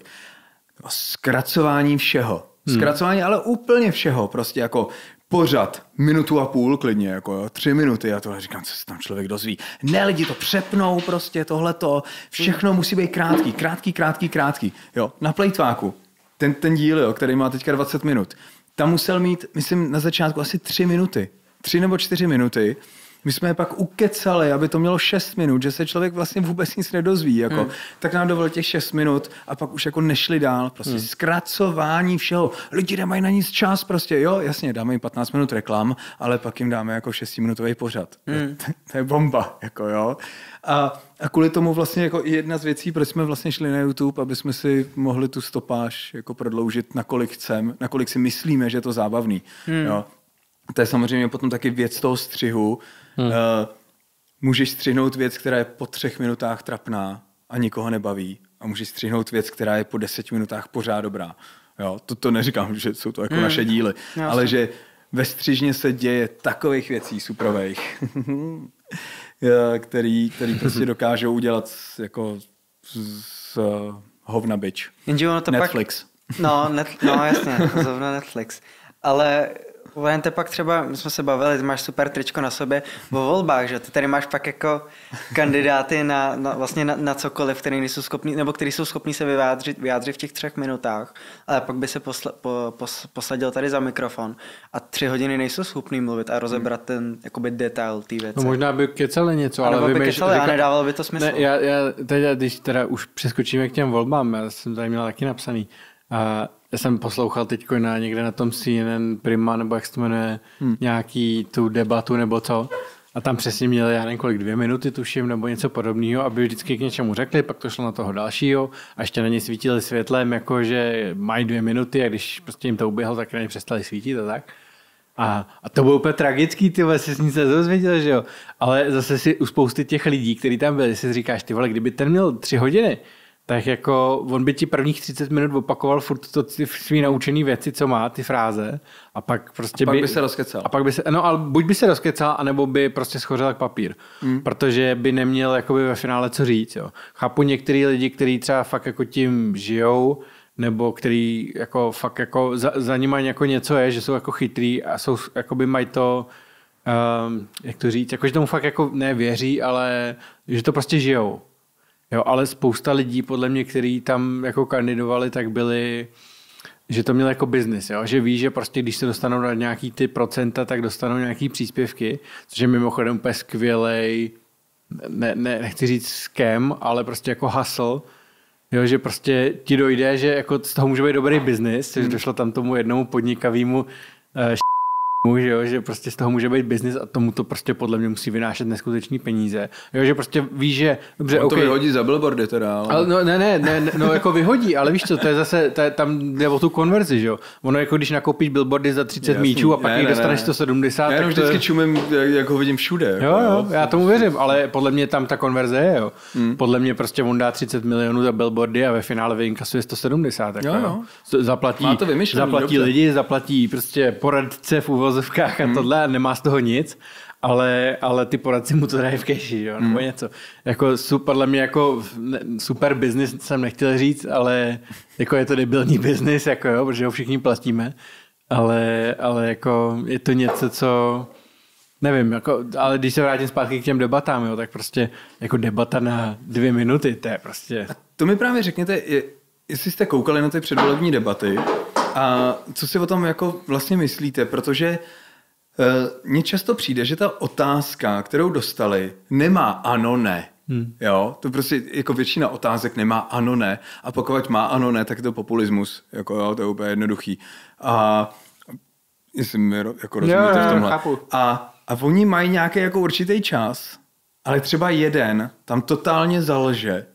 Zkracování všeho. Zkracování, ale úplně všeho, prostě jako pořad, 1,5 minuty klidně, jako jo, 3 minuty a tohle říkám, co se tam člověk dozví. Ne, lidi to přepnou prostě, tohleto, všechno musí být krátký, jo, na plejtváku. Ten díl, jo, který má teďka 20 minut, tam musel mít, myslím, na začátku asi 3 minuty, 3 nebo 4 minuty. My jsme je pak ukecali, aby to mělo 6 minut, že se člověk vlastně vůbec nic nedozví. Jako, tak nám dovolil těch 6 minut a pak už jako nešli dál. Prostě zkracování všeho. Lidi nemají na nic čas prostě. Jo, jasně, dáme jim 15 minut reklam, ale pak jim dáme jako 6minutový pořad. To je bomba. Jako, jo. A kvůli tomu vlastně jako jedna z věcí, proč jsme vlastně šli na YouTube, aby jsme si mohli tu stopáž jako prodloužit, nakolik chceme, nakolik si myslíme, že je to zábavný. Jo. To je samozřejmě potom taky věc toho střihu. Můžeš střihnout věc, která je po 3 minutách trapná a nikoho nebaví. A můžeš střihnout věc, která je po 10 minutách pořád dobrá. Jo, to neříkám, že jsou to jako naše díly, ale že ve střižně se děje takových věcí suprovejch, který prostě dokážou udělat jako z hovna bič. Netflix. No jasně, zrovna Netflix. Ale Vente pak třeba, my jsme se bavili, ty máš super tričko na sobě o volbách, že? Ty tady máš pak jako kandidáty na cokoliv, který nejsou schopní, nebo který jsou schopní se vyjádřit v těch 3 minutách, ale pak by se posadil tady za mikrofon a 3 hodiny nejsou schopní mluvit a rozebrat ten jakoby detail té věci. No možná by kecali něco, ale a nedávalo by to smysl. Ne, já teď, když teda už přeskočíme k těm volbám, já jsem tady měl taky napsaný, a já jsem poslouchal teď někde na tom CNN Prima, nebo jak se to jmenuje, nějaký tu debatu nebo co. A tam přesně měli, já nevím kolik, 2 minuty tuším, nebo něco podobného, aby vždycky k něčemu řekli, pak to šlo na toho dalšího a ještě na ně svítili světlem, jako že mají 2 minuty a když prostě jim to uběhlo, tak na ně přestali svítit a tak. A to bylo úplně tragický, ty vole, jsi nic nedozvěděl, že jo. Ale zase si u spousty těch lidí, kteří tam byli, si říkáš, ty vole, kdyby ten měl 3 hodiny, tak jako on by ti prvních 30 minut opakoval furt to svý naučený věci, co má, ty fráze, a pak prostě by se rozkecal. A pak by se, no ale buď by se rozkecal, anebo by prostě schořel jak papír, protože by neměl jakoby ve finále co říct, jo. Chápu některý lidi, kteří třeba fakt jako tím žijou, nebo který jako fakt jako za nimi jako něco je, že jsou jako chytrý a jsou jakoby mají to, jak to říct, jako že tomu fakt jako nevěří, ale že to prostě žijou. Jo, ale spousta lidí, podle mě, kteří tam jako kandidovali, tak byli že to měl jako biznis, jo? Že ví, že prostě když se dostanou na nějaký ty procenta, tak dostanou nějaký příspěvky, což je mimochodem úplně skvělej, nechci říct scam, ale prostě jako hustle, jo? Že prostě ti dojde, že jako z toho může být dobrý biznis, což došlo tam tomu jednomu podnikavému že prostě z toho může být biznis a tomu to prostě podle mě musí vynášet neskutečný peníze. Jo, že prostě ví, že dobře, on to vyhodí za billboardy teda. Ale no, no jako vyhodí, ale víš co, to je zase, tam jde o tu konverzi, že jo. Ono jako když nakoupíš billboardy za 30 míčů a pak jich dostaneš 170. Já jenom vždycky čumím, jak ho vidím všude. Jako, jo, já tomu věřím, ale podle mě tam ta konverze je, jo. Podle mě prostě on dá 30 milionů za billboardy a ve finále vyinkasuje 170. Jako, jo. Zaplatí lidi, zaplatí prostě poradce v uvozovkách a tohle a nemá z toho nic. Ale ty poradci mu to dají v keši, jo, nebo něco. Jako podle mě jako super business jsem nechtěl říct, ale jako je to debilní business, jako jo, protože ho všichni platíme, ale jako je to něco, co nevím, jako, ale když se vrátím zpátky k těm debatám, jo, tak prostě jako debata na 2 minuty, to je prostě... A to mi právě řekněte, jestli jste koukali na ty předvolební debaty a co si o tom jako vlastně myslíte, protože mně často přijde, že ta otázka, kterou dostali, nemá ano, ne. Jo, to prostě jako většina otázek nemá ano, ne. A pokud má ano, ne, tak je to populismus. Jako, jo, to je úplně jednoduchý. A jestli mi jako rozumíte v tomhle. Chápu. A oni mají nějaký jako určitý čas, ale třeba jeden tam totálně zalže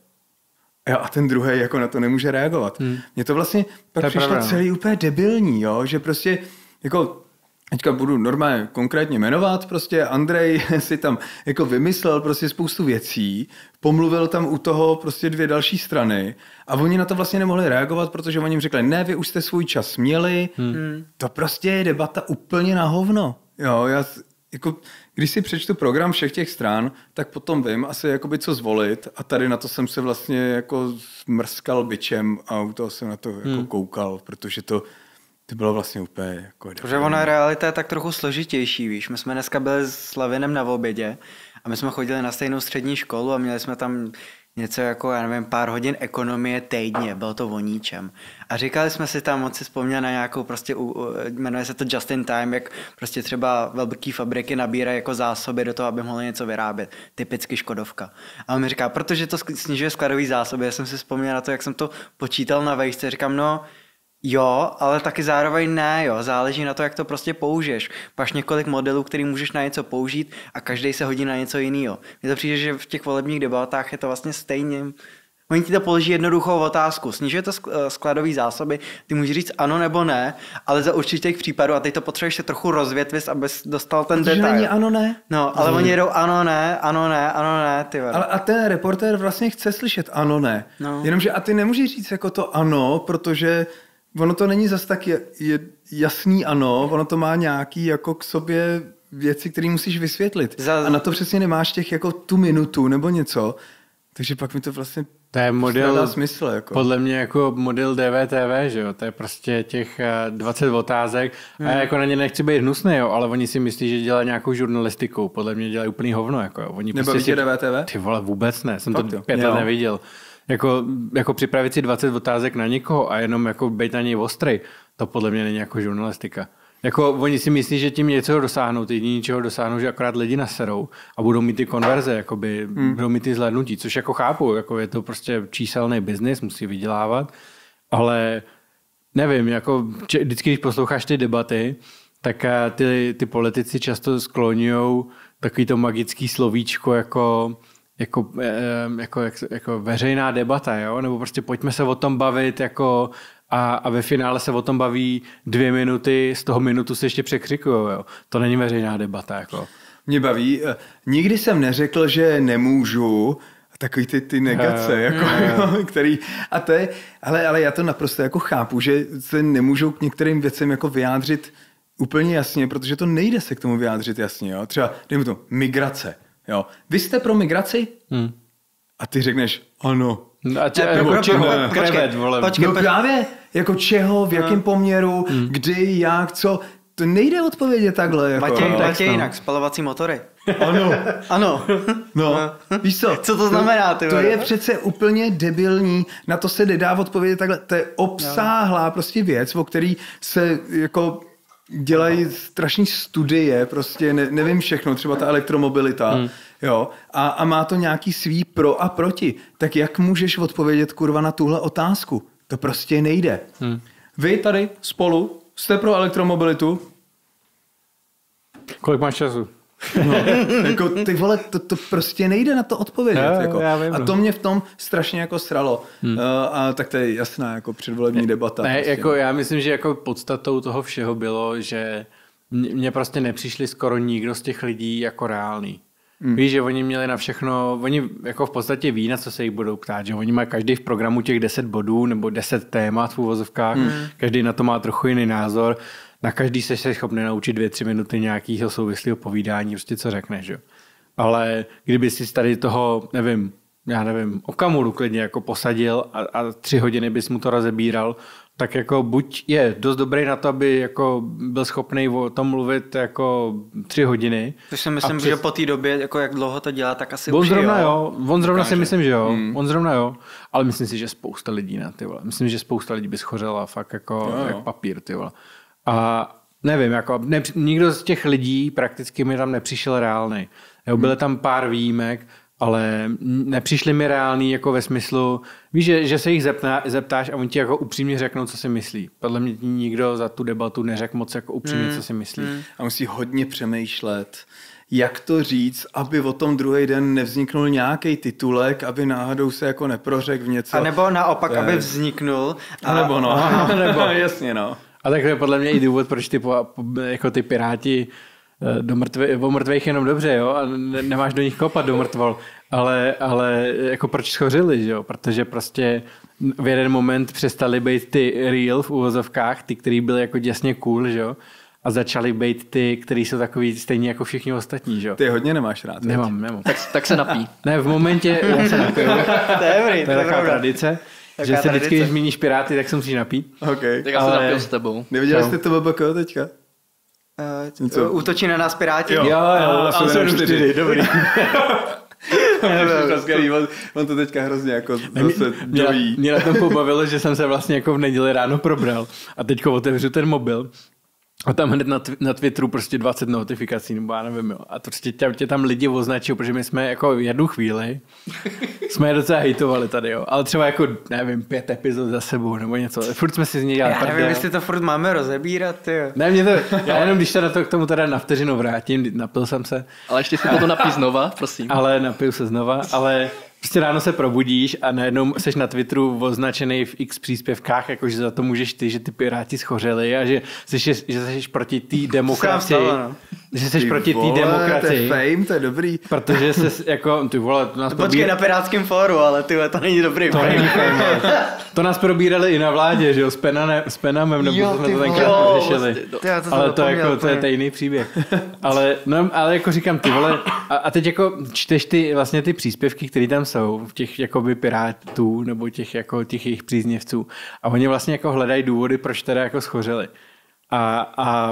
a ten druhý jako na to nemůže reagovat. Mně to vlastně pak přišlo celý úplně debilní, jo, že prostě jako teďka budu normálně konkrétně jmenovat, prostě Andrej si tam jako vymyslel prostě spoustu věcí, pomluvil tam u toho prostě 2 další strany a oni na to vlastně nemohli reagovat, protože oni jim řekli, ne, vy už jste svůj čas měli, to prostě je debata úplně na hovno. Jo, já jako, když si přečtu program všech těch stran, tak potom vím asi jakoby co zvolit a tady na to jsem se vlastně jako mrskal bičem a u toho jsem na to jako koukal, protože to bylo vlastně úplně jako... Protože ona realita je tak trochu složitější, víš. My jsme dneska byli s Lavinem na obědě a my jsme chodili na stejnou střední školu a měli jsme tam něco jako, já nevím, pár hodin ekonomie týdně, bylo to o ničem. A říkali jsme si tam, on si vzpomněl na nějakou prostě, jmenuje se to just in time, jak prostě třeba velké fabriky nabírají jako zásoby do toho, aby mohly něco vyrábět. Typicky Škodovka. A on mi říká, protože to snižuje skladové zásoby, já jsem si vzpomněl na to, jak jsem to počítal na vejšce, říkám, no, jo, ale taky zároveň ne, jo, záleží na to, jak to prostě použiješ. Máš několik modelů, který můžeš na něco použít a každý se hodí na něco jiného. Mně to přijde, že v těch volebních debatách je to vlastně stejně. Oni ti to položí jednoduchou otázku. Snižuje to skladové zásoby, ty můžeš říct ano nebo ne, ale za určitých případů, a teď to potřebuješ se trochu rozvětvit, abys dostal ten detail. Protože není ano, ne? No, ale oni jedou ano, ne, ano, ne, ano, ne, ty vole. Ale a ten reportér vlastně chce slyšet ano, ne. No. Jenomže a ty nemůžeš říct jako to ano, protože ono to není zas tak jasný ano, ono to má nějaký jako k sobě věci, které musíš vysvětlit. A na to přesně nemáš těch jako tu minutu nebo něco. Takže pak mi to vlastně to je model, smysl. Jako. Podle mě jako model DVTV, že jo? To je prostě těch 20 otázek. A já jako na ně nechci být hnusný, jo? Ale oni si myslí, že dělají nějakou žurnalistiku. Podle mě dělají úplný hovno. Jako, jo? Oni nebaví prostě DVTV? Ty vole, vůbec ne. Jsem to 5 let neviděl. Jako připravit si 20 otázek na někoho a jenom jako být na něj ostrej, to podle mě není jako žurnalistika. Jako oni si myslí, že tím něco dosáhnou, ty jediný čeho dosáhnou, že akorát lidi naserou a budou mít ty konverze, jakoby, budou mít ty zhlédnutí, což jako chápu, jako je to prostě číselný biznis, musí vydělávat, ale nevím, jako vždycky, když posloucháš ty debaty, tak ty politici často skloňujou takový to magický slovíčko jako veřejná debata, jo? Nebo prostě pojďme se o tom bavit jako a ve finále se o tom baví 2 minuty, z toho minutu se ještě překřikujou. Jo? To není veřejná debata. Jako. Mě baví. Nikdy jsem neřekl, že nemůžu, takový ty negace, jako, který, a to je, ale já to naprosto jako chápu, že se nemůžou k některým věcem jako vyjádřit úplně jasně, protože to nejde se k tomu vyjádřit jasně. Jo? Třeba, dejme to, migrace. Jo. Vy jste pro migraci? A ty řekneš ano. Krevet, vole. No právě, jako čeho, v jakém poměru, kdy, jak, co. to nejde odpovědět takhle. Jako. Matěj jinak, spalovací motory. Ano. No, víš co? Co to znamená, ty? To je přece úplně debilní, na to se nedá odpovědět takhle. To je obsáhlá prostě věc, o který se jako dělají strašný studie, prostě nevím všechno, třeba ta elektromobilita, jo, a má to nějaký svý pro a proti. Tak jak můžeš odpovědět, kurva, na tuhle otázku? To prostě nejde. Vy tady spolu jste pro elektromobilitu? Kolik máš času? No, jako ty vole, to prostě nejde na to odpovědět. Jo, jako. já vím, a to mě v tom strašně jako sralo. A tak to je jasná jako předvolební debata. Ne, prostě. jako já myslím, že jako podstatou toho všeho bylo, že mně prostě nepřišli skoro nikdo z těch lidí jako reálný. Víš, že oni měli na všechno, oni jako v podstatě ví, na co se jich budou ptát, že oni mají každý v programu těch 10 bodů nebo 10 témat v uvozovkách, každý na to má trochu jiný názor, na každý se schopný naučit 2-3 minuty nějakého souvislého povídání, prostě co řekneš, jo. Ale kdyby si tady toho, já nevím, Okamuru klidně jako posadil a 3 hodiny bys mu to rozebíral, tak jako buď je dost dobrý na to, aby jako byl schopný o tom mluvit jako 3 hodiny. Což si myslím, že po té době, jako jak dlouho to dělá, tak asi on už zrovna jo. On zrovna si myslím, že jo. On zrovna jo. Ale myslím si, že spousta lidí na ty vole. Myslím, že spousta lidí by schořela fakt jako jak papír, ty vole. A nevím, jako nikdo z těch lidí prakticky mi tam nepřišel reálnej. Byly tam pár výjimek, ale nepřišli mi reálný jako ve smyslu, víš, že se jich zeptáš a oni ti jako upřímně řeknou, co si myslí. Podle mě nikdo za tu debatu neřekl moc jako upřímně, co si myslí. A musí hodně přemýšlet, jak to říct, aby o tom druhý den nevzniknul nějaký titulek, aby náhodou se jako neprořekl v něco. A nebo naopak, aby vzniknul. Nebo jasně, no. A tak to je podle mě i důvod, proč jako ty Piráti o mrtvých jenom dobře, jo, a nemáš do nich kopat do mrtvol, ale jako proč schořili, jo, protože prostě v jeden moment přestali být ty real v uvozovkách, ty, který byly jako děsně cool, jo, a začali být ty, který jsou takový stejně jako všichni ostatní, jo. Ty hodně nemáš rád. Nemám. Tak se napí. Ne, v momentě já se napiju. To je dobrý, to je taková tradice. Že se vždycky, když zmíníš Piráty, tak se musí napít. Okay. Tak já se napiju s tebou. Neviděli jste to BBK teďka? Útočí na nás Piráti? Jo, ale 7-4, dobrý. On to teďka hrozně jako zase doví. Mě na tom pobavilo, že jsem se vlastně jako v neděli ráno probral a teďko otevřu ten mobil a tam hned na Twitteru prostě 20 notifikací, nebo já nevím, jo. A prostě tě tam lidi označují, protože my jsme jako jednu chvíli jsme je docela hejtovali tady, jo. Ale třeba jako, nevím, 5 epizod za sebou, nebo něco. Furt jsme si z něj dělali. Já nevím, jestli to furt máme rozebírat, jo. Ne, já jenom když se na to k tomu teda na vteřinu vrátím, napil jsem se. Ale ještě si to napij znova, prosím. Ale napiju se znova, ale prostě ráno se probudíš a najednou seš na Twitteru označený v x příspěvkách, jakože za to můžeš ty, že ty Piráti schořeli a že seš proti té demokracii. Že seš proti té demokracii. To je fame, to je dobrý. Protože se jako, ty vole, to nás Počkej na Pirátském fóru, ale ty to není dobrý to fame. To nás probírali i na vládě, že jo, s Penamem, nebo jsme to tenkrát řešili. Ale to je tajný příběh. Ale jako říkám, ty vole, a teď jako čteš ty vlastně ty příspěvky, které tam jsou, v těch jakoby Pirátů, nebo těch jejich příznivců. A oni vlastně jako hledají důvody, proč teda jako schořeli. A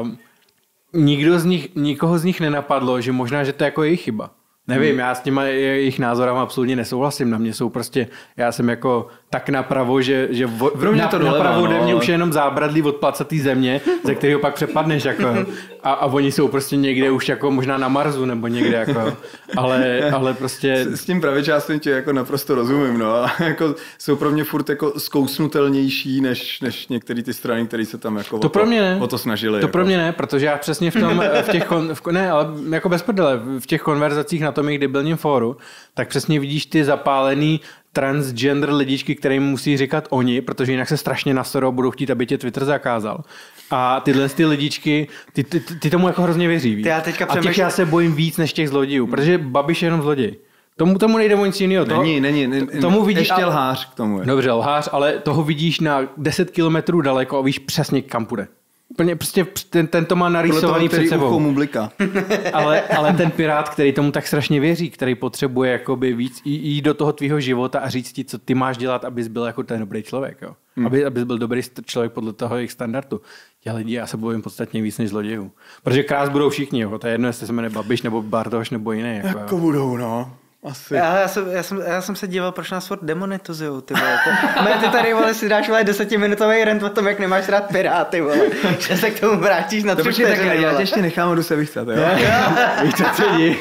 nikoho z nich nenapadlo, že možná, že to je jako jejich chyba. Nevím, já s těma jejich názorama absolutně nesouhlasím. Na mě jsou prostě, já jsem jako tak napravo, že napravo ode mě už je jenom zábradlí od placatý země, ze kterého pak přepadneš. Jako, a oni jsou prostě někde už jako možná na Marsu nebo někde. Jako, ale prostě... S tím pravičástím tě jako naprosto rozumím. No. A jako jsou pro mě furt jako zkousnutelnější než některé ty strany, které se tam jako o to snažili. To jako. pro mě ne, protože já přesně ne, ale jako bez prdele, v těch konverzacích na tom jejich debilním fóru, tak přesně vidíš ty zapálený transgender lidičky, kterým musí říkat oni, protože jinak se strašně naserou, budou chtít, aby tě Twitter zakázal. A tyhle ty lidičky, ty tomu jako hrozně věří. A těch já se bojím víc než těch zlodějů, protože Babiš je jenom zloděj. Tomu nejde o nic jiného. Není. Tomu vidíš, ještě lhář k tomu je. Dobře, lhář, ale toho vidíš na 10 kilometrů daleko a víš přesně, kam půjde. Úplně prostě ten to má narýsovaný před sebou. ale ten Pirát, který tomu tak strašně věří, který potřebuje jakoby víc jít do toho tvýho života a říct ti, co ty máš dělat, abys byl jako ten dobrý člověk. Jo. Aby byl dobrý člověk podle toho jejich standardu. Těch lidí já se bojím podstatně víc než zlodějů. Protože krást budou všichni, jo. To je jedno, jestli se jmenuje Babiš nebo Bartoš nebo jiný. Jako budou, no. Asi. Já jsem se díval, proč nás furt demonetizujou, ty vole. Ty tady, vole, si dáš, vole, 10minutový rent o tom, jak nemáš rád Piráty, vole. Že se k tomu vrátíš na 3 vteřiny, já tě ještě nechám, jdu se vychcat, jo? Víš, co cení.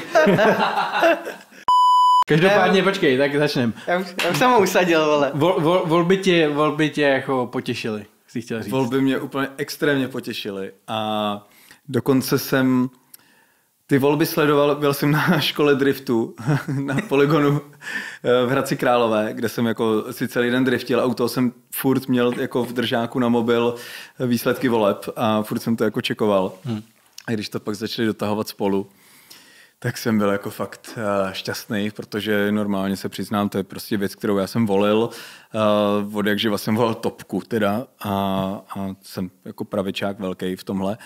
Každopádně, počkej, tak začneme. Já už jsem ho usadil, vole. Volby tě jako potěšily, si chtěl říct. Volby mě úplně extrémně potěšily a dokonce jsem ty volby sledoval, byl jsem na škole driftu na poligonu v Hradci Králové, kde jsem jako si celý den driftil a u toho jsem furt měl jako v držáku na mobil výsledky voleb a furt jsem to jako čekoval. A když to pak začali dotahovat spolu, tak jsem byl jako fakt šťastný, protože normálně se přiznám, to je prostě věc, kterou já jsem volil. Od jakživa jsem volil topku teda a jsem jako pravičák velký v tomhle.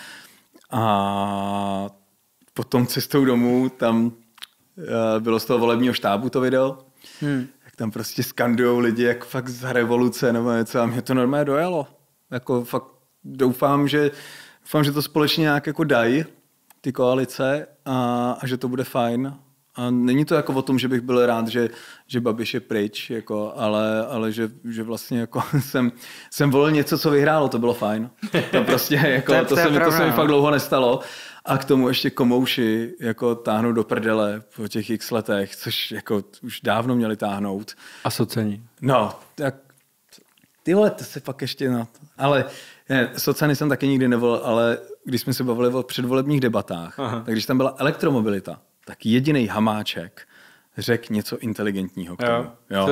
A potom cestou domů tam bylo z toho volebního štábu to video, jak tam prostě skandujou lidi jak fakt za revoluce nebo něco a mě to normálně dojalo. Jako fakt doufám, že to společně nějak jako dají ty koalice a že to bude fajn. A není to jako o tom, že bych byl rád, že Babiš je pryč, jako, ale že vlastně jako jsem volil něco, co vyhrálo, to bylo fajn. To prostě jako, to se mi fakt dlouho nestalo. A k tomu ještě komouši jako táhnou do prdele po těch x letech, což jako už dávno měli táhnout. A socení. No, tak ty vole, to se pak ještě ale soceny jsem taky nikdy nevolil, ale když jsme se bavili o předvolebních debatách, tak když tam byla elektromobilita, tak jediný Hamáček řekl něco inteligentního k tomu. Jo.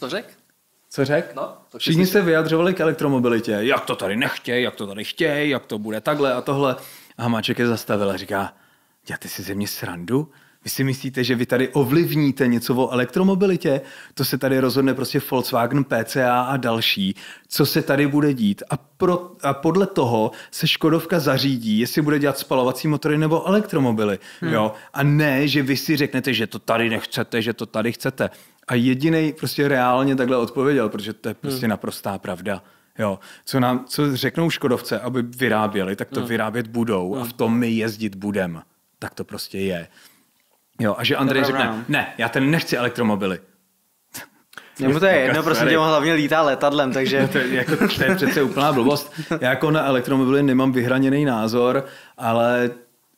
Co řek? No, všichni se vyjadřovali k elektromobilitě, jak to tady nechtějí, jak to tady chtějí, jak to bude takhle a tohle. A Hamáček je zastavil a říká, děláte si ze mě srandu? Vy si myslíte, že vy tady ovlivníte něco o elektromobilitě? To se tady rozhodne prostě Volkswagen, PCA a další. Co se tady bude dít? A podle toho se Škodovka zařídí, jestli bude dělat spalovací motory nebo elektromobily. Jo? A ne, že vy si řeknete, že to tady nechcete, že to tady chcete. A jedinej prostě reálně takhle odpověděl, protože to je prostě naprostá pravda. Jo, co řeknou Škodovce, aby vyráběli, tak to vyrábět budou a v tom my jezdit budem. Tak to prostě je. Jo, a že Andrej řekne, ne, já ten nechci elektromobily. Jemu to je jedno, prostě tě hlavně lítá letadlem, takže... To je přece úplná blbost. Já jako na elektromobily nemám vyhraněný názor, ale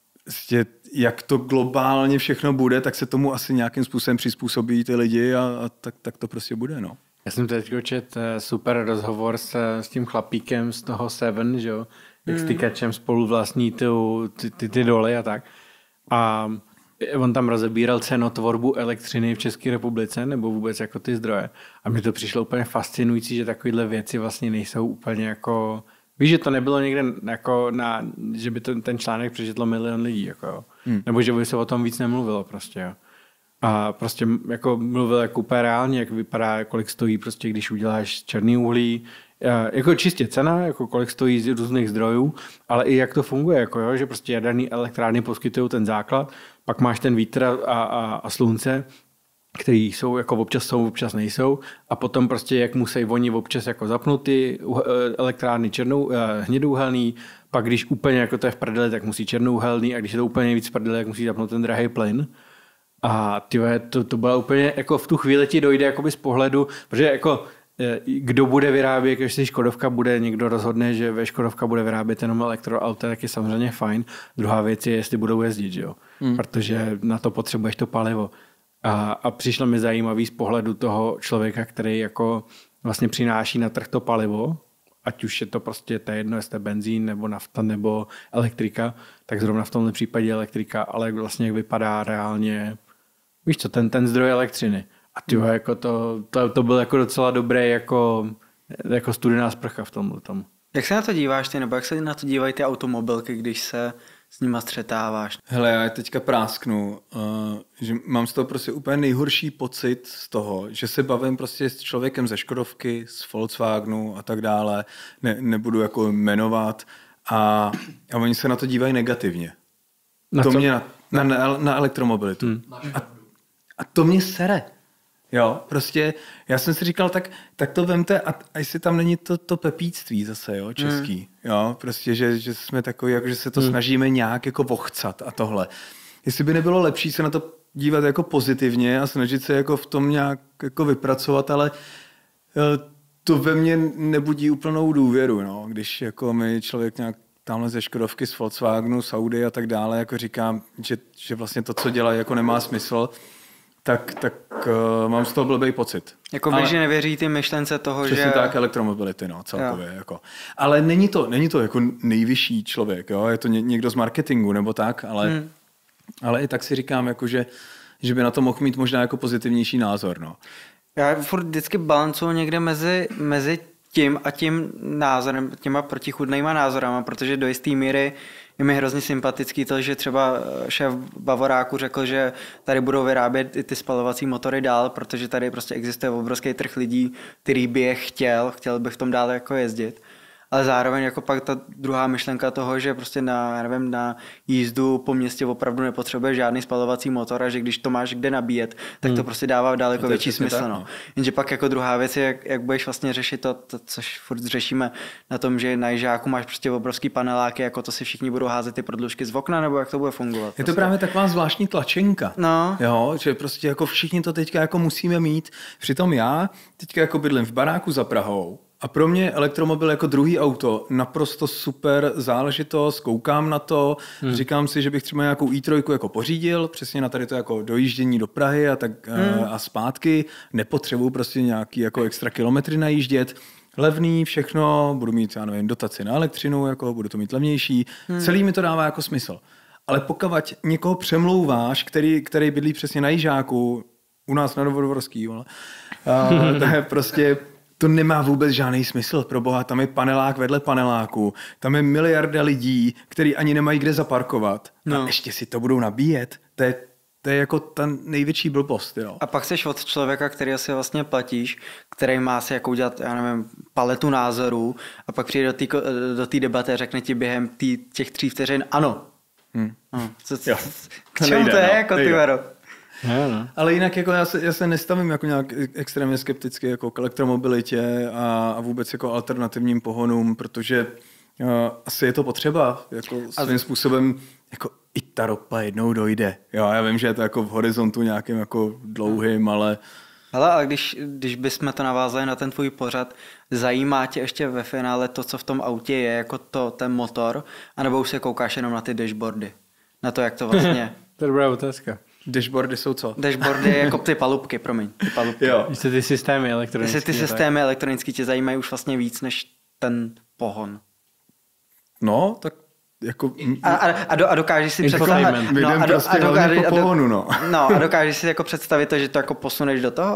jak to globálně všechno bude, tak se tomu asi nějakým způsobem přizpůsobí ty lidi a tak to prostě bude, no. Já jsem teď čet super rozhovor s tím chlapíkem z toho Seven, že jo, jak s Tykačem spolu vlastní ty doly a tak. A on tam rozebíral cenotvorbu elektřiny v České republice, nebo vůbec jako ty zdroje. A mně to přišlo úplně fascinující, že takovéhle věci vlastně nejsou úplně jako... Víš, že to nebylo někde jako že by ten článek přečetlo 1 milion lidí, jako jo. Nebo že by se o tom víc nemluvilo prostě, jo. A prostě jako mluvil jako úplně reálně, jak vypadá, kolik stojí prostě, když uděláš černý uhlí, jako čistě cena, jako kolik stojí z různých zdrojů, ale i jak to funguje, jako jo, že prostě jaderné elektrárny poskytují ten základ, pak máš ten vítr a slunce, který jsou jako občas nejsou a potom prostě jak musí oni občas jako zapnout ty elektrárny hnědouhelný, pak když úplně jako to je v prdeli, tak musí černouhelný a když je to úplně víc v prdeli, tak musí zapnout ten drahý plyn. A tyhle, to bylo úplně, jako v tu chvíli ti dojde jakoby z pohledu, protože jako kdo bude vyrábět, když si Škodovka bude, někdo rozhodne, že ve Škodovka bude vyrábět jenom elektroauta, tak je samozřejmě fajn. Druhá věc je, jestli budou jezdit, jo? Protože na to potřebuješ to palivo. A přišlo mi zajímavý z pohledu toho člověka, který jako vlastně přináší na trh to palivo, ať už je to prostě to jedno, jestli benzín nebo nafta nebo elektrika, tak zrovna v tomhle případě elektrika, ale vlastně jak vypadá reálně, víš co, ten zdroj elektřiny. A tyho, jako to byl jako docela dobré jako studená sprcha v tomhle tomu. Jak se na to díváš ty, nebo jak se na to dívají ty automobilky, když se s nima střetáváš? Hele, já teďka prásknu, že mám z toho prostě úplně nejhorší pocit z toho, že se bavím prostě s člověkem ze Škodovky, z Volkswagenu a tak dále, nebudu jako jmenovat a oni se na to dívají negativně. Na elektromobilitu. A to mě sere. Jo, prostě já jsem si říkal, tak to vemte a jestli tam není to pepíctví zase, jo, český. Jo, prostě, že jsme takový, jako, že se to snažíme nějak jako vochcat a tohle. Jestli by nebylo lepší se na to dívat jako pozitivně a snažit se jako v tom nějak jako vypracovat, ale to ve mně nebudí úplnou důvěru, no, když jako mi člověk nějak tamhle ze Škodovky, z Volkswagenu, z Audi a tak dále, jako říkám, že vlastně to, co dělají, jako nemá smysl, tak mám z toho blbý pocit. Jako vy, že nevěří ty myšlence toho, přesně že... tak, elektromobility, no, celkově. Jako. Ale není to jako nejvyšší člověk, jo? Je to někdo z marketingu nebo tak, ale i tak si říkám, jako, že by na to mohl mít možná jako pozitivnější názor. No. Já furt vždycky balancuju někde mezi tím a tím názorem, těma protichůdnýma názorama, protože do jisté míry je mi hrozně sympatický to, že třeba šéf Bavoráku řekl, že tady budou vyrábět i ty spalovací motory dál, protože tady prostě existuje obrovský trh lidí, který by je chtěl by v tom dále jako jezdit. Ale zároveň jako pak ta druhá myšlenka toho, že prostě na jízdu po městě opravdu nepotřebuje žádný spalovací motor a že když to máš kde nabíjet, tak to prostě dává daleko větší smysl. Tak, no. Jenže pak jako druhá věc je, jak budeš vlastně řešit to, což furt řešíme na tom, že na jižáku máš prostě obrovský paneláky, jako to si všichni budou házet ty prodlužky z okna, nebo jak to bude fungovat. Je to prostě právě taková zvláštní tlačenka. No. Jo, že prostě jako všichni to teďka jako musíme mít. Přitom já teďka jako bydlím v baráku za Prahou. A pro mě elektromobil jako druhý auto naprosto super záležitost, koukám na to, říkám si, že bych třeba nějakou i3 jako pořídil, přesně na tady to jako dojíždění do Prahy a tak a zpátky, nepotřebuji prostě nějaký jako extra kilometry najíždět, levný, všechno, budu mít, já nevím, dotaci na elektřinu, jako budu to mít levnější, celý mi to dává jako smysl. Ale pokud někoho přemlouváš, který bydlí přesně na Jižáku, u nás na Novodvorský, to je prostě... To nemá vůbec žádný smysl, pro boha, tam je panelák vedle paneláku, tam je miliarda lidí, kteří ani nemají kde zaparkovat a ještě si to budou nabíjet, to je jako ta největší blbost. Jo. A pak seš od člověka, který asi vlastně platíš, který má si jako udělat, já nevím, paletu názorů a pak přijde do té debaty a řekne ti během těch 3 vteřin ano. K čemu to je jako ty vero? No. Ale jinak jako já se nestavím jako nějak extrémně skepticky jako k elektromobilitě a vůbec jako alternativním pohonům, protože asi je to potřeba. Jako svým způsobem jako i ta ropa jednou dojde. Jo, já vím, že je to jako v horizontu nějakým jako dlouhým, ale... Hele, a když bychom to navázali na ten tvůj pořad, zajímá tě ještě ve finále to, co v tom autě je, jako ten motor, anebo už se koukáš jenom na ty dashboardy? Na to, jak to vlastně... To je dobrá otázka. Dashboardy jsou co? Dashboardy jako ty palubky, promiň. Ty palubky. Jo. Jestli ty systémy elektronické. Jestli ty systémy elektronické tě zajímají už vlastně víc, než ten pohon. No, tak jako... A dokážeš si představit... a dokážeš si jako představit to, že to jako posuneš do toho?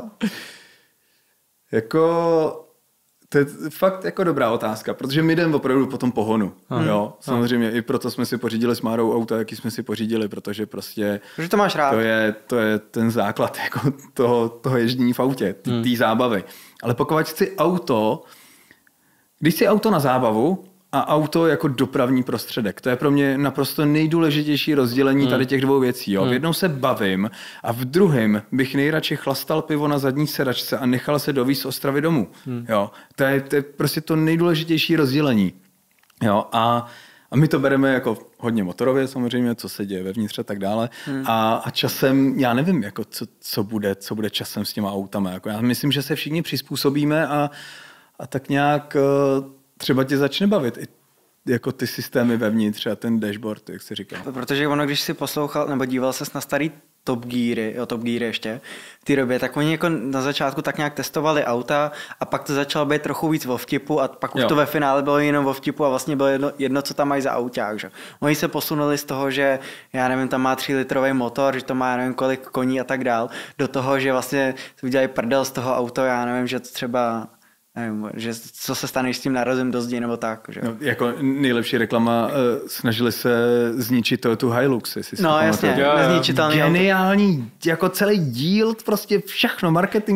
Jako... To je fakt jako dobrá otázka, protože my jdeme opravdu po tom pohonu. Jo? Samozřejmě i proto jsme si pořídili s Márou auta, jaký jsme si pořídili, protože prostě... Protože to máš rád. To je ten základ jako toho ježdění v autě, té zábavy. Ale pokud chci auto, když chci auto na zábavu a auto jako dopravní prostředek, to je pro mě naprosto nejdůležitější rozdělení tady těch dvou věcí. Jo? V jednom se bavím a v druhém bych nejradši chlastal pivo na zadní sedačce a nechal se dovízt z Ostravy domů. Jo? To je prostě to nejdůležitější rozdělení. Jo? A my to bereme jako hodně motorově samozřejmě, co se děje vevnitř a tak dále. A časem, já nevím, jako co bude časem s těma autama. Jako já myslím, že se všichni přizpůsobíme a tak nějak... třeba tě začne bavit i jako ty systémy vevnitř a ten dashboard, jak jsi říkal. Protože ono, když si poslouchal nebo díval ses na starý Top Geary ještě, v té době, tak oni jako na začátku tak nějak testovali auta a pak to začalo být trochu víc vo vtipu a pak už to ve finále bylo jenom vo vtipu a vlastně bylo jedno co tam mají za auták. Že? Oni se posunuli z toho, že já nevím, tam má 3-litrový motor, že to má já nevím kolik koní a tak dál, do toho, že vlastně udělají prdel z toho auto, já nevím, že to třeba... Nevím, že co se stane, když s tím narazím do zdi, nebo tak. Že? No, jako nejlepší reklama, snažili se zničit tu Hilux. No jasně, nezničitelný. Geniální, jako celý díl, prostě všechno, marketing,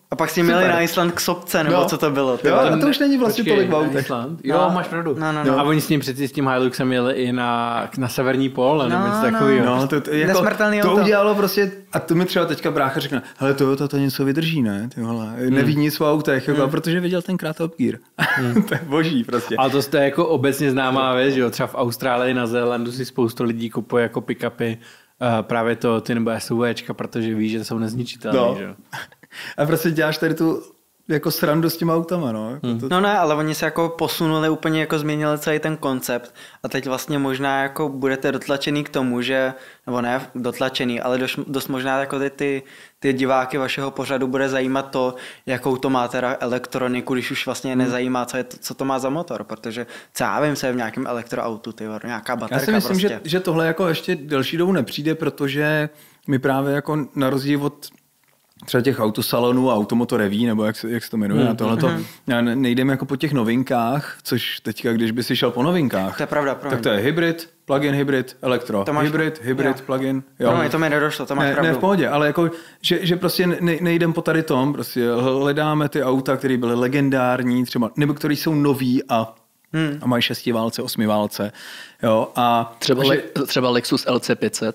A pak si měli na Island k sobce, nebo co to bylo? Jo, a to už není vlastně tolik v autech. Jo, máš pravdu. No. A oni s ním přeci s tím Hiluxem jeli i na severní pól, nebo něco takového. No, to jako, nesmrtelný to auto. udělalo prostě, a to mi třeba teďka brácha řekne, hele, to něco vydrží, ne? Neví nic o autech, jako, protože viděl tenkrát Top Gear. To je boží prostě. Ale to je jako obecně známá věc, že jo? Třeba v Austrálii, na Zélandu si spoustu lidí kupuje jako pick-upy, právě ty nebo SUVčka, protože ví, že jsou nezničitelné, že jo? A prostě děláš tady tu jako srandu s těma autama, no. No ne, ale oni se jako posunuli, úplně jako změnili celý ten koncept a teď vlastně možná jako budete dotlačený k tomu, že, nebo ne dotlačený, ale dost možná jako ty diváky vašeho pořadu bude zajímat to, jakou to má teda elektroniku, když už vlastně nezajímá, co to má za motor, protože co já vím, co je v nějakém elektroautu, nějaká baterka. Já si myslím, prostě. že tohle jako ještě delší dobu nepřijde, protože my právě jako na rozdíl od třeba těch autosalonů a Automotoreví, nebo jak se to jmenuje na tohleto, nejdeme jako po těch novinkách, což teďka, když by si šel po novinkách, to je pravda, tak to je hybrid, plug-in hybrid, elektro, hybrid, plug-in. Jo. No, to mi nedošlo, to máš pravdu. Ne, v pohodě, ale jako, že prostě nejdem po tady tom, prostě hledáme ty auta, které byly legendární, třeba, nebo které jsou nový a mají 6 válce, 8 válce. Jo, a třeba Lexus LC500.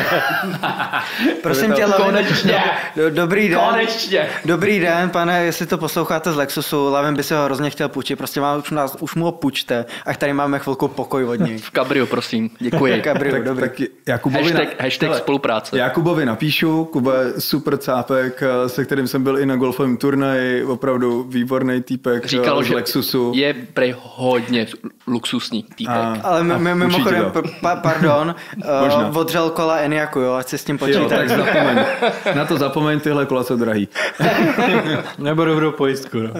Prosím tě, konečně. Dobrý den. Konečně. Dobrý den, pane, jestli to posloucháte z Lexusu, Lavin by se ho hrozně chtěl půjčit, prostě už mu ho půjčte, ať tady máme chvilku pokoj od něj. V Cabrio, prosím, děkuji. Cabrio, dobrý. Tak Jakubovi hashtag spolupráce. Jakubovi napíšu, Kuba super cápek, se kterým jsem byl i na golfovém turnaji, opravdu výborný týpek. Říkal, z že Lexusu. je prej hodně luxusní týpek. Ale mimochodem, pardon, odřel kola Enyaqu, jo, ať se s tím počítá. Tak zapomeň. Na to zapomeň, tyhle kola jsou drahý. Nebo dobrou pojistku, no.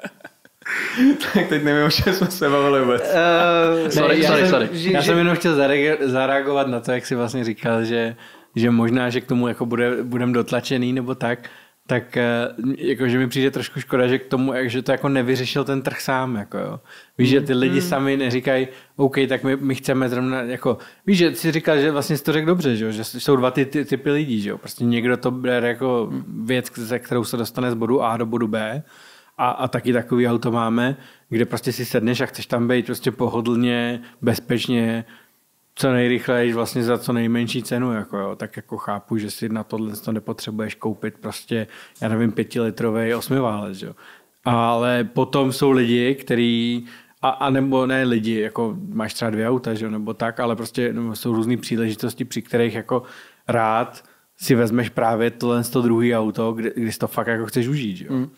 Tak teď nevím, o čem jsme se bavili vůbec. Sorry. Já jsem jenom chtěl zareagovat na to, jak jsi vlastně říkal, že možná, že k tomu jako budem dotlačený nebo tak jakože mi přijde trošku škoda, že k tomu, že to jako nevyřešil ten trh sám. Jako jo. Víš, že ty lidi sami neříkají, OK, tak my chceme zrovna, jako, víš, že jsi říkal, že vlastně jsi to řekl dobře, že jsou dva typy lidí, že jo. Prostě někdo to bere jako věc, ze kterou se dostane z bodu A do bodu B a taky takový auto máme, kde prostě si sedneš a chceš tam být prostě pohodlně, bezpečně, co nejrychleji vlastně za co nejmenší cenu, jako jo, tak jako chápu, že si na tohle nepotřebuješ koupit prostě, já nevím, 5litrový 8válec, jo. Ale potom jsou lidi, který, a nebo ne lidi, jako máš třeba 2 auta, že jo, nebo tak, ale prostě jsou různý příležitosti, při kterých jako rád si vezmeš právě tohle druhý auto, kdy to fakt jako chceš užít, že jo.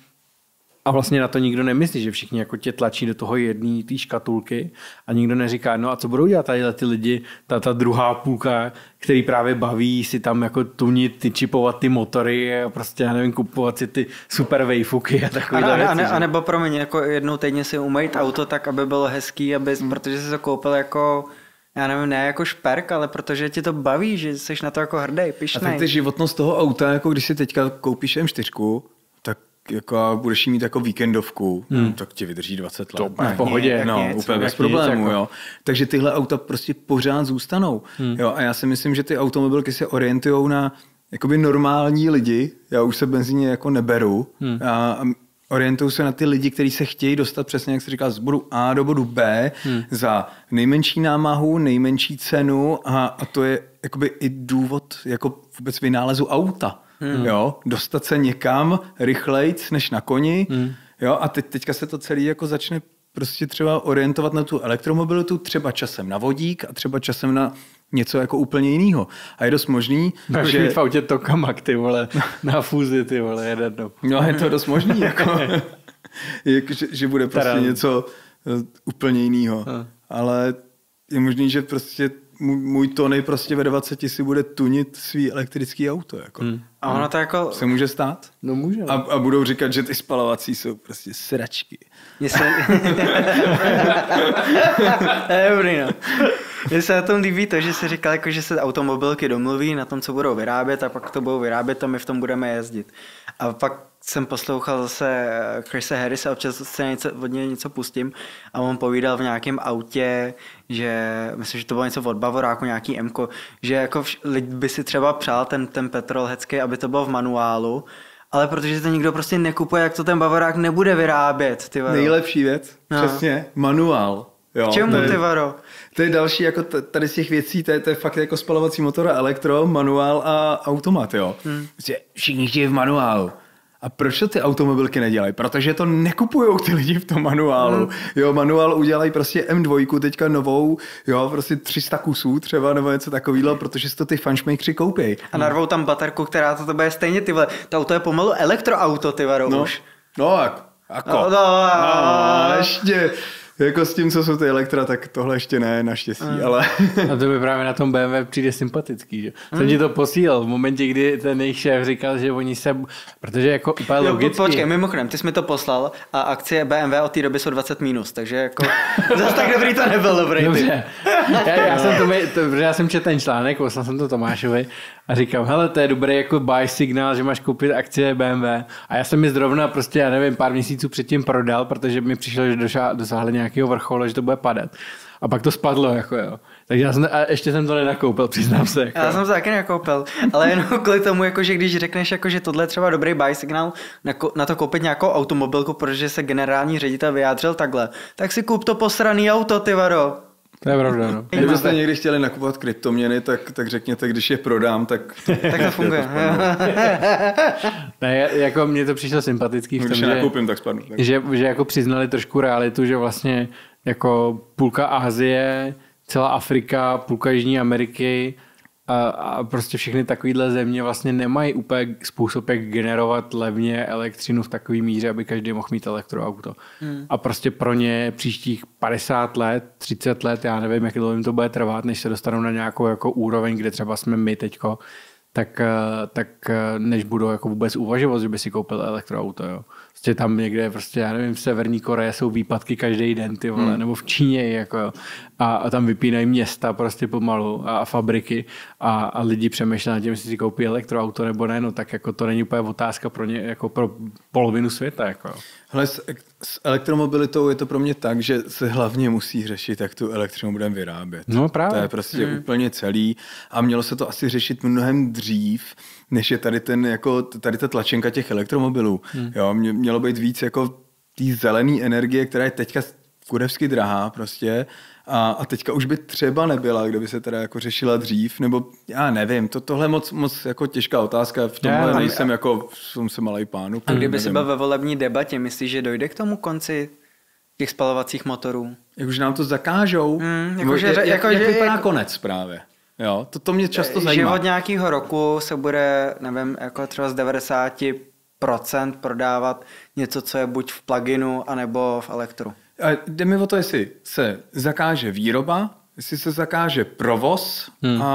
A vlastně na to nikdo nemyslí, že všichni jako tě tlačí do toho jedné té škatulky a nikdo neříká, no a co budou dělat tady ty lidi, ta druhá půlka, který právě baví si tam jako tunit, čipovat ty motory a prostě, já nevím, kupovat si ty super vejfuky a takovýhle věci. A nebo promiň, jako jednou týdně si umýt auto tak, aby bylo hezký, protože jsi to koupil jako, já nevím, ne jako šperk, ale protože ti to baví, že jsi na to jako hrdý, pyšnej. A tak ty životnost toho auta, jako když si teďka koupíš M4, tak jako budeš jí mít jako víkendovku, tak ti vydrží 20 let. To v pohodě. No, úplně bez problémů, jo. Takže tyhle auta prostě pořád zůstanou. Jo, a já si myslím, že ty automobilky se orientujou na jakoby normální lidi. Já už se benzíně jako neberu. A orientují se na ty lidi, kteří se chtějí dostat přesně, jak se říká, z bodu A do bodu B za nejmenší námahu, nejmenší cenu a to je jakoby i důvod jako vůbec vynálezu auta. Jo, dostat se někam rychlejc než na koni. Jo, a teďka se to celé jako začne prostě třeba orientovat na tu elektromobilitu, třeba časem na vodík a třeba časem na něco jako úplně jiného. A je dost možný, že... mít v autě tokamak, ty vole, na fúzi, ty vole, jeden. No, je to dost možný, jako, že bude prostě něco úplně jiného. Ale je možný, že prostě můj Tony prostě ve 20 si bude tunit svý elektrický auto. Jako. A ono to jako... Se může stát? No může. A budou říkat, že ty spalovací jsou prostě sračky. Dobrý, no. Mně se na tom líbí to, že si říkal, jako, že se automobilky domluví na tom, co budou vyrábět a pak to budou vyrábět a my v tom budeme jezdit. A pak jsem poslouchal zase Chrisa Harrisa, občas se od něj něco pustím a on povídal v nějakém autě, že myslím, že to bylo něco od Bavoráku, nějaký M-ko, že jako lid by si třeba přál ten petrolhecký, aby to bylo v manuálu Ale protože to nikdo prostě nekupuje, jak to ten Bavorák nebude vyrábět, ty varo. Nejlepší věc, přesně, manuál. Jo, K čemu, ty varo? To je další, jako tady z těch věcí, to je fakt jako spalovací motor a elektro, manuál a automat, jo. Všichni chtějí v manuálu. A proč to ty automobilky nedělají? Protože to nekupujou ty lidi v tom manuálu. Jo, manuál udělají prostě M2, teďka novou, jo, prostě 300 kusů třeba, nebo něco takového, protože si to ty fanšmejkři koupí. A narvou tam baterku, která to bude stejně, ty vole. To auto je pomalu elektroauto, ty varo, už. No, jako. No, ještě. Jako s tím, co jsou ty elektra, tak tohle ještě ne, naštěstí, ale... A to by právě na tom BMW přijde sympatický, že? Jsem ti to posílal v momentě, kdy ten jejich šéf říkal, že oni se... Protože jako úplně logicky... Počkej, mimochodem, ty jsi mi to poslal a akcie BMW od té doby jsou 20 minus, takže jako... Zase tak dobrý to nebyl dobrý. Dobře. Já jsem četl ten článek, poslal jsem to Tomášovi a říkám, hele, to je dobrý jako buy signál, že máš koupit akcie BMW. A já jsem mi zrovna prostě, já nevím, pár měsíců předtím prodal, protože mi přišlo, že dosáhli nějakého vrcholu, že to bude padat. A pak to spadlo, jako jo. Takže ještě jsem to nenakoupil, přiznám se. Jako. Já jsem to taky nekoupil, ale jenom kvůli tomu, jako, že když řekneš, jako, že tohle je třeba dobrý buy signál na to koupit nějakou automobilku, protože se generální ředitel vyjádřil takhle, tak si kup to posraný auto, ty varo. To je pravda, no. Kdybyste někdy chtěli nakupovat kryptoměny, tak řekněte, když je prodám, tak to funguje. Ne, jako mně to přišlo sympatický v tom, když je nakoupím, tak spadnu. Tak. Že jako přiznali trošku realitu, že vlastně jako půlka Asie, celá Afrika, půlka Jižní Ameriky a prostě všechny takovýhle země vlastně nemají úplně způsob, jak generovat levně elektřinu v takový míře, aby každý mohl mít elektroauto. A prostě pro ně příštích 50 let, 30 let, já nevím, jak dlouho jim to bude trvat, než se dostanou na nějakou jako úroveň, kde třeba jsme my teďko, tak než budou jako vůbec uvažovat, že by si koupil elektroauto, jo. Prostě tam někde, prostě, já nevím, v Severní Koreji jsou výpadky každý den, ty vole, nebo v Číně, jako jo. A tam vypínají města prostě pomalu a fabriky a lidi přemýšlejí nad tím, jestli si koupí elektroauto nebo ne, no tak jako to není úplně otázka pro ně, jako pro polovinu světa, jako. Hele, s elektromobilitou je to pro mě tak, že se hlavně musí řešit, jak tu elektřinu budeme vyrábět. No právě. To je prostě úplně celý a mělo se to asi řešit mnohem dřív, než je tady tady ta tlačenka těch elektromobilů. Jo, mělo být víc jako té zelené energie, která je teďka kurevsky drahá prostě a teďka už by třeba nebyla, kdyby se teda jako řešila dřív, nebo já nevím, tohle je moc jako těžká otázka, v tomhle nejsem jako, jsem malej pánu. A kdyby se byl ve volební debatě, myslíš, že dojde k tomu konci těch spalovacích motorů? Jakože nám to zakážou? Jak vypadá konec právě? Jo, to mě často zajímá. Že od nějakého roku se bude, nevím, jako třeba z 90% prodávat něco, co je buď v pluginu, anebo v elektru. A jde mi o to, jestli se zakáže výroba, jestli se zakáže provoz,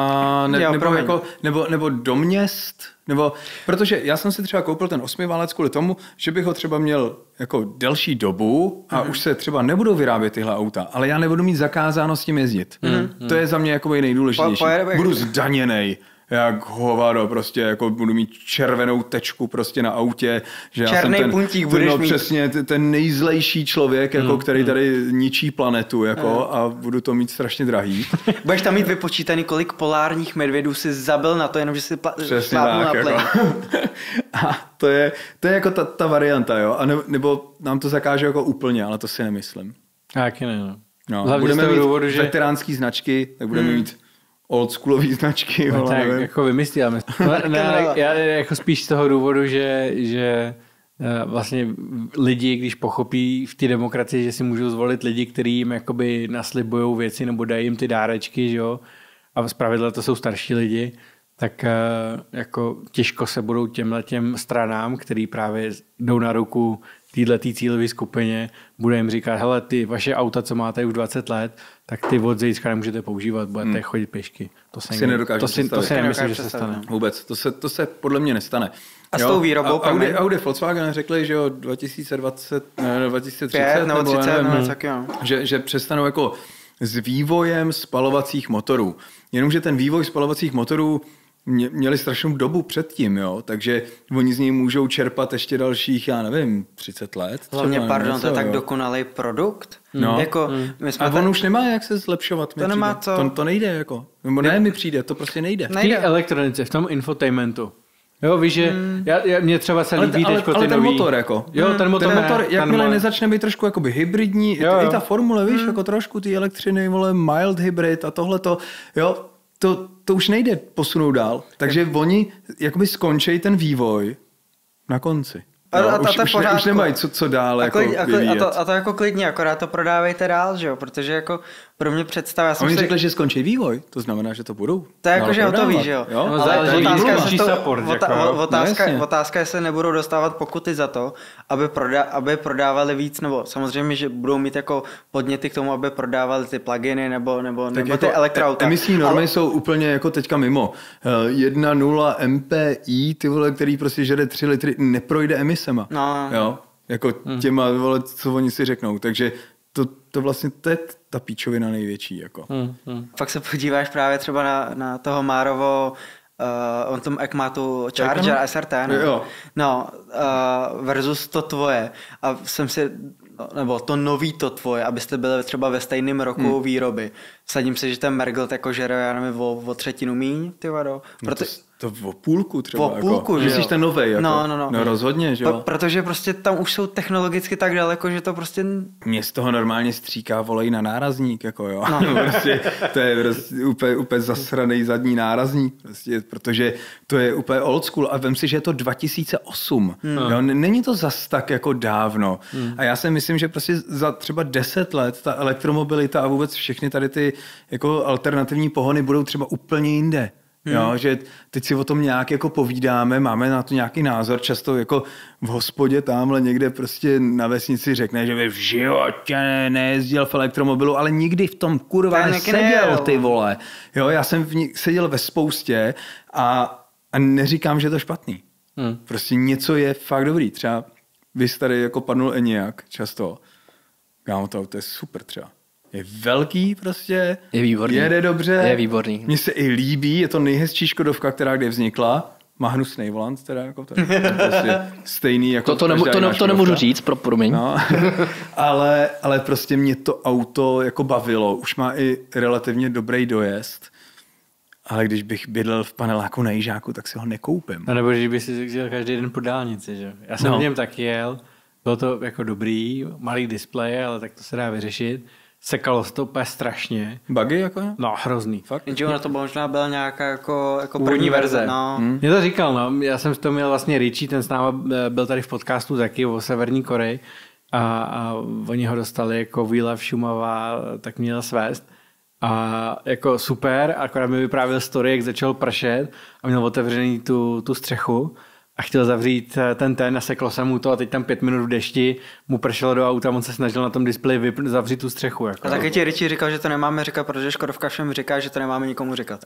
nebo do měst, nebo, protože já jsem si třeba koupil ten 8válec kvůli tomu, že bych ho třeba měl jako delší dobu a už se třeba nebudou vyrábět tyhle auta, ale já nebudu mít zakázáno s tím jezdit. To je za mě jako nejdůležitější. Budu zdaněnej. Jak hovado, prostě jako budu mít červenou tečku prostě na autě, že já jsem ten puntík budeš mít. Přesně ten nejzlejší člověk, jako, který tady ničí planetu, jako, a budu to mít strašně drahý. Budeš tam mít vypočítaný, kolik polárních medvědů si zabil na to, jenom že si šlápnul na plyn. Jako. A to je jako ta varianta, jo, a nebo nám to zakáže jako úplně, ale to si nemyslím. Taky ne, no. Budeme mít důvodu, že veteránský značky, tak budeme mít oldschoolový značky. No, tak jako vymyslíme. Já jako spíš z toho důvodu, že vlastně lidi, když pochopí v té demokracii, že si můžou zvolit lidi, kteří jim jakoby naslibujou věci nebo dají jim ty dárečky, že jo, a zpravidla to jsou starší lidi, tak jako těžko se budou těmhletěm stranám, který právě jdou na ruku této cílové skupině, bude jim říkat, hele, ty vaše auta, co máte už 20 let, tak ty od zítřka nemůžete používat, budete chodit pěšky. To si nemyslím, že se stane. Vůbec, to se podle mě nestane. A s tou výrobou? Audi Volkswagen řekli, že od 2030 nebo 30, že přestanou jako s vývojem spalovacích motorů. Jenomže ten vývoj spalovacích motorů měli strašnou dobu předtím, jo, takže oni z něj můžou čerpat ještě dalších, já nevím, 30 let. Hlavně, pardon, to je tak dokonalý produkt. No. Jako, a on už nemá jak se zlepšovat. To nejde, jako. Ne, mi přijde, to prostě nejde. V té elektronice, v tom infotainmentu Jo, víš, že mě třeba se líbí teďko ty ale ten nový... motor jako. Jo, ten motor jakmile nezačne být trošku jakoby hybridní, i ta formule, víš, jako trošku ty elektřiny, vole, mild hybrid a tohleto, jo, to už nejde posunout dál. Takže oni jakoby skončí ten vývoj na konci. Už nemají co dál jako vyvíjet. A to jako klidně, akorát to prodávejte dál, že jo, protože jako pro mě představa... Oni řekli, že skončí vývoj, to znamená, že to budou. To je jako, že hotový, že jo. Ale otázka, jestli nebudou dostávat pokuty za to, aby prodávali víc, nebo samozřejmě, že budou mít jako podněty k tomu, aby prodávali ty pluginy nebo jako ty elektroauta. Emisní normy jsou úplně jako teďka mimo. 1,0 MPI, ty vole, který prostě žere 3 litry, neprojde emisema. No. Jo? Jako těma, vole, co oni si řeknou. Takže to vlastně to je ta píčovina největší. Jako. Fakt se podíváš právě třeba na toho Márovo, on tom jak má tu Charger SRT, versus to tvoje. A jsem si, nebo to nový to tvoje, abyste byli třeba ve stejném roku výroby. Vsadím se, že ten Mergelt jako žere, já nevím, o třetinu míň, ty vado. To o půlku třeba. O půlku, jako. že jo. Myslíš ten novej, jako? No rozhodně, že jo. Protože prostě tam už jsou technologicky tak daleko, že to prostě... Mě z toho normálně stříká volej na nárazník, jako jo. No. Prostě, to je prostě úplně zasranej zadní nárazník, prostě, protože to je úplně old school a vem si, že je to 2008. Jo? Není to zas tak jako dávno. A já si myslím, že prostě za třeba 10 let ta elektromobilita a vůbec všechny tady ty jako alternativní pohony budou třeba úplně jinde. Jo, že teď si o tom nějak jako povídáme, máme na to nějaký názor, často jako v hospodě tamhle někde prostě na vesnici řekne, že by v životě nejezdil v elektromobilu, ale nikdy v tom kurva neseděl, ty vole. Jo, já jsem seděl ve spoustě a neříkám, že je to špatný. Prostě něco je fakt dobrý. Třeba vy tady jako padnul Enyaq často. Kámo, to je super třeba. Je velký prostě, je výborný. Jede dobře, je výborný. Mně se i líbí, je to nejhezčí Škodovka, která kdy vznikla. Má hnusnej volant, teda jako to je prostě stejný jako to nemůžu říct, promiň. No, ale prostě mě to auto jako bavilo, už má i relativně dobrý dojezd. Ale když bych bydlel v paneláku na Jižáku, tak si ho nekoupím. No nebo když by si jel každý den po dálnici, že? Já jsem v něm taky jel, bylo to jako dobrý, malý displej, ale tak to se dá vyřešit. Sekalo se to úplně strašně. Buggy jako? No, hrozný. Fakt? Jenže ona to možná byla nějaká jako první verze. No. Mě to říkal, no. Já jsem to měl vlastně Richie, ten s náma byl tady v podcastu taky o Severní Koreji a oni ho dostali jako výlev Šumava, tak měl svést. A jako super, akorát mi vyprávěl story, jak začal pršet a měl otevřený tu střechu a chtěl zavřít ten, naseklo se mu to a teď tam 5 minut v dešti mu pršelo do auta, on se snažil na tom displeji zavřít tu střechu. Jako. A taky ti Richie říkal, že to nemáme říkat, protože Škodovka všem říká, že to nemáme nikomu říkat.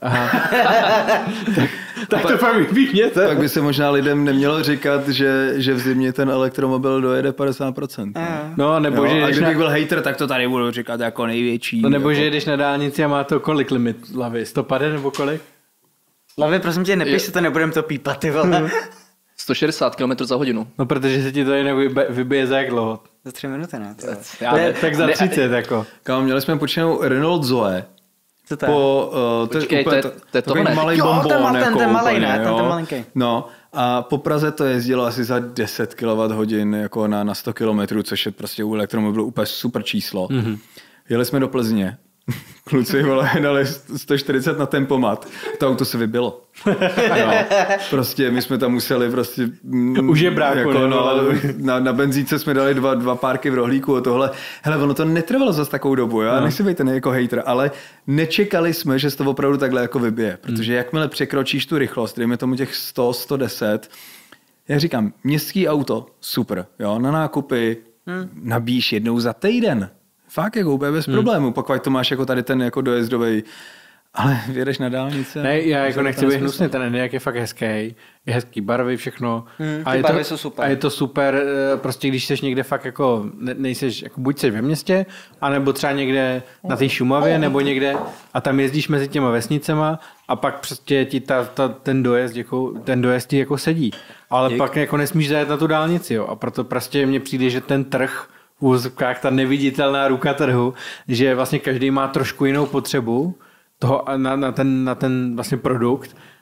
tak to pak vypíněte. Tak by se možná lidem nemělo říkat, že v zimě ten elektromobil dojede 50%. No, nebo že a kdybych byl hater, tak to tady budu říkat jako největší. No, nebo jako... že jdeš na dálnici a má to kolik limit hlavy? 150 nebo kolik? Hlavy, prosím tě, nepiš si to, nebudem to pípat, ty vole. 160 km za hodinu. No, protože se ti to jinak vybije za jak dlouho? Za 3 minuty, ne? Tak za 30, jako. Kámo, měli jsme počínou Renault Zoe. Co to je? Počkej, to je takový malej bombón. Ten malej, ne? Ten malinký. No, a po Praze to jezdilo asi za 10 kWh jako na 100 km, což je prostě u elektromobilu úplně super číslo. Mm-hmm. Jeli jsme do Plzně. Kluci vole, dali 140 na tempomat. To auto se vybilo. No, prostě my jsme tam museli prostě... Už je bráko. Jako, na benzínce jsme dali dva párky v rohlíku a tohle. Hele, ono to netrvalo zase takovou dobu, já nechci být ten jako hater, ale nečekali jsme, že se to opravdu takhle jako vybije. Protože jakmile překročíš tu rychlost, dejme tomu těch 100, 110, já říkám, městský auto, super, jo, na nákupy nabíjíš jednou za týden. Fakt jako úplně bez problému, pokud to máš jako tady ten jako dojezdový, ale vyjedeš na dálnici. Ne, já jako nechci být hnusný, ten Enyaq je fakt hezký, je hezký barvy, všechno. A ty barvy jsou super. A je to super, prostě když jsi někde fakt jako, nejseš, jako buď jsi ve městě, anebo třeba někde na té Šumavě, nebo někde a tam jezdíš mezi těma vesnicema a pak prostě ti ten dojezd ti jako sedí. Ale pak jako nesmíš zajet na tu dálnici, jo. A proto prostě mně přijde, že ten trh v úzkách, ta neviditelná ruka trhu, že vlastně každý má trošku jinou potřebu toho na ten vlastně produkt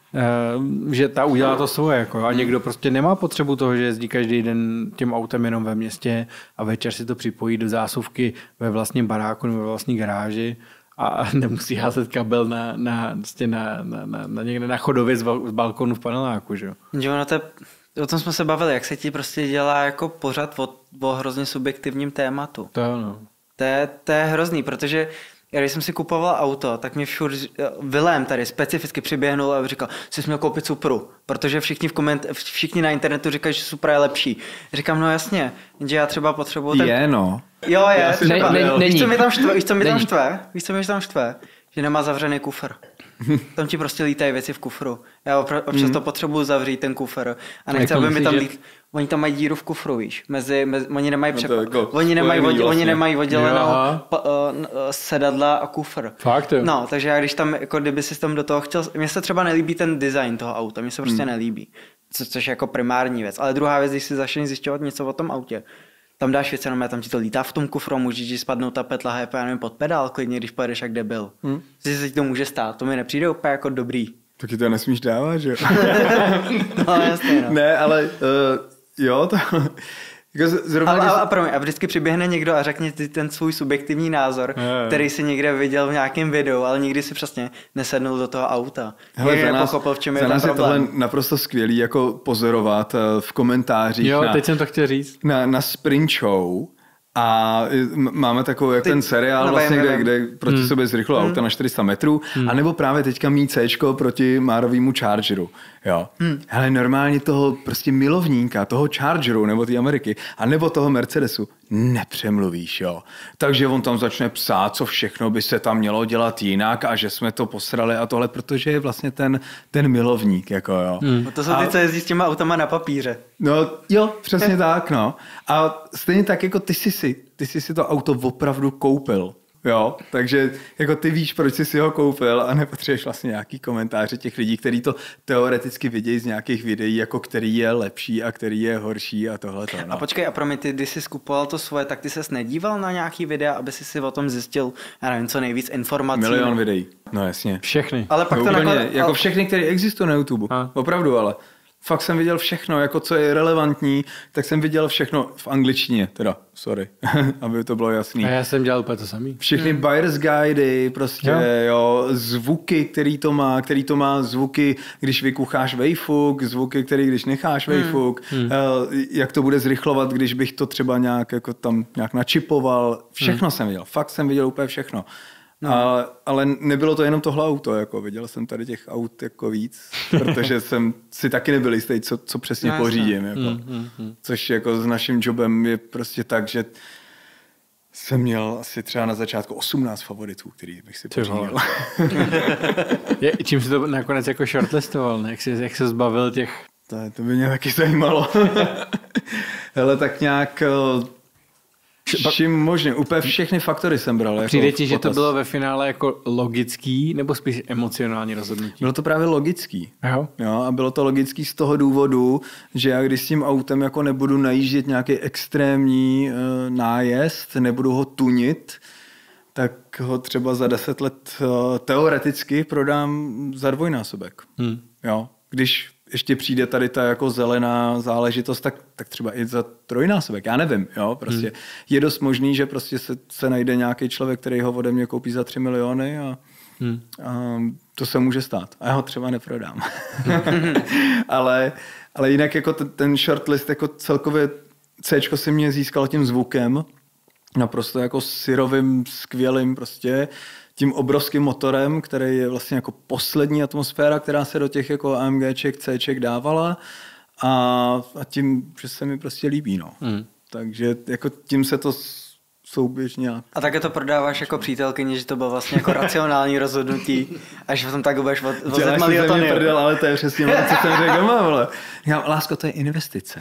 že ta udělá to svoje. Jako, a někdo prostě nemá potřebu toho, že jezdí každý den tím autem jenom ve městě a večer si to připojí do zásuvky ve vlastním baráku nebo ve vlastní garáži a nemusí házet kabel na někde na chodově z balkonu v paneláku. Že? O tom jsme se bavili, jak se ti prostě dělá jako pořad o hrozně subjektivním tématu. To ano. To je hrozný, protože když jsem si kupoval auto, tak mě Vilém tady specificky přiběhnul a říkal, jsi měl koupit Supru, protože všichni na internetu říkají, že Supra je lepší. Říkám, no jasně, že já třeba potřebuji ten... Je, no. Jo, je. Víš, co mi tam štve? Že nemá zavřený kufr. Tam ti prostě lítají věci v kufru. Já občas to potřebuji zavřít, ten kufr. A nechci, aby mi tam Oni tam mají díru v kufru, víš. Oni nemají oni nemají oddělenou sedadla a kufr. Fakt, jo. No, takže já když tam, jako kdyby si tam do toho chtěl... Mně se třeba nelíbí ten design toho auta, mně se prostě nelíbí. Což je jako primární věc. Ale druhá věc, když si začneš zjišťovat něco o tom autě, tam dáš věc, jenom tam ti to lítá v tom kufru, může ti spadnout ta petla, já nevím, pod pedál klidně, když pojedeš jak debil. Že se ti to může stát, to mi nepřijde úplně jako dobrý. Taky to nesmíš dávat, že jo? No, jasně, no. Ne, ale jo, to... Jako zrovna, a vždycky přiběhne někdo a řekne ti ten svůj subjektivní názor, který si někde viděl v nějakém videu, ale nikdy si přesně nesednul do toho auta. Hele, pochopil, v čem je ten problém. Za nás je tohle naprosto skvělý jako pozorovat v komentářích. Jo, teď jsem to chtěl říct. Na Sprint Show. A máme takový jak ten seriál, vlastně, kde proti sobě zrychlo auta na 400 metrů, anebo právě teďka mít Cčko proti Márovému Chargeru. Jo. Hele, normálně toho prostě milovníka, toho Chargeru, nebo té Ameriky, anebo toho Mercedesu nepřemluvíš, jo. Takže on tam začne psát, co všechno by se tam mělo dělat jinak a že jsme to posrali a tohle, protože je vlastně ten milovník, jako jo. To jsou ty, co jezdí s těma autama na papíře. No jo, přesně tak, no. A stejně tak, jako ty jsi si to auto opravdu koupil. Jo, takže jako ty víš, proč jsi si ho koupil a nepotřebuješ vlastně nějaký komentáře těch lidí, kteří to teoreticky vidějí z nějakých videí, jako který je lepší a který je horší a tohleto. No. A počkej, a promiň, ty, když jsi skupoval to svoje, tak ty ses nedíval na nějaký videa, aby si o tom zjistil, já nevím, co nejvíc informací? Milion videí, no jasně. Všechny. Ale pak no, to úplně, jako všechny, které existují na YouTube. Opravdu, ale fakt jsem viděl všechno, jako co je relevantní, tak jsem viděl všechno v angličtině, teda, sorry, aby to bylo jasný. A já jsem dělal úplně to samý. Všechny buyer's guidy, prostě, jo, zvuky, který to má zvuky, když vykucháš vejfuk, zvuky, který když necháš vejfuk, jak to bude zrychlovat, když bych to třeba nějak jako tam nějak načipoval, všechno jsem viděl, fakt jsem viděl úplně všechno. No. Ale nebylo to jenom tohle auto, jako viděl jsem tady těch aut jako víc, protože jsem si taky nebyl jistý, co přesně pořídím. Jako. Což jako s naším jobem je prostě tak, že jsem měl asi třeba na začátku 18 favoritů, který bych si pořídil. Čím jsi to nakonec jako shortlistoval, ne? Jak se zbavil těch... To by mě taky zajímalo. Hele, tak nějak... Čím možně, úplně všechny faktory jsem bral. Přijde jako ti, že to bylo ve finále jako logický nebo spíš emocionální rozhodnutí? Bylo to právě logický. Jo, a bylo to logický z toho důvodu, že já když s tím autem jako nebudu najíždět nějaký extrémní nájezd, nebudu ho tunit, tak ho třeba za 10 let teoreticky prodám za 2násobek. Jo, když ještě přijde tady ta jako zelená záležitost, tak třeba i za 3násobek. Já nevím, jo, prostě je dost možný, že prostě se najde nějaký člověk, který ho ode mě koupí za 3 miliony a to se může stát. A já ho třeba neprodám. ale jinak jako ten shortlist jako celkově Cčko si mě získal tím zvukem, naprosto jako syrovým, skvělým prostě, tím obrovským motorem, který je vlastně jako poslední atmosféra, která se do těch jako AMGček, Cček dávala a tím, že se mi prostě líbí, no. Takže jako tím se to souběžně. A také to prodáváš jako přítelkyni, že to bylo vlastně jako racionální rozhodnutí, až v tom tak budeš vozit malý Otony. Ale to je přesně co jsem řekl doma, vole. Já, lásko, to je investice.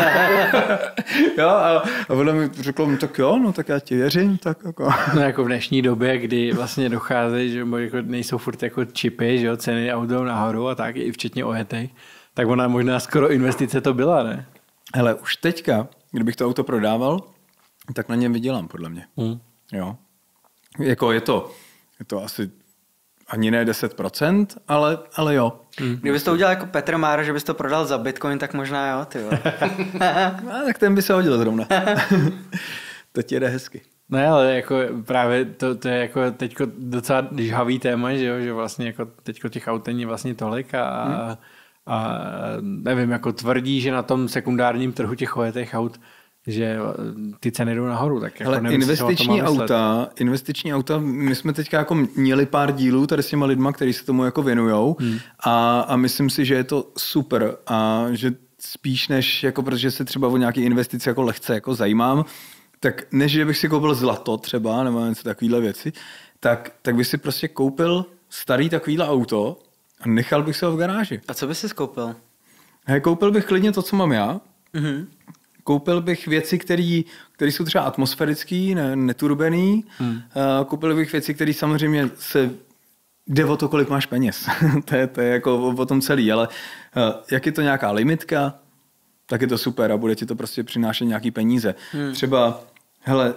Jo, a ona mi řekla, tak jo, no tak já ti věřím, tak jako. No jako v dnešní době, kdy vlastně dochází, že jako nejsou furt jako čipy, že jo, ceny aut jdou nahoru a tak, i včetně ojetej, tak ona možná skoro investice to byla, ne? Hele, už teďka, kdybych to auto prodával, tak na něm vydělám, podle mě. Jo. Jako je to asi ani ne 10%, ale jo. Kdybys to udělal jako Petr Mára, že bys to prodal za Bitcoin, tak možná jo, ty vole. Tak ten by se hodil zrovna. To ti jde hezky. Ne, ale jako právě to je jako teďko docela žhavý téma, že jo, že vlastně jako teďko těch aut není vlastně tolik a nevím, jako tvrdí, že na tom sekundárním trhu těch ojetých aut, že ty ceny jdou nahoru, tak jako nevím, investiční auta, my jsme teďka jako měli pár dílů tady s těma lidma, kteří se tomu jako věnujou a myslím si, že je to super a že spíš než, jako protože se třeba o nějaké investice jako lehce jako zajímám, tak než že bych si koupil zlato třeba, nebo něco takovýhle věci, tak bych si prostě koupil starý takovýhle auto a nechal bych se ho v garáži. A co bys si koupil? Koupil bych klidně to, co mám já. Koupil bych věci, které jsou třeba atmosférický, neturbený. Koupil bych věci, které samozřejmě se jde o to, kolik máš peněz. to je jako o tom celý, ale jak je to nějaká limitka, tak je to super a bude ti to prostě přinášet nějaký peníze. Třeba, hele,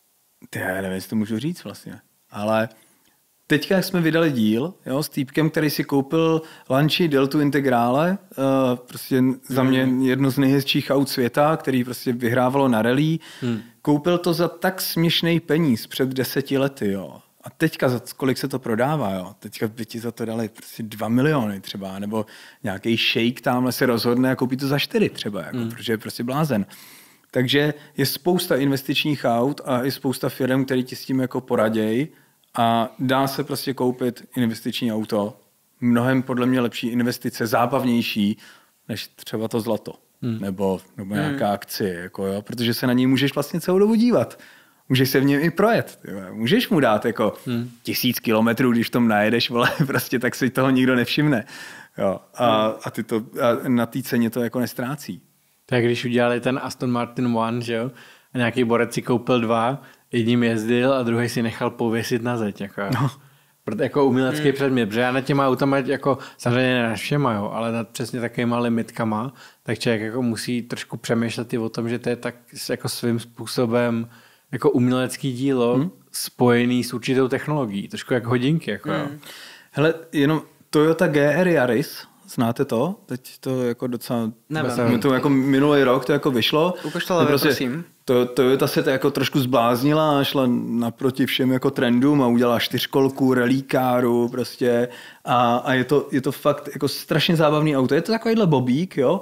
já nevím, jestli to můžu říct vlastně, ale teďka jsme vydali díl, jo, s týpkem, který si koupil Lancia Deltu Integrale, prostě za mě jedno z nejhezčích aut světa, který prostě vyhrávalo na rally. Koupil to za tak směšný peníz před 10 lety, jo. A teďka za kolik se to prodává, jo. Teďka by ti za to dali prostě 2 miliony třeba, nebo nějaký šejk tamhle se rozhodne a koupí to za 4 třeba, jako, protože je prostě blázen. Takže je spousta investičních aut a i spousta firm, který ti s tím jako poradějí. A dá se prostě koupit investiční auto, mnohem podle mě lepší investice, zábavnější, než třeba to zlato. Nebo nějaká akcie, jako jo, protože se na něj můžeš vlastně celou dobu dívat. Můžeš se v něm i projet. Můžeš mu dát jako 1000 kilometrů, když v tom najedeš, vole, prostě tak si toho nikdo nevšimne. Jo. A na té ceně to jako nestrácí. Tak když udělali ten Aston Martin One, že jo, a nějaký borec si koupil 2, jedním jezdil a druhý si nechal pověsit na zeď. Jako, jako umělecký předmět, protože já nad těma automa jako samozřejmě ne všema, jo, ale nad přesně takovýma limitkama, tak člověk jako musí trošku přemýšlet i o tom, že to je tak jako svým způsobem jako umělecký dílo spojený s určitou technologií, trošku jak hodinky. Jako, jo. Hele, jenom Toyota GR Yaris, znáte to? Teď to jako docela... Nevím. To jako minulý rok to jako vyšlo. Ukaž to levě, prosím. Toyota se to jako trošku zbláznila a šla naproti všem jako trendům a udělala 4kolku, rallykáru prostě a je to fakt jako strašně zábavný auto. Je to takovýhle bobík, jo,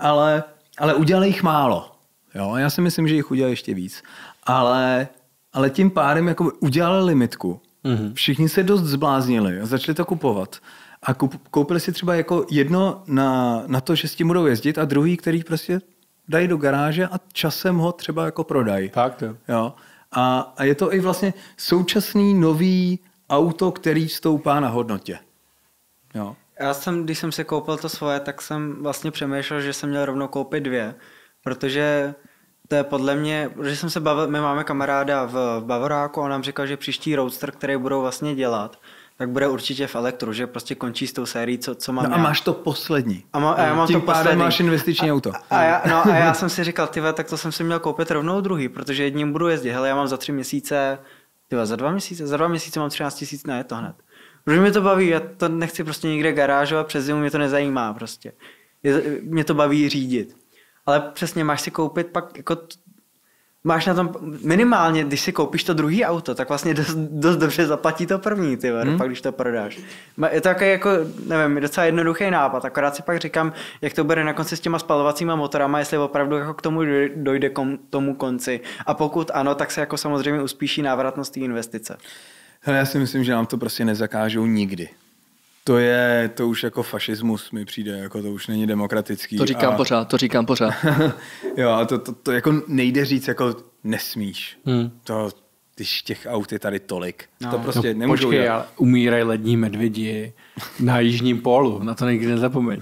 ale udělali jich málo. Jo, já si myslím, že jich udělali ještě víc. Ale tím pádem jako udělali limitku. Všichni se dost zbláznili a začali to kupovat. A koupili si třeba jako jedno na to, že s tím budou jezdit a druhý, který prostě dají do garáže a časem ho třeba jako prodají. Tak to. Jo. A je to i vlastně současný nový auto, který stoupá na hodnotě. Jo. Já jsem, když jsem si koupil to svoje, tak jsem vlastně přemýšlel, že jsem měl rovnou koupit 2, protože to je podle mě, protože jsem se bavil, my máme kamaráda v Bavoráku a on nám říkal, že příští Roadster, který budou vlastně dělat, tak bude určitě v elektru, že prostě končí s tou sérií, co mám a máš to poslední. A já mám tím to poslední. máš investiční auto. A já jsem si říkal, tak to jsem si měl koupit rovnou druhý, protože jedním budu jezdit. Hele, já mám za 3 měsíce, za 2 měsíce mám 13 000 na to hned. Protože mě to baví, já to nechci prostě někde garážovat, přes zimu mě to nezajímá prostě. Mě to baví řídit. Ale přesně máš si koupit pak jako máš na tom minimálně, když si koupíš to druhý auto, tak vlastně dost dobře zaplatí to první, pak když to prodáš. Je to jako, nevím, docela jednoduchý nápad, akorát si pak říkám, jak to bude na konci s těma spalovacíma motorama, jestli opravdu jako k tomu dojde k tomu konci. A pokud ano, tak se jako samozřejmě uspíší návratnost té investice. Hele, já si myslím, že nám to prostě nezakážou nikdy. To už jako fašismus mi přijde, jako to už není demokratický. To říkám pořád. Jo, a to jako nejde říct, jako nesmíš. To, když těch aut je tady tolik. No, to prostě nemůžou počkej, ale umírají lední medvědi na jižním pólu, na to nikdy nezapomeň.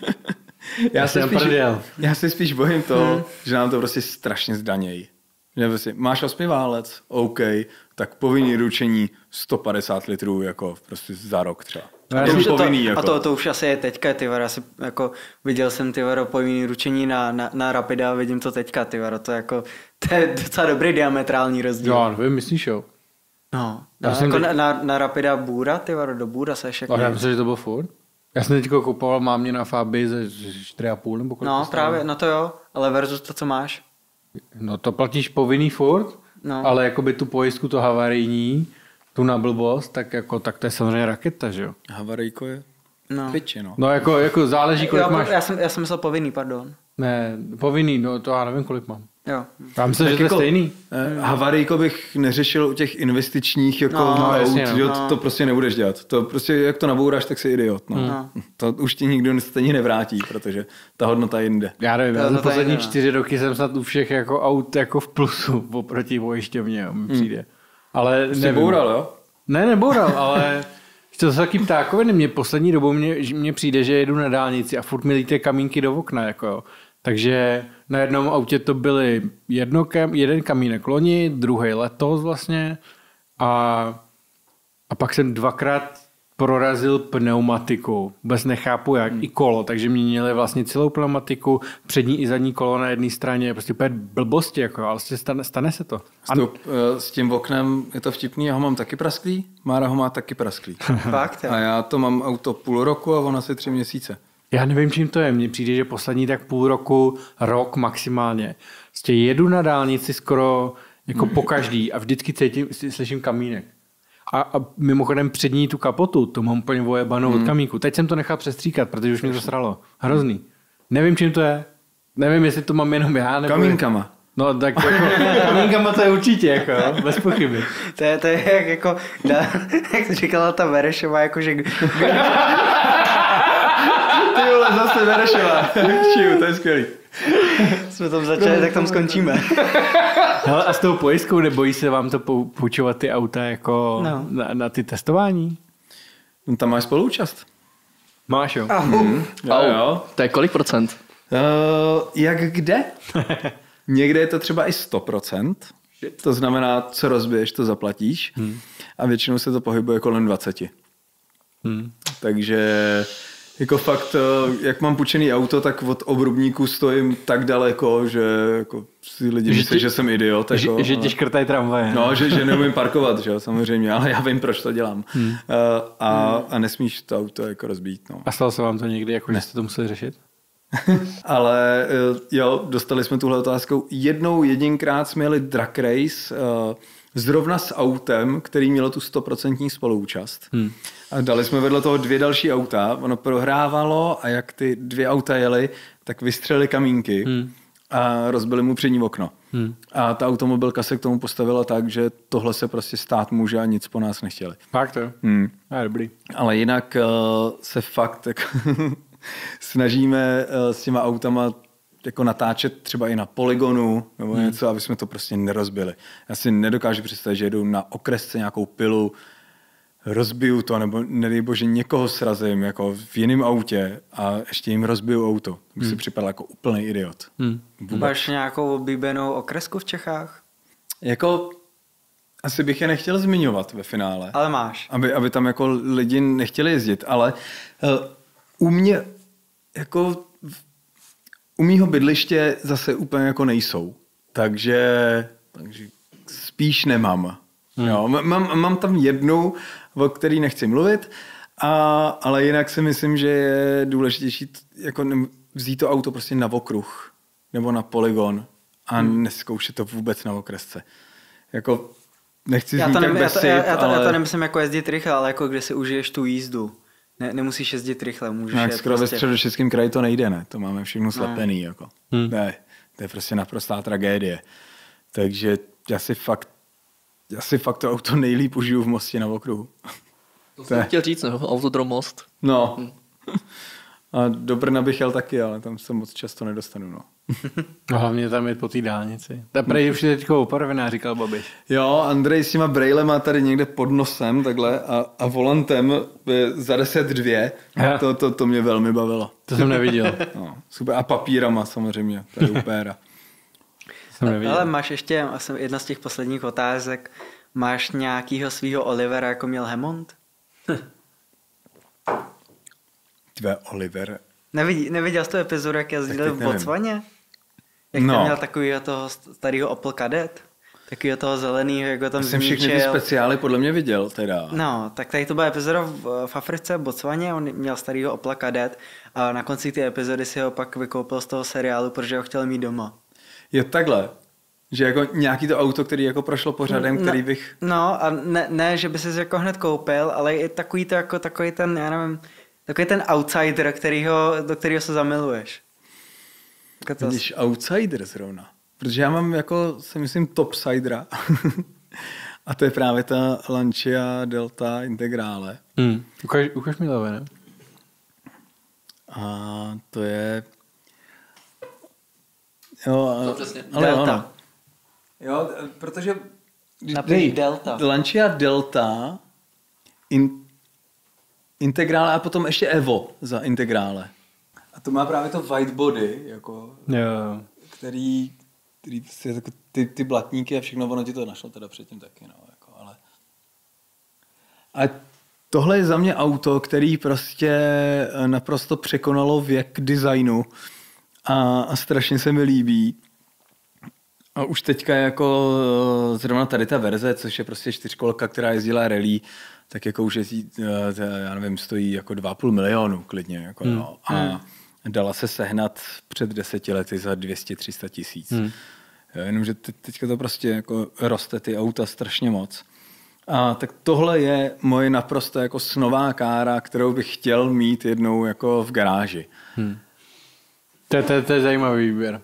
Já se spíš bojím toho, že nám to prostě strašně zdanějí. Že prostě máš 8válec, OK, tak povinný ručení 150 litrů jako prostě za rok třeba. To už asi je teďka, já si jako viděl jsem povinný ručení na Rapida a vidím to teďka, to je jako to je docela dobrý diametrální rozdíl. Jo, vy myslíš jo. No, Já jsem jako teď- na Rapida Bůra, ty vado, do Bůra se ještě... Já myslím, že to bylo furt. Já jsem teď kupoval mámě na Fabii ze 4,5 nebo kolik No to stálo. právě, no to jo, ale versus to, co máš. No to platíš povinný furt, No. ale jakoby tu pojistku, to havarijní, tu na blbost, tak to je samozřejmě raketa, že jo? Havarijko je No. piči, no. No jako záleží, kolik Jo, máš. já jsem myslel povinný, pardon. Ne, povinný, no to já nevím, kolik mám. Jo. Já myslím, že to je jako- stejný. Havarijko bych neřešil u těch investičních jako No, aut, jasně, no. že No. to prostě nebudeš dělat. To prostě, jak to nabouráš, tak jsi idiot. No. No. To už ti nikdo stejně nevrátí, protože ta hodnota jinde. Já nevím, To- já to za tady poslední nevím. 4 roky jsem snad u všech jako aut jako v plusu oproti pojišťovně, jo, mi přijde. Ale Jsi nevím. boural, jo? Ne, neboural, ale to jsou taky ptákoviny. Mě poslední dobou mně přijde, že jedu na dálnici a furt mi lítají kamínky do okna. Jako jo. Takže na jednom autě to byly jeden kamínek loni, druhý letos vlastně a pak jsem 2krát prorazil pneumatiku. Vůbec nechápu jak. I kolo, takže měnili vlastně celou pneumatiku, přední i zadní kolo na jedné straně. Prostě úplně blbosti, jako, ale stane se to. S tím oknem je to vtipný, já ho mám taky prasklý, Mára ho má taky prasklý. Fakt, jo. A já to mám auto půl roku a ona asi 3 měsíce. Já nevím, čím to je. Mně přijde, že poslední tak půl roku, rok maximálně. Prostě jedu na dálnici skoro jako po každý a vždycky slyším kamínek. A mimochodem přední tu kapotu, to mám úplně ojebanou od kamínku. Teď jsem to nechal přestříkat, protože už mě to sralo. Hrozný. Nevím, čím to je. Nevím, jestli to mám jenom já, nebo... Kamínkama. No tak jako, kamínkama to je určitě, jako, jo, bez pochyby. To je jak jako, jak říkala ta Verešová, jako že... Ty vole, zase Verešová. To je skvělý. Jsme tam začali, tak tam skončíme. Hele, a s tou pojistkou nebojí se vám to půjčovat ty auta jako No. na ty testování? No, tam máš spoluúčast. Máš, jo. Jo. To je kolik procent? Jak kde? Někde je to třeba i 100%. To znamená, co rozbiješ, to zaplatíš. A většinou se to pohybuje kolem 20. Takže jako fakt, jak mám půjčený auto, tak od obrubníku stojím tak daleko, že jako si lidi myslí, že jsem idiot. Jako, Že ti škrtají tramvaje. No, že neumím parkovat, že jo, samozřejmě, ale já vím, proč to dělám. A nesmíš to auto jako rozbít. No. A stalo se vám to někdy, jako že jste to museli řešit? Ale jo, dostali jsme tuhle otázku. Jedinkrát jsme jeli drag race zrovna s autem, který mělo tu 100% spoluúčast. A dali jsme vedle toho 2 další auta, ono prohrávalo a jak ty 2 auta jeli, tak vystřelili kamínky a rozbili mu přední okno. A ta automobilka se k tomu postavila tak, že tohle se prostě stát může a nic po nás nechtěli. Fakt to? Je dobrý. Ale jinak se fakt snažíme s těma autama jako natáčet třeba i na polygonu nebo něco, aby jsme to prostě nerozbili. Já si nedokážu představit, že jedu na okresce nějakou pilu, rozbiju to, nebo nedej bože někoho srazím jako v jiném autě a ještě jim rozbiju auto. To bych si připadal jako úplný idiot. Máš nějakou oblíbenou okresku v Čechách? Jako asi bych je nechtěl zmiňovat ve finále. Ale máš. Aby tam jako lidi nechtěli jezdit, ale u mě jako u mýho bydliště zase úplně jako nejsou. Takže spíš nemám. Jo, mám tam jednu, o který nechci mluvit, ale jinak si myslím, že je důležitější jako vzít to auto prostě na okruh nebo na polygon a neskoušet to vůbec na okresce. Jako nechci znít tak bezsyp, já to nemyslím jako jezdit rychle, ale jako kde si užiješ tu jízdu. Nemusíš jezdit rychle, můžeš no, jet skoro prostě... ve Středočeském kraji to nejde, ne? To máme všechno slepený. Jako. Ne, to je prostě naprostá tragédie. Takže já si fakt to auto nejlíp užiju v Mostě na okruhu. To jsem chtěl říct, no, Autodrom Most. No. A do Brna bych jel taky, ale tam se moc často nedostanu. No. No, hlavně tam je po té dálnici. Ta prej už je teďka opravená, říkal Babiš. Jo, Andrej s těma brejlema tady někde pod nosem takhle a volantem za 10,2. To mě velmi bavilo. To jsem neviděl. No, super. A papírama samozřejmě, to je upéra. Ale máš ještě, asi jedna z těch posledních otázek, máš nějakýho svýho Olivera, jako měl Hemond? Tvé Oliver. Neviděl jsi tu epizodu, jak jezdil v Botswaně? Jak tam měl takovýho toho starého Opel Kadett? Taky toho zeleného, jako tam jsem všechny ty speciály podle mě viděl teda. No, tak tady to byla epizoda v Africe, v Botswaně, on měl starýho Opla Kadett a na konci té epizody si ho pak vykoupil z toho seriálu, protože ho chtěl mít doma. Je takhle, že jako nějaký to auto, který jako prošlo pořadem, který bych... No a ne, že by si jako hned koupil, ale i takový to jako takový ten, já nevím, takový ten outsider, do kterého se zamiluješ. Vidíš, outsider zrovna. Protože já mám jako, si myslím, topsidera. A to je právě ta Lancia Delta Integrale. Ukaž mi levé, ne? A to je... Jo, to přesně. ale Delta. ono. Jo, protože... Napiš Delta. Lancia Delta Integrale a potom ještě Evo za Integrale. A to má právě to white body, jako, Jo. který prostě jako ty blatníky a všechno, ono ti to našlo teda předtím taky, no, jako, ale... A tohle je za mě auto, který prostě naprosto překonalo věk designu a strašně se mi líbí. A už teďka jako zrovna tady ta verze, což je prostě 4kolka, která jezdila rally, tak jako už jezdí, já nevím, stojí jako 2,5 milionu klidně. Jako, no. A dala se sehnat před 10 lety za 200-300 tisíc. Jenomže teďka to prostě jako roste ty auta strašně moc. A tak tohle je moje naprosto jako snová kára, kterou bych chtěl mít jednou jako v garáži. To je zajímavý výběr.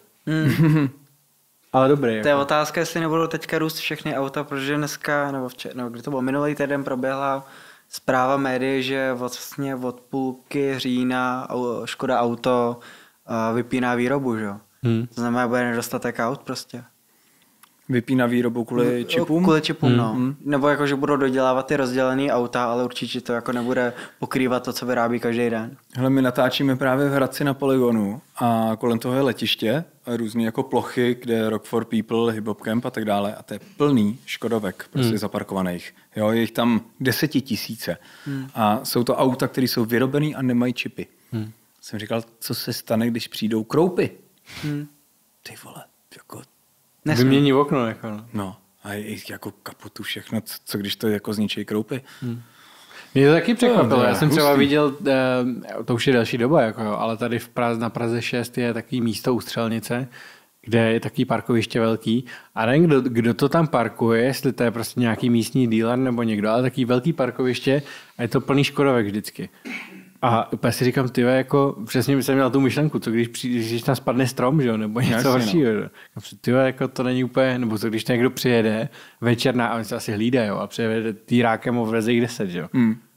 Ale dobrý. To je otázka, jestli nebudou teďka růst všechny auta, protože dneska, nebo kdy to bylo minulý týden, proběhla zpráva médií, že vlastně od půlky října Škoda Auto vypíná výrobu, že jo? To znamená, bude nedostatek aut prostě. Vypíná výrobu kvůli čipům? Kvůli čipům, no. Nebo jako, že budou dodělávat ty rozdělený auta, ale určitě to jako nebude pokrývat to, co vyrábí každý den. Hele, my natáčíme právě v Hradci na Polygonu a kolem toho je letiště a různé jako plochy, kde je Rock for People, Hip Hop Camp a tak dále a to je plný škodovek prostě zaparkovaných. Jo, je jich tam 10 000 a jsou to auta, které jsou vyrobený a nemají čipy. Jsem říkal, co se stane, když přijdou kroupy? Ty vole, jako... Vymění okno, jako no. No, a jejich jako kapotu všechno, co když to jako zničí kroupy? Mě to taky překvapilo. Já jsem třeba viděl, to už je další doba, jako jo, ale tady na Praze 6 je takový místo u Střelnice, kde je takový parkoviště velký a nevím, kdo to tam parkuje, jestli to je prostě nějaký místní dealer nebo někdo, ale takový velký parkoviště a je to plný škodovek vždycky. A úplně si říkám, tyhle, jako přesně jsem měl tu myšlenku, co když tam spadne strom, že jo, nebo něco horšího. No. Tyhle, jako to není úplně, nebo co když někdo přijede večer a oni se asi hlídají, jo, a přijede týrákem o vreze 10, že jo.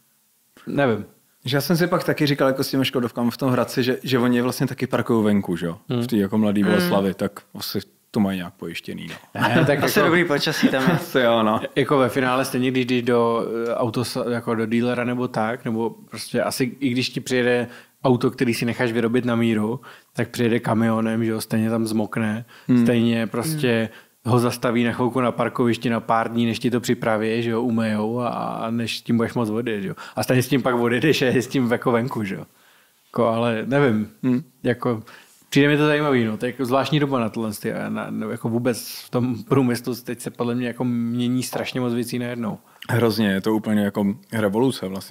Nevím. Že já jsem si pak taky říkal jako s těmi škodovkami v tom Hradci, že oni vlastně taky parkují venku, že jo, v té jako mladý Boleslavi, tak asi to mají nějak pojištěný, no. Tak asi jako, dobrý počasí tam je. Asi jo, no. Jako ve finále stejně, když jdeš do auto, jako do dealera nebo tak, nebo prostě asi i když ti přijede auto, který si necháš vyrobit na míru, tak přijede kamionem, že jo, stejně tam zmokne, stejně prostě ho zastaví na chvilku na parkovišti na pár dní, než ti to připraví, že jo, umejou a než tím budeš moc vody, že jo. A stejně s tím pak odjedeš a je s tím jako venku, že jo. Jako, ale nevím, jako... Přijde mi to zajímavý, no, to je jako zvláštní doba na tohle, jako vůbec v tom průmyslu teď se podle mě jako mění strašně moc věcí najednou. Hrozně, je to úplně jako revoluce vlastně.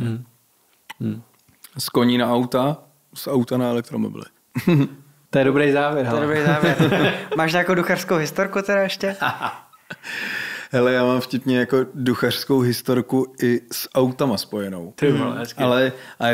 Z koní na auta, z auta na elektromobily. To je dobrý závěr. To je dobrý závěr. Máš nějakou duchařskou historku teda ještě? Hele, já mám vtipně jako duchařskou historku i s autama spojenou. Ale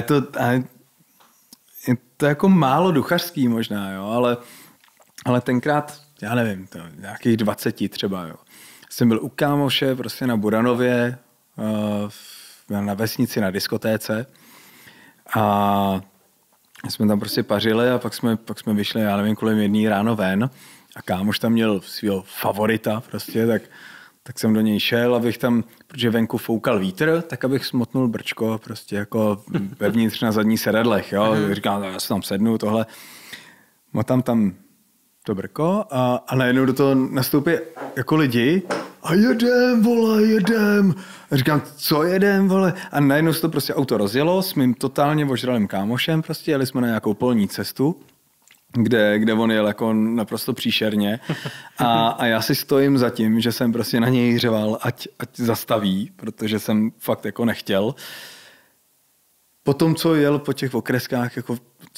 je to jako málo duchařský možná, jo, ale tenkrát, já nevím, to nějakých 20 třeba, jo. Jsem byl u kámoše prostě na Buranově, na vesnici, na diskotéce a jsme tam prostě pařili a pak jsme vyšli, já nevím, kolem 1 ráno ven a kámoš tam měl svýho favorita prostě, tak jsem do něj šel, abych tam, protože venku foukal vítr, tak abych smotnul brčko prostě jako vevnitř na zadní sedadlech, jo. Říkám, já se tam sednu, tohle. Motám tam to brko a najednou do toho nastoupí jako lidi a jedem, vole, jedem. A říkám, co jedem, vole? A najednou se to prostě auto rozjelo s mým totálně ožralým kámošem, prostě jeli jsme na nějakou polní cestu kde on jel jako naprosto příšerně a já si stojím za tím, že jsem prostě na něj řval, ať zastaví, protože jsem fakt jako nechtěl. Potom, co jel po těch okreskách jako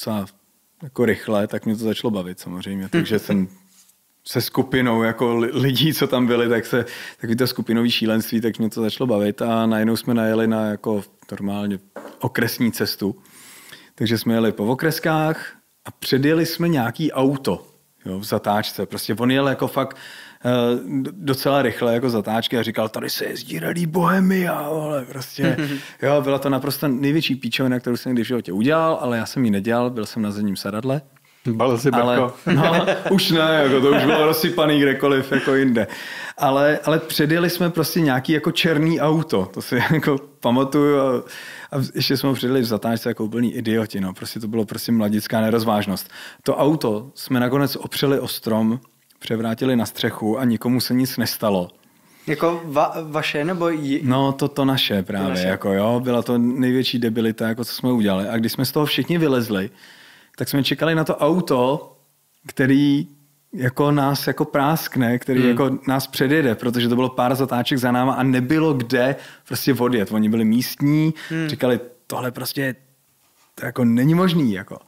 rychle, tak mě to začalo bavit samozřejmě, takže jsem se skupinou jako lidí, co tam byli, takový to skupinový šílenství, tak mě to začalo bavit a najednou jsme najeli na jako normálně okresní cestu. Takže jsme jeli po okreskách a předjeli jsme nějaký auto, jo, v zatáčce. Prostě on jel jako fakt docela rychle jako zatáčky a říkal, tady se jezdí Rally Bohemia, ale prostě, jo, byla to naprosto největší píčovina, kterou jsem kdy v životě udělal, ale já jsem ji nedělal, byl jsem na zadním sedadle. Balil si ale, no, už ne, jako to už bylo rozsypaný kdekoliv jako jinde. Ale předjeli jsme prostě nějaký jako černý auto, to si jako pamatuju a ještě jsme ho předjeli v zatáčce jako úplný idioti, no. Prostě to bylo prostě mladická nerozvážnost. To auto jsme nakonec opřeli o strom, převrátili na střechu a nikomu se nic nestalo. Jako vaše nebo No to naše právě, to naše. Jako jo, byla to největší debilita, jako co jsme udělali. A když jsme z toho všichni vylezli, tak jsme čekali na to auto, který jako nás jako práskne, který jako nás předjede, protože to bylo pár zatáček za náma a nebylo kde prostě odjet. Oni byli místní, říkali, tohle prostě to jako není možný. Jako.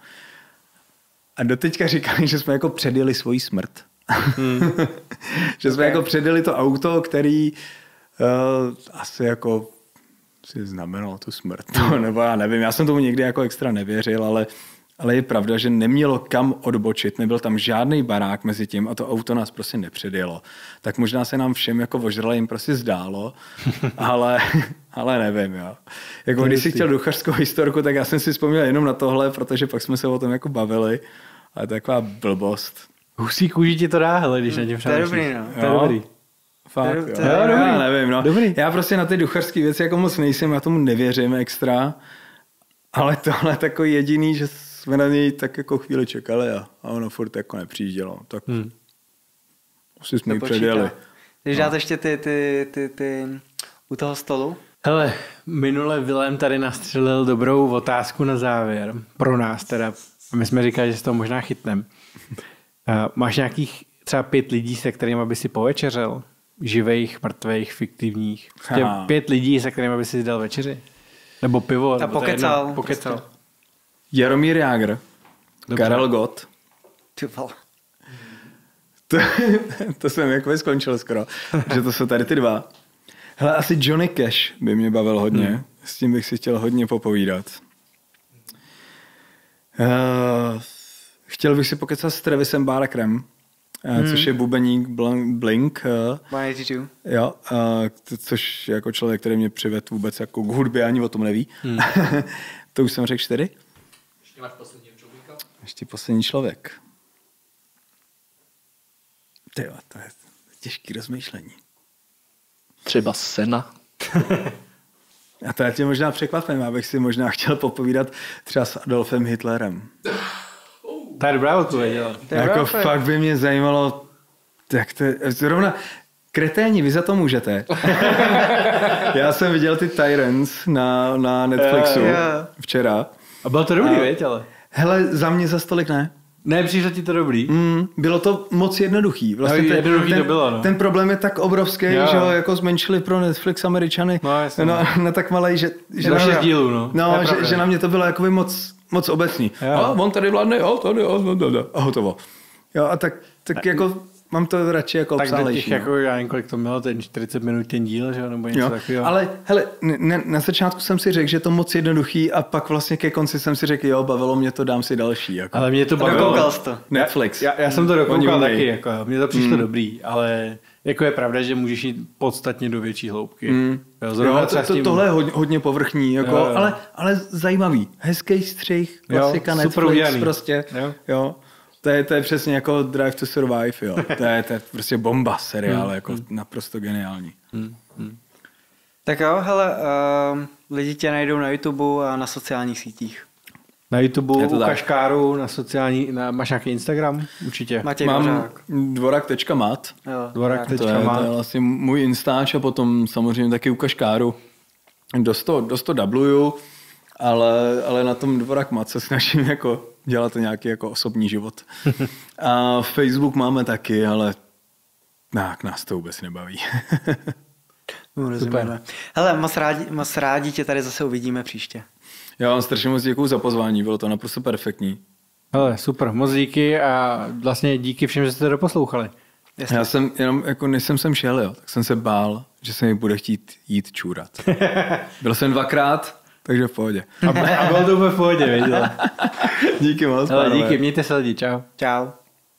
A doteďka říkali, že jsme jako předjeli svoji smrt. Že jsme jako předjeli to auto, který asi jako si znamenalo tu smrt. Nebo já nevím, já jsem tomu nikdy jako extra nevěřil, ale je pravda, že nemělo kam odbočit, nebyl tam žádný barák mezi tím a to auto nás prostě nepředjelo. Tak možná se nám všem jako ožrale jim prostě zdálo, ale nevím, jo. Jako když jsi chtěl duchařskou historku, tak já jsem si vzpomněl jenom na tohle, protože pak jsme se o tom jako bavili, ale taková blbost. Husí kůži ti to dá, hele, když na tím přemýšlíš. To je dobrý, no. To je dobrý. Fakt, to jo. dobrý. Já nevím, no. Dobrý. Já prostě na ty duchařské věci jako moc nejsem, já tomu nevěřím extra, ale tohle takový jediný, že jsme na něj tak jako chvíli čekali a ono furt jako nepřijíždělo. Tak asi jsme ji předjeli. Když dáte ještě ty u toho stolu? Hele, minule Vilém tady nastřelil dobrou otázku na závěr. Pro nás teda. My jsme říkali, že z toho možná chytnem. Máš nějakých třeba 5 lidí, se kterými by si povečeřel? Živejch, mrtvejch, fiktivních. 5 lidí, se kterými by si dal večeři? Nebo pivo? A pokecal. Pokecal. Jaromír Jágr, Karel Gott. Ty vole. To jsem jako skončil skoro, že to jsou tady ty dva. Hele, asi Johnny Cash by mě bavil hodně. S tím bych si chtěl hodně popovídat. Chtěl bych si pokecat s Travisem Barkerem, což je bubeník Blink. Jo, což je jako člověk, který mě přivedl vůbec jako k hudbě, ani o tom neví. To už jsem řekl 4. Ještě máš posledního člověka? Ještě poslední člověk. Tyjo, to je těžký rozmýšlení. Třeba Sena. A to já tě možná překvapím, abych si možná chtěl popovídat třeba s Adolfem Hitlerem. To je dobrá odpověď. Jako fakt by mě zajímalo, jak to je, zrovna kreténi, vy za to můžete. Já jsem viděl ty Tyrants na Netflixu včera. A bylo to dobrý, věď, ale? Hele, za mě za stolik ne. Ne, přišlo ti to dobrý? Bylo to moc jednoduchý. Vlastně jednoduchý to bylo, no. Ten problém je tak obrovský, že ho jako zmenšili pro Netflix Američany na tak malej, že na 6 dílů, no. Že na mě to bylo jakoby moc obecný. A on tady vládne, a hotovo. Jo, a tak jako mám to radši jako obsálejší. Tak jako, já nevím, kolik to mělo, ten 40 minut ten díl, že? Nebo něco takového. Ale hele, na začátku jsem si řekl, že to moc jednoduchý a pak vlastně ke konci jsem si řekl, jo, bavilo mě to, dám si další. Jako. Ale mě to bavilo. Dokoukal jsi to. Netflix. Já jsem to dokoukal taky, jako, mně to přišlo dobrý, ale jako je pravda, že můžeš jít podstatně do větší hloubky. Tohle je hodně povrchní, jako, ale zajímavý. Hezký střih, klasika Netflix prostě. Jo. To je přesně jako Drive to Survive, jo. To je prostě bomba seriál, jako naprosto geniální. Tak jo, hele, lidi tě najdou na YouTube a na sociálních sítích. Na YouTube, u Kaškáru, na sociální, máš nějaký Instagram? Určitě. Mám dvorak.mat. Dvorak.mat. To je vlastně můj Instač a potom samozřejmě taky u Kaškáru. Dost to dubluju ale na tom Dvorak Mat se snažím jako dělat nějaký jako osobní život. A Facebook máme taky, ale nás to vůbec nebaví. Rozumíme. Hele, moc rádi tě tady zase uvidíme příště. Já vám strašně moc děkuju za pozvání, bylo to naprosto perfektní. Hele, super, moc díky a vlastně díky všem, že jste to doposlouchali. Jasně. Já jsem jenom, jako než jsem sem šel, jo, tak jsem se bál, že se mi bude chtít jít čůrat. Byl jsem 2krát, takže v pohodě. A bylo to úplně v pohodě, věděl. Díky moc. Hele, díky, mějte se lidi, čau. Čau.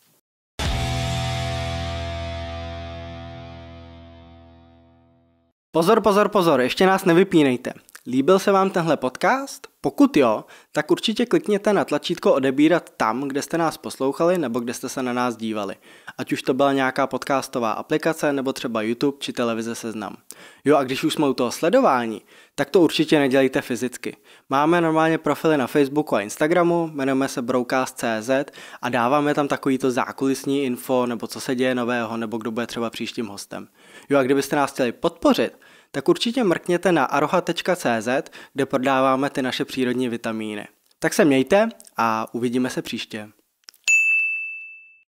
Pozor, ještě nás nevypínejte. Líbil se vám tenhle podcast? Pokud jo, tak určitě klikněte na tlačítko odebírat tam, kde jste nás poslouchali nebo kde jste se na nás dívali. Ať už to byla nějaká podcastová aplikace nebo třeba YouTube či televize Seznam. Jo, a když už jsme u toho sledování, tak to určitě nedělejte fyzicky. Máme normálně profily na Facebooku a Instagramu, jmenujeme se Broadcast.cz a dáváme tam takovýto zákulisní info nebo co se děje nového nebo kdo bude třeba příštím hostem. Jo, a kdybyste nás chtěli podpořit, tak určitě mrkněte na aroha.cz, kde prodáváme ty naše přírodní vitamíny. Tak se mějte a uvidíme se příště.